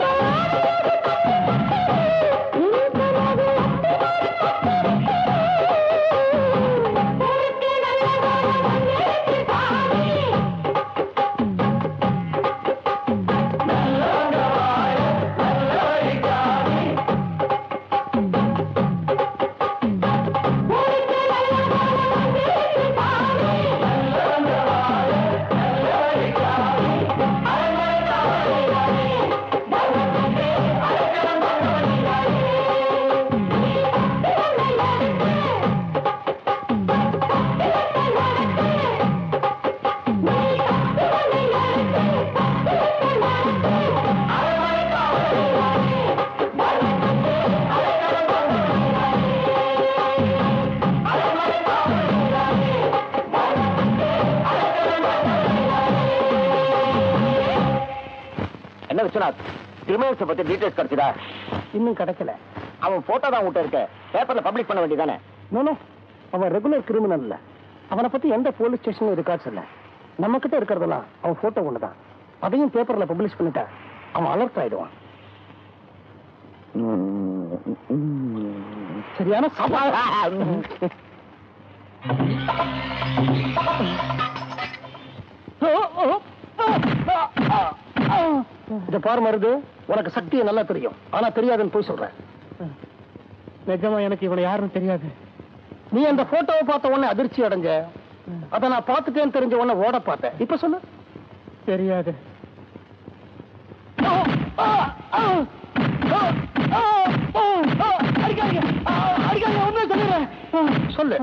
[SPEAKER 4] என்ன விஸ்வநாத், கிரிமினல்ஸை பத்தி டீடைல்ஸ் கிடைச்சதா?
[SPEAKER 1] இன்னும் கிடைக்கல.
[SPEAKER 4] அவன் போட்டோ தான் விட்டு இருக்க, பேப்பர்ல பப்ளிஷ் பண்ண வேண்டியதானே?
[SPEAKER 1] நோ, அவன் ரெகுலர் கிரிமினல் இல்ல. அவனை பத்தி எந்த போலீஸ் ஸ்டேஷனும் ரெக்கார்ட்ஸ் இல்ல. நம்ம கிட்ட இருக்கிறதெல்லாம் அவன் போட்டோ ஒண்ணுதான். அதையும் பேப்பர்ல பப்ளிஷ் பண்ணிட்டா அவன் அலர்ட் ஆயிடுவான். சரியான இத பாரு மருது, உனக்கு சக்தியை நல்லா தெரியும், ஆனா தெரியாதுன்னு போய் சொல்ற. நிஜமா எனக்கு இவனை யாருன்னு தெரியாது. நீ அந்த போட்டோவை பார்த்த உடனே அதிர்ச்சி அடைஞ்ச, அத நான் பார்த்துட்டேன்னு தெரிஞ்ச உடனே ஓட பார்த்தேன். இப்ப சொல்லு. தெரியாது. அடிக்காதீங்க, உண்மையை சொல்லிடுறேன். சொல்லு.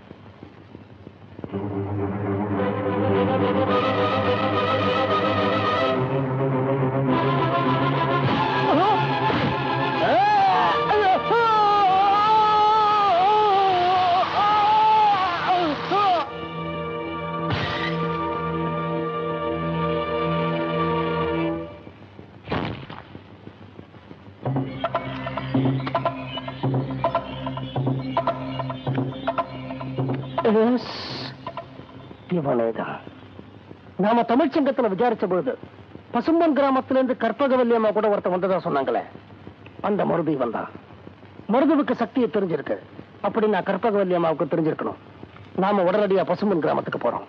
[SPEAKER 1] இவனேதான். நாம தமிழ்ச்சங்கத்துல விசாரிச்ச பொழுது பசும்பன் கிராமத்திலிருந்து கற்பகவல்லியம்மா கூட ஒருத்தன் வந்ததா சொன்னாங்களே, அந்த மருது வந்தான். மருதுவுக்கு சக்தியை தெரிஞ்சிருக்கு அப்படின்னு கற்பகவல்லியம்மாவுக்கு தெரிஞ்சிருக்கணும். நாம உடனடியா பசும்பன் கிராமத்துக்கு போறோம்.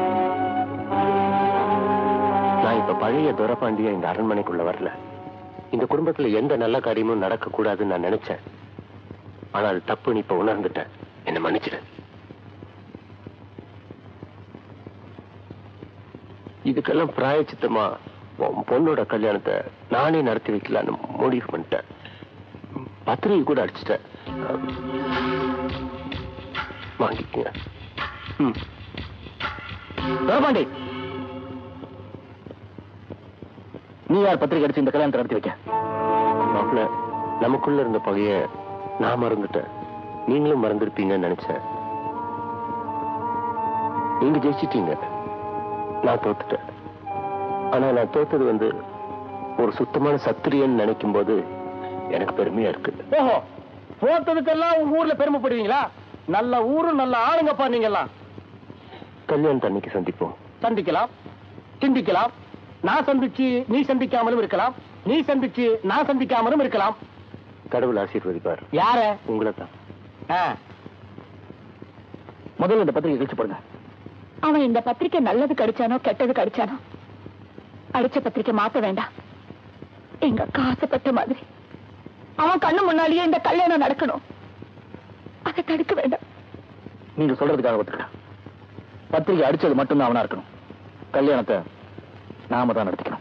[SPEAKER 4] பழைய துரபாண்டிய இந்த அரண்மனைக்குள்ள வரல. இந்த குடும்பத்துல எந்த நல்ல காரியமும் நடக்க கூடாதுன்னு நான் நினைச்சேன். ஆனா அது தப்புன்னு இப்ப உணர்ந்துட்டேன். என்ன மன்னிச்சிடு. இதுக்கெல்லாம் பிராயச்சித்தமா பொண்ணோட கல்யாணத்தை நானே நடத்தி வைக்கலான்னு முடிவு பண்ணிட்டேன். பத்திரிகை கூட அடிச்சிட்டேன். வாங்கிக்கங்க.
[SPEAKER 1] தரபாண்டி, நீ யார் பத்திரிகை அடிச்சு இந்த கல்யாணத்தை நடத்தி வைக்க?
[SPEAKER 4] மாப்பிள்ள, நமக்குள்ள இருந்த பகைய நான் மறந்துட்டேன். நீங்களும் மறந்துருப்பீங்கன்னு நினைச்சேன். நீங்க ஜெயிச்சிட்டீங்க, நான் தோத்துட்டேன். ஆனா நான் தோத்தது ஒரு சுத்தமான சத்திரியன்னு நினைக்கும் போது எனக்கு பெருமையா இருக்கு.
[SPEAKER 1] ஓஹோ, தோத்ததுக்கெல்லாம் உங்க ஊர்ல பெருமைப்படுவீங்களா? நல்ல ஊரு, நல்ல ஆளுங்கப்பா நீங்கெல்லாம்.
[SPEAKER 4] கல்யாணம் அன்னைக்கு சந்திப்போம்.
[SPEAKER 1] சந்திக்கலாம், சிந்திக்கலாம். நான் சந்திச்சு நீ சந்திக்காமலும் இருக்கலாம், நீ சந்திச்சு நான் சந்திக்காமலும் இருக்கலாம்.
[SPEAKER 4] கடவுள் ஆசீர்வதிப்பார்.
[SPEAKER 1] யார?
[SPEAKER 4] உங்களை தான்.
[SPEAKER 1] முதல்ல இந்த பத்திரிகை கழிச்சு போடுங்க.
[SPEAKER 3] அவன் இந்த பத்திரிக்கை நல்லதுக்கு அடிச்சானோ கெட்டதுக்கு அடிச்சானோ, அடிச்ச பத்திரிக்கை மாத்த வேண்டாம். எங்க அக்கா ஆசைப்பட்ட மாதிரி அவன் கண்ணு முன்னாலேயே இந்த கல்யாணம் நடக்கணும். அதை தடுக்க வேண்டாம்.
[SPEAKER 1] நீங்க சொல்றதுக்காக ஒத்துக்க. பத்திரிகை அடிச்சது மட்டும்தான் அவனா இருக்கணும். கல்யாணத்தை நாம தான் நடத்திக்கணும்.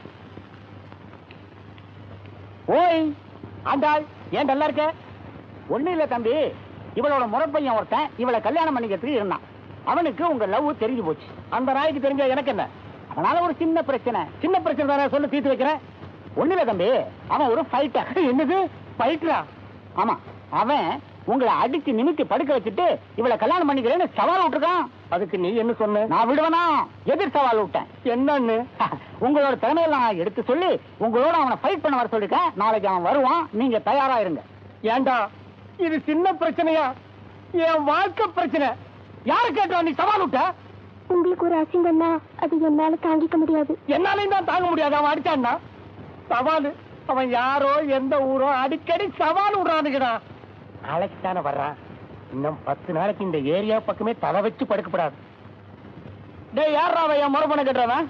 [SPEAKER 1] ஓய் ஆண்டாள், ஏன் நல்லா இருக்க? ஒண்ணு இல்ல தம்பி, இவளோட முறப்பையன் ஒருத்தன் இவளை கல்யாணம் பண்ணிக்கிறதுக்கு இருந்தான். அவனுக்கு உங்க லவ் தெரிஞ்சு போச்சு. அந்த நாய்க்கு தெரிஞ்ச எனக்கு என்ன? அதனால ஒரு சின்ன பிரச்சனை தானே, சொல்லி தீர்த்து வைக்கிறேன். ஒண்ணு இல்ல தம்பி, அவன் ஒரு ஃபைட்டர். என்னது ஃபைட்டரா? ஆமா, அவன் உங்களை அடிச்சு நிமித்தி படுக்க வச்சுட்டு இவளை கல்யாணம் பண்ணிக்கிறேன்னு சவால் விட்டுருக்கான். அதுக்கு நீ என்ன சொன்ன? நான் விடுவனா? எதிர் சவால் விட்டேன். என்னன்னு? உங்களோட திறமையெல்லாம் எடுத்து சொல்லி உங்களோட அவனை ஃபைட் பண்ண வர சொல்லிருக்கேன். நாளைக்கு அவன் வருவான், நீங்க தயாரா இருங்க. ஏண்டா, இது சின்ன பிரச்சனையா? என் வாழ்க்கை பிரச்சனை. யாரு கேட்டா நீ சவால் விட்ட?
[SPEAKER 5] உங்களுக்கு ஒரு அசிங்கம்னா அது என்னால தாங்கிக்க முடியாது.
[SPEAKER 1] என்னாலையும் தான் தாங்க முடியாது. அவன் அடிச்சான்னா சவாலு. அவன் யாரோ எந்த ஊரோ அடிக்கடி சவால் விடுறானுங்கடா. நாளைக்கு தானே வர்றான். இன்னும் 10 நாளைக்கு இந்த ஏரியா பக்கமே தலை வச்சு படுக்கப்படாது. டேய், யாரா அவன் என் மறுபணம் கட்டுறவன்?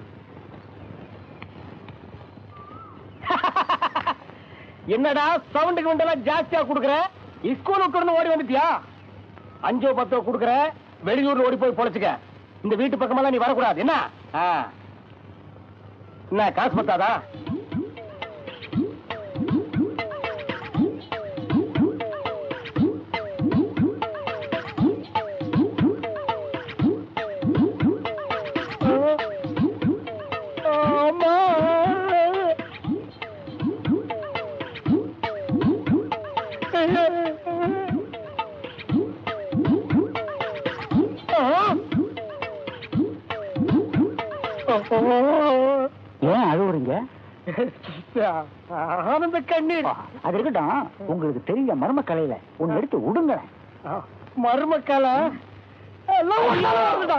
[SPEAKER 1] என்னடா சவுண்டுக்கு வந்தெல்லாம் ஜாஸ்தியா கொடுக்குற? ஸ்கூல் விட்டு ஓடி வந்துட்டியா? 5 10 கொடுக்குற, வெளியூர்ல ஓடி போய் பொழைச்சுக்க. இந்த வீட்டு பக்கமெல்லாம் நீ வரக்கூடாது. என்ன என்ன காசு பத்தாதா? ஏன் அழுவுறீங்க? ஆனந்த கண்ணீர். அது இருக்கட்டும், உங்களுக்கு தெரிய மர்ம கலையில ஒன்னு எடுத்து விடுங்க. மர்ம கலை எல்லாம் ஒன்னாடா.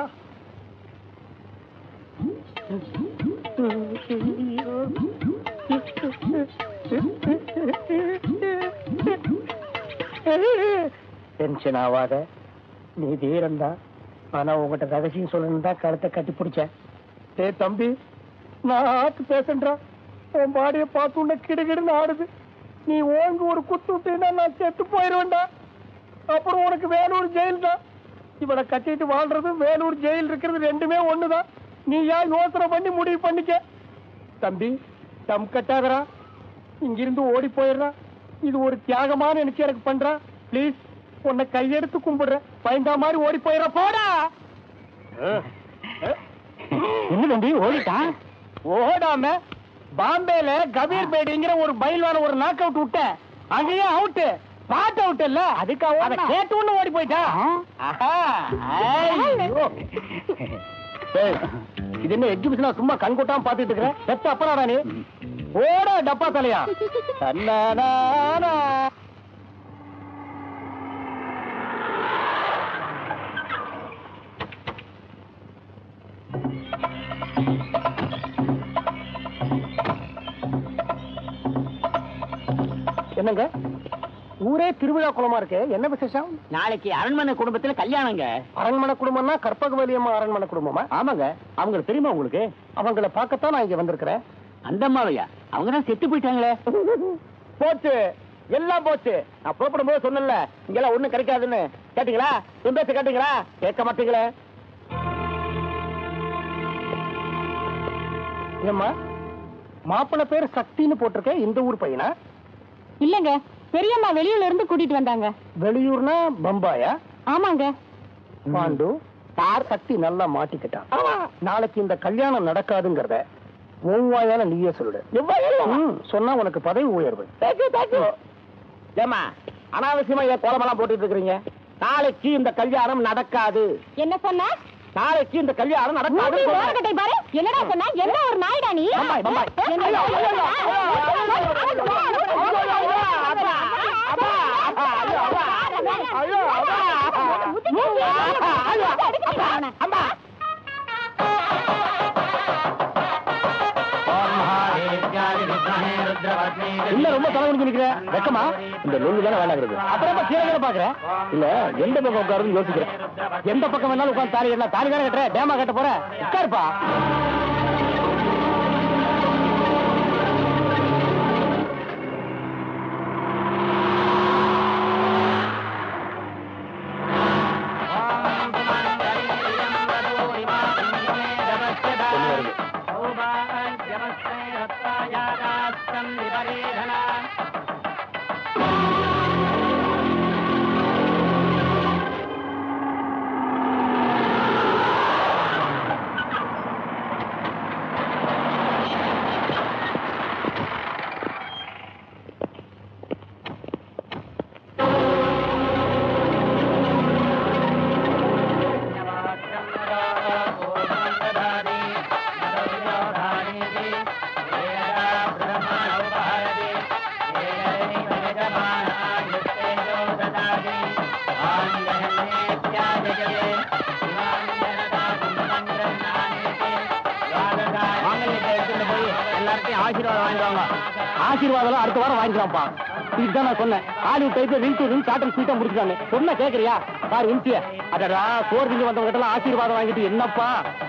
[SPEAKER 1] டென்ஷன் ஆகாத, நீ தீரந்தா. ஆனா உங்ககிட்ட ரகசியம் சொல்லணும் தான் கழுத்தை கட்டி பிடிச்சேன். டே தம்பி, நான் ஆட்டு பேசன்றா. உன் பாடியை பார்த்து உன்ன கிடுகிடுன்னு ஆடுது. நீ ஓங்க ஒரு குத்து விட்டீங்கன்னா நான் செத்து போயிடுவேன்டா. அப்புறம் உனக்கு வேலூர் ஜெயில் தான். இவனை கட்டிட்டு வாழ்றது வேலூர் ஜெயில் இருக்கிறது ரெண்டுமே ஒண்ணுதான். நீ ஏன் யோசனை பண்ணி முடிவு பண்ணிக்க. தம்பி, தம் கட்டாதரா, இங்கிருந்து ஓடி போயிடுறா. இது ஒரு தியாகமான நினைச்சு எனக்கு பண்றா. பிளீஸ், உன்னை கையெடுத்து கும்பிடுற. பயந்தா மாதிரி ஓடி போயிடுற. போடா. என்ன தம்பி ஓடிட்டான்? ஓடாம பாம்பேல கபீர் பேடிங்கிற ஒரு பயில்வான ஒரு நாக் அவுட் விட்டேன். அங்கேயும் அவுட், பாட் அவுட் இல்ல. அதுக்காக கேட்டு ஒண்ணு ஓடி போயிட்டா. இது என்ன எக்ஸிபிஷனா? சும்மா கண் கொட்டாம பாத்துட்டு இருக்கிற. செத்த அப்பறாடா நீ. ஓட டப்பா தலையா. என்னங்க ஊரே திருவிழா குளமா இருக்கு? என்ன விசேஷம்? நாளைக்கு அரண்மனை குடும்பத்துல கல்யாணங்க. அரண்மனை குடும்பம்னா கற்பகவல்லி அம்மா அரண்மனை குடும்பமா? ஆமாங்க. அவங்களுக்கு தெரியுமா உங்களுக்கு? அவங்கள பார்க்கத்தான் நான் இங்க வந்திருக்கிறேன். அந்த அம்மாவையா? அவங்கதான் செத்து போயிட்டாங்களே.
[SPEAKER 2] போச்சு, எல்லாம் போச்சு. நான் புறப்படும் போது சொன்னல இங்கெல்லாம் ஒண்ணும் கிடைக்காதுன்னு. கேட்டீங்களா? என் பேச கேட்டீங்களா? கேட்க மாட்டீங்களே. ஏம்மா, மாப்பிள்ளை பேர் சக்தின்னு போட்டிருக்கேன். இந்த ஊர் பையனா?
[SPEAKER 3] இல்லங்க, பெரியம்மா வெளியூர்ல இருந்து கூட்டிட்டு வந்தாங்க.
[SPEAKER 2] வெளியூர்னா பம்பாயா?
[SPEAKER 3] ஆமாங்க.
[SPEAKER 2] பாண்டு, யார் சக்தி நல்லா மாட்டிக்கிட்டான். நாளைக்கு இந்த கல்யாணம் நடக்காதுங்கிறத ஒவ்வாயால நீயே சொல்லுடு. சொன்னா உனக்கு பதவி உயர்வு. ஏமா, அனாவசியமா இதை கோலமெல்லாம் போட்டுட்டு இருக்கிறீங்க. நாளைக்கு இந்த கல்யாணம் நடக்காது.
[SPEAKER 3] என்ன சொன்ன?
[SPEAKER 2] நாளைக்கு இந்த கல்யாணம் நடக்காது.
[SPEAKER 3] பாரு, என்னடா சொன்ன? என்ன ஒரு நாய்டா நீ?
[SPEAKER 2] பம்பாய், பம்பாய். இல்ல, ரொம்ப தலைவலிச்சு நிக்கிறேன். வெக்கமா? இந்த லொல்லு தானே வேண்டாங்கிறது. அப்புறம் கீழே பாக்குறேன். இல்ல, எந்த பக்கம் உட்காருன்னு யோசிக்கிறேன். எந்த பக்கம் வேணாலும் உட்காந்து தாலி கட்டலாம். தாலி தானே கட்டுற, டேமா கட்ட போற. உட்காருப்பா. ஆசீர்வாதம் அடுத்த வாரம் வாங்கிக்கலாம்ப்பா. இதுதான் நான் சொன்னேன். ஹாலிவுட் டைப்ல ring to ring short and ஸ்வீட்டா முடிச்சுட்டாங்க. சொன்னா கேக்குறியா? பாரு இன்சிய. அடடா, சோறு திங்க வந்தவங்க கிட்ட எல்லாம் ஆசீர்வாதம் வாங்கிட்டு என்னப்பா?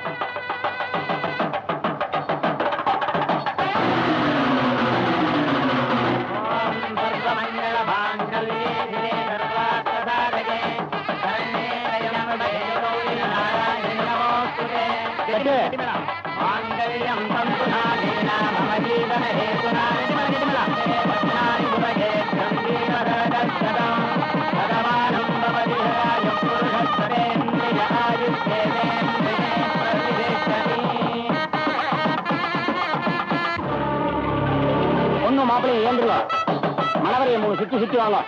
[SPEAKER 2] ஒன்னும் மாப்பிள்ளையை ஏந்துருவா. மணவரையை 3 சுத்தி சுத்தி வாங்க.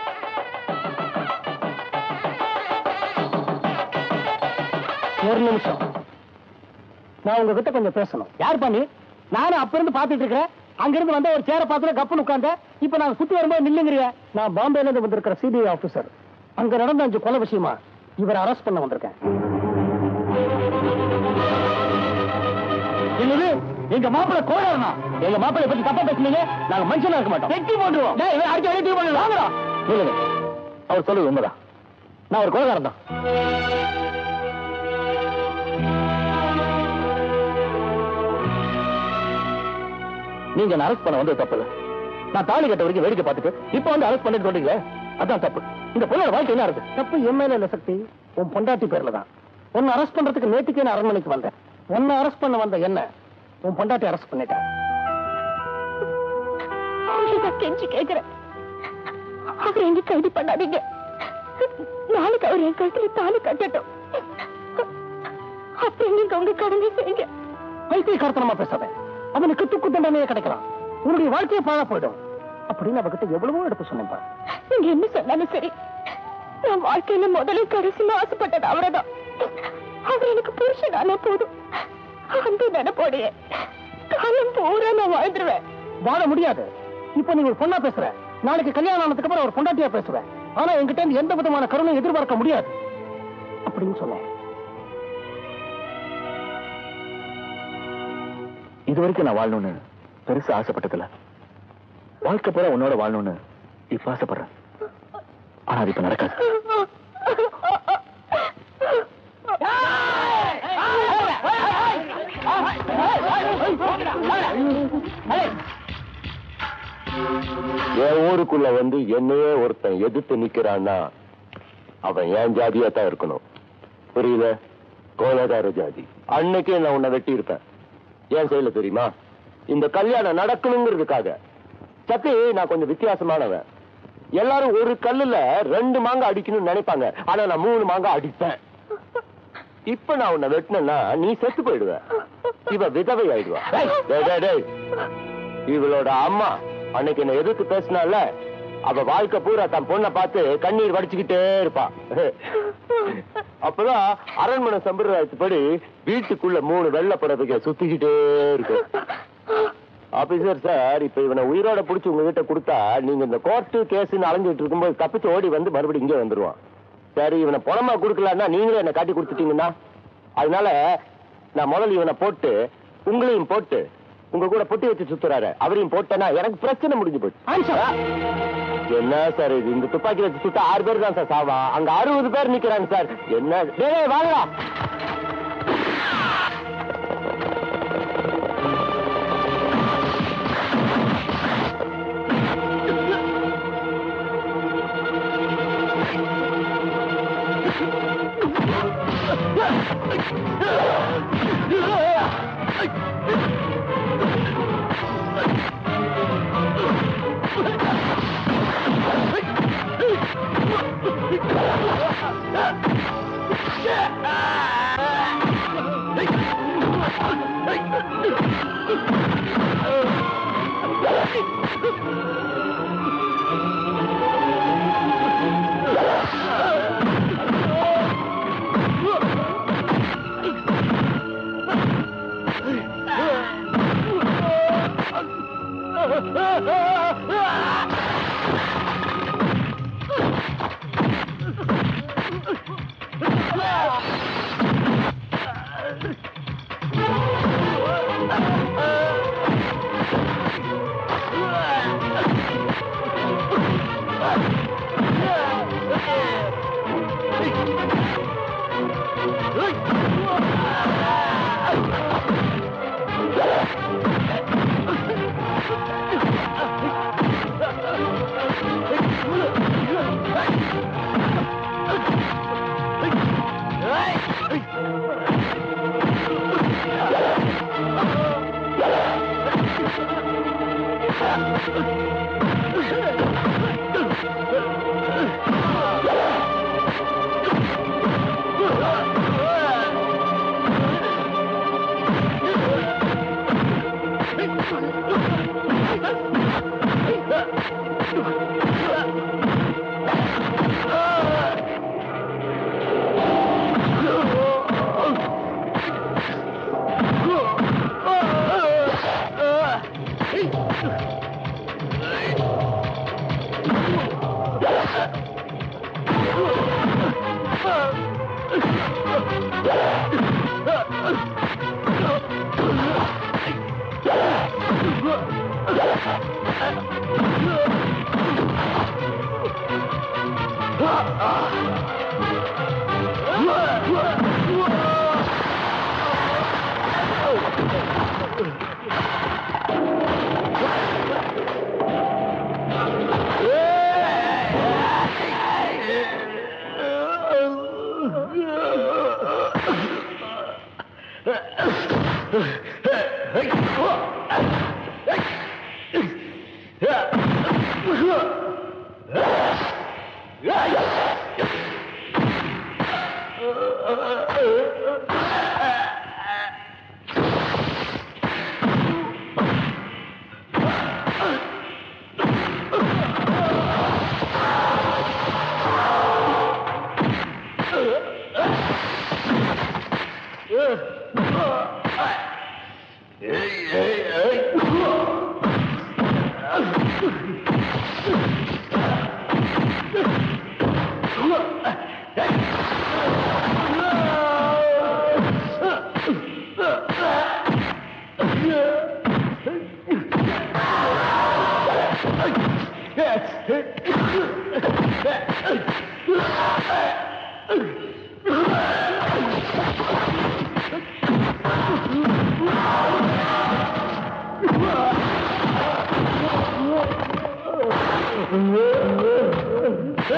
[SPEAKER 2] ஒரு நிமிஷம், நான் உங்ககிட்ட கொஞ்சம் பேசணும். யார் பண்ணி? நானும் அப்ப இருந்து பாத்துட்டு இருக்கிறேன். அங்கிருந்து வந்த ஒரு சேர பாத்துல கப்புன்னு உட்கார்ந்த. இப்ப நான் சுத்தி வரும்போது நில்லுங்கிறிய. நான் பாம்பேல இருந்து வந்திருக்கிற சிபிஐ ஆபீசர். அங்க நடந்த 5 கொலை விஷயமா இவரை அரெஸ்ட் பண்ண வந்திருக்கேன். என்னது? எங்க மாப்பிள்ளை கோடாரனா? எங்க மாப்பிள்ளை பத்தி தப்பா பேசுனீங்க. நாங்க மனுஷனா இருக்க மாட்டோம். வெட்டி போட்டுருவோம். அடிச்சு வெட்டி போட்டு வாங்கடா. இல்ல, அவர் சொல்லுது உண்மைதான். நான் ஒரு கோடாரன் தான். நீங்க அரெஸ்ட் பண்ண வந்து தப்பு இல்ல. நான் தாலி கட்ட வரைக்கும் வேடிக்கை பார்த்துட்டு இப்ப வந்து அரெஸ்ட் பண்ணிட்டு சொல்றீங்களே, அதான் தப்பு. இந்த பொண்ணோட வாழ்க்கை என்ன இருக்கு? தப்பு என் மேல இல்ல சக்தி, உன் பொண்டாட்டி பேர்ல தான். உன்னை அரெஸ்ட் பண்றதுக்கு நேற்றுக்கே நான் அரண்மனைக்கு வந்தேன். உன்னை அரெஸ்ட் பண்ண வந்த என்ன உன் பொண்டாட்டி அரெஸ்ட் பண்ணிட்டேன்.
[SPEAKER 3] கெஞ்சி கேக்குறேன், அவர் எங்க கைது பண்ணாதீங்க. நாளைக்கு அவர் என் கழுத்துல தாலி கட்டட்டும். அப்புறம் நீங்க உங்க கடமை செய்யுங்க.
[SPEAKER 2] பைத்தியக்காரத்தனமா பேசாத. அவனுக்கு துக்கு தண்டனையே கிடைக்கலாம். உன்னுடைய வாழ்க்கையை பாழா போயிடும் அப்படின்னு அவகிட்ட எவ்வளவோ எடுத்து சொன்னேன்.
[SPEAKER 3] நீங்க என்ன சொன்னாலும் சரி, நான் வாழ்க்கையில முதலில் கடைசியில ஆசைப்பட்டது அவரதான். அவர் எனக்கு புருஷனாலே போதும். அந்த நினைப்போடைய காலம் பூரா நான் வாழ்ந்துருவேன்.
[SPEAKER 2] வாழ முடியாது. இப்ப நீ ஒரு பொண்ணா பேசுற, நாளைக்கு கல்யாணம் ஆனதுக்கு அப்புறம் ஒரு பொண்டாட்டியா பேசுவேன். ஆனா என்கிட்ட இருந்து எந்த விதமான கருணையும் எதிர்பார்க்க முடியாது அப்படின்னு சொன்னேன்.
[SPEAKER 1] இது வரைக்கும் நான் வாழணும்னு பெருசா ஆசைப்பட்டதில்ல. வாழ்க்கை பூரா உன்னோட வாழணும்னு இப்ப ஆசைப்படுறேன். ஆனா அது இப்ப நடக்காது.
[SPEAKER 4] வீட்டுக்குள்ள வந்து என்னையே ஒருத்தன் எதிர்த்து நிக்கிறான்னா அவன் என் ஜாதியா தான் இருக்கணும். புரியல? கோலகார ஜாதி. அன்னைக்கே நான் உன்னை வெட்டி இருப்பேன். ஏன் செய்யல தெரியுமா? இந்த கல்யாணம் நடக்கணுங்கிறதுக்காக. சத்தி, நான் கொஞ்சம் வித்தியாசமானவன். எல்லாரும் ஒரு கல்லுல 2 மாங்காய் அடிக்கணும்னு நினைப்பாங்க. ஆனா நான் 3 மாங்காய் அடிப்பேன். இப்ப நான் உன்னை வெட்டினா நீ செத்து போயிடுவ. இவ விதவை ஆயிடுவா. இவளோட அம்மா அன்னைக்கு என்ன எதிர்த்து பேசினால, அவ வாழ்க்கை பூரா தன் பொண்ணை பார்த்து கண்ணீர் வடிச்சுக்கிட்டே இருப்பா. அப்பதான் அரண்மனை சம்பிரதாயத்துப்படி வீட்டுக்குள்ள 3 வெள்ளை புடவைக சுத்திக்கிட்டே இருக்கு. ஆபீசர் சார், இப்ப இவனை உயிரோட புடிச்சு உங்ககிட்ட கொடுத்தா நீங்க இந்த கோர்ட்டு கேஸ்ன்னு அலைஞ்சிட்டு இருக்கும்போது தப்பிச்சு ஓடி வந்து மறுபடியும் இங்கே வந்துருவான். சரி, இவனை பணமா கொடுக்கலன்னா நீங்களே என்ன காட்டி கொடுத்துட்டீங்கன்னா, அதனால நான் முதல்ல இவனை போட்டு உங்களையும் போட்டு உங்க கூட பொட்டி வச்சு சுத்துறாரு அவரையும் போட்டேன்னா எனக்கு பிரச்சனை முடிஞ்சு போச்சு. என்ன சார் இது? இந்த துப்பாக்கி வச்சு சுத்த 6 பேர் தான் சார் சாவா. அங்க 60 பேர் நிக்கிறாங்க சார். என்ன வாங்க.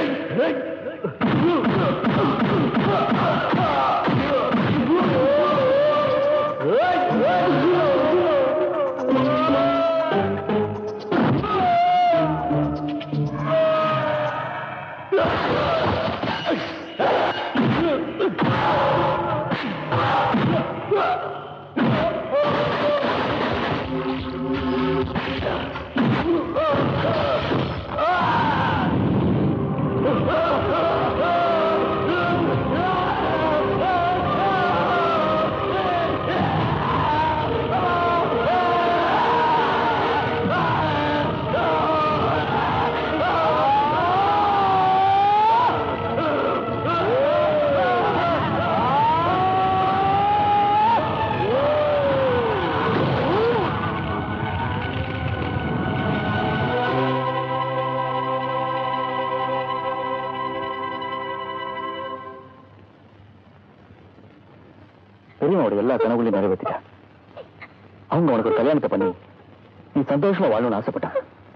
[SPEAKER 1] எல்லா கனவுகளையும் நிறைவேற்றிட்டேன். அவங்க உனக்கு கல்யாணத்தை பண்ணி நீ சந்தோஷமா வாழணும்னு ஆசைப்பட்டான்.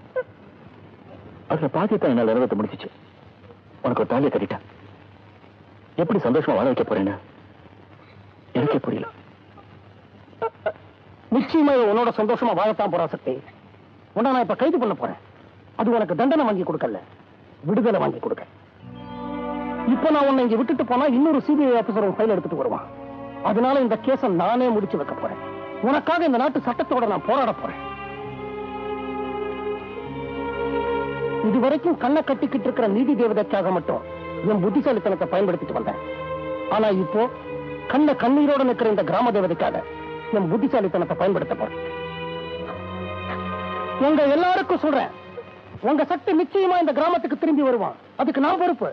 [SPEAKER 1] அதுல பாத்தியத்தான் என்னால நிறைவேற்ற முடிச்சிச்சு. உனக்கு ஒரு தாலியை கட்டிட்டேன். எப்படி சந்தோஷமா வாழ வைக்க போறேன்னு எனக்கே புரியல. நிச்சயமா உன்னோட சந்தோஷமா வாழத்தான் போறா சக்தி. உன்னை நான் இப்ப கைது பண்ண போறேன். அது உனக்கு தண்டனை வாங்கி கொடுக்கல, விடுதலை வாங்கி கொடுக்க. இப்ப நான் உன்னை இங்க விட்டுட்டு போனா இன்னொரு சிபிஐ ஆபீசர் உன் ஃபைல் எடுத்துட்டு வருவான். அதனால இந்த கேஸை நானே முடிச்சு வைக்க போறேன். உனக்காக இந்த நாட்டு சட்டத்தோட நான் போராட போறேன். இதுவரைக்கும் கண்ணை கட்டிக்கிட்டு இருக்கிற நீதி தேவதைக்காக மட்டும் என் புத்திசாலித்தனத்தை பயன்படுத்திட்டு வந்தேன். ஆனா இப்போ கண்ணை கண்ணீரோட நிற்கிற இந்த கிராம தேவதைக்காக என் புத்திசாலித்தனத்தை பயன்படுத்த போறேன். உங்க எல்லாருக்கும் சொல்றேன், உங்க சக்தி நிச்சயமா இந்த கிராமத்துக்கு திரும்பி வருவான். அதுக்கு நான் பொறுப்பு.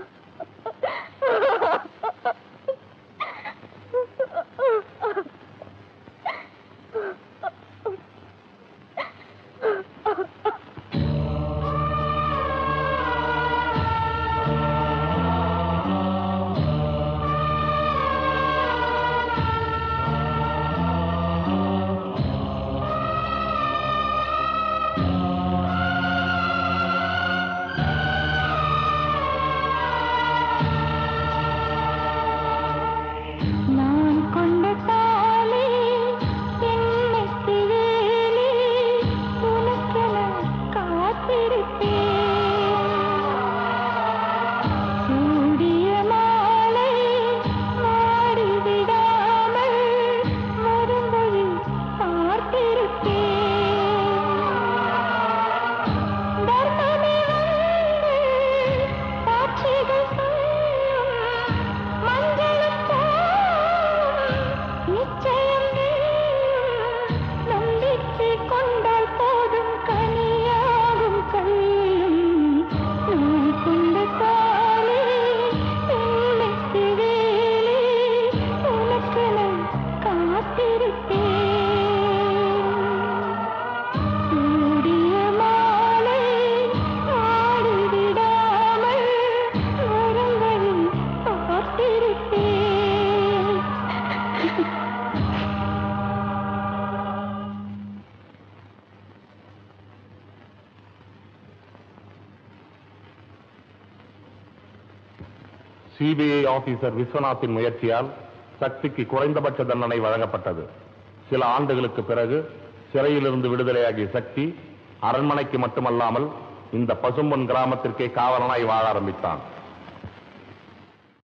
[SPEAKER 6] சிபிஐ ஆபீசர் விஸ்வநாத்தின் முயற்சியால் சக்திக்கு குறைந்தபட்ச தண்டனை வழங்கப்பட்டது. சில ஆண்டுகளுக்கு பிறகு சிறையிலிருந்து விடுதலையாகிய சக்தி அரண்மனைக்கு மட்டுமல்லாமல் இந்த பசும்பொன் கிராமத்திற்கே காவலனாய் வாழ ஆரம்பித்தான்.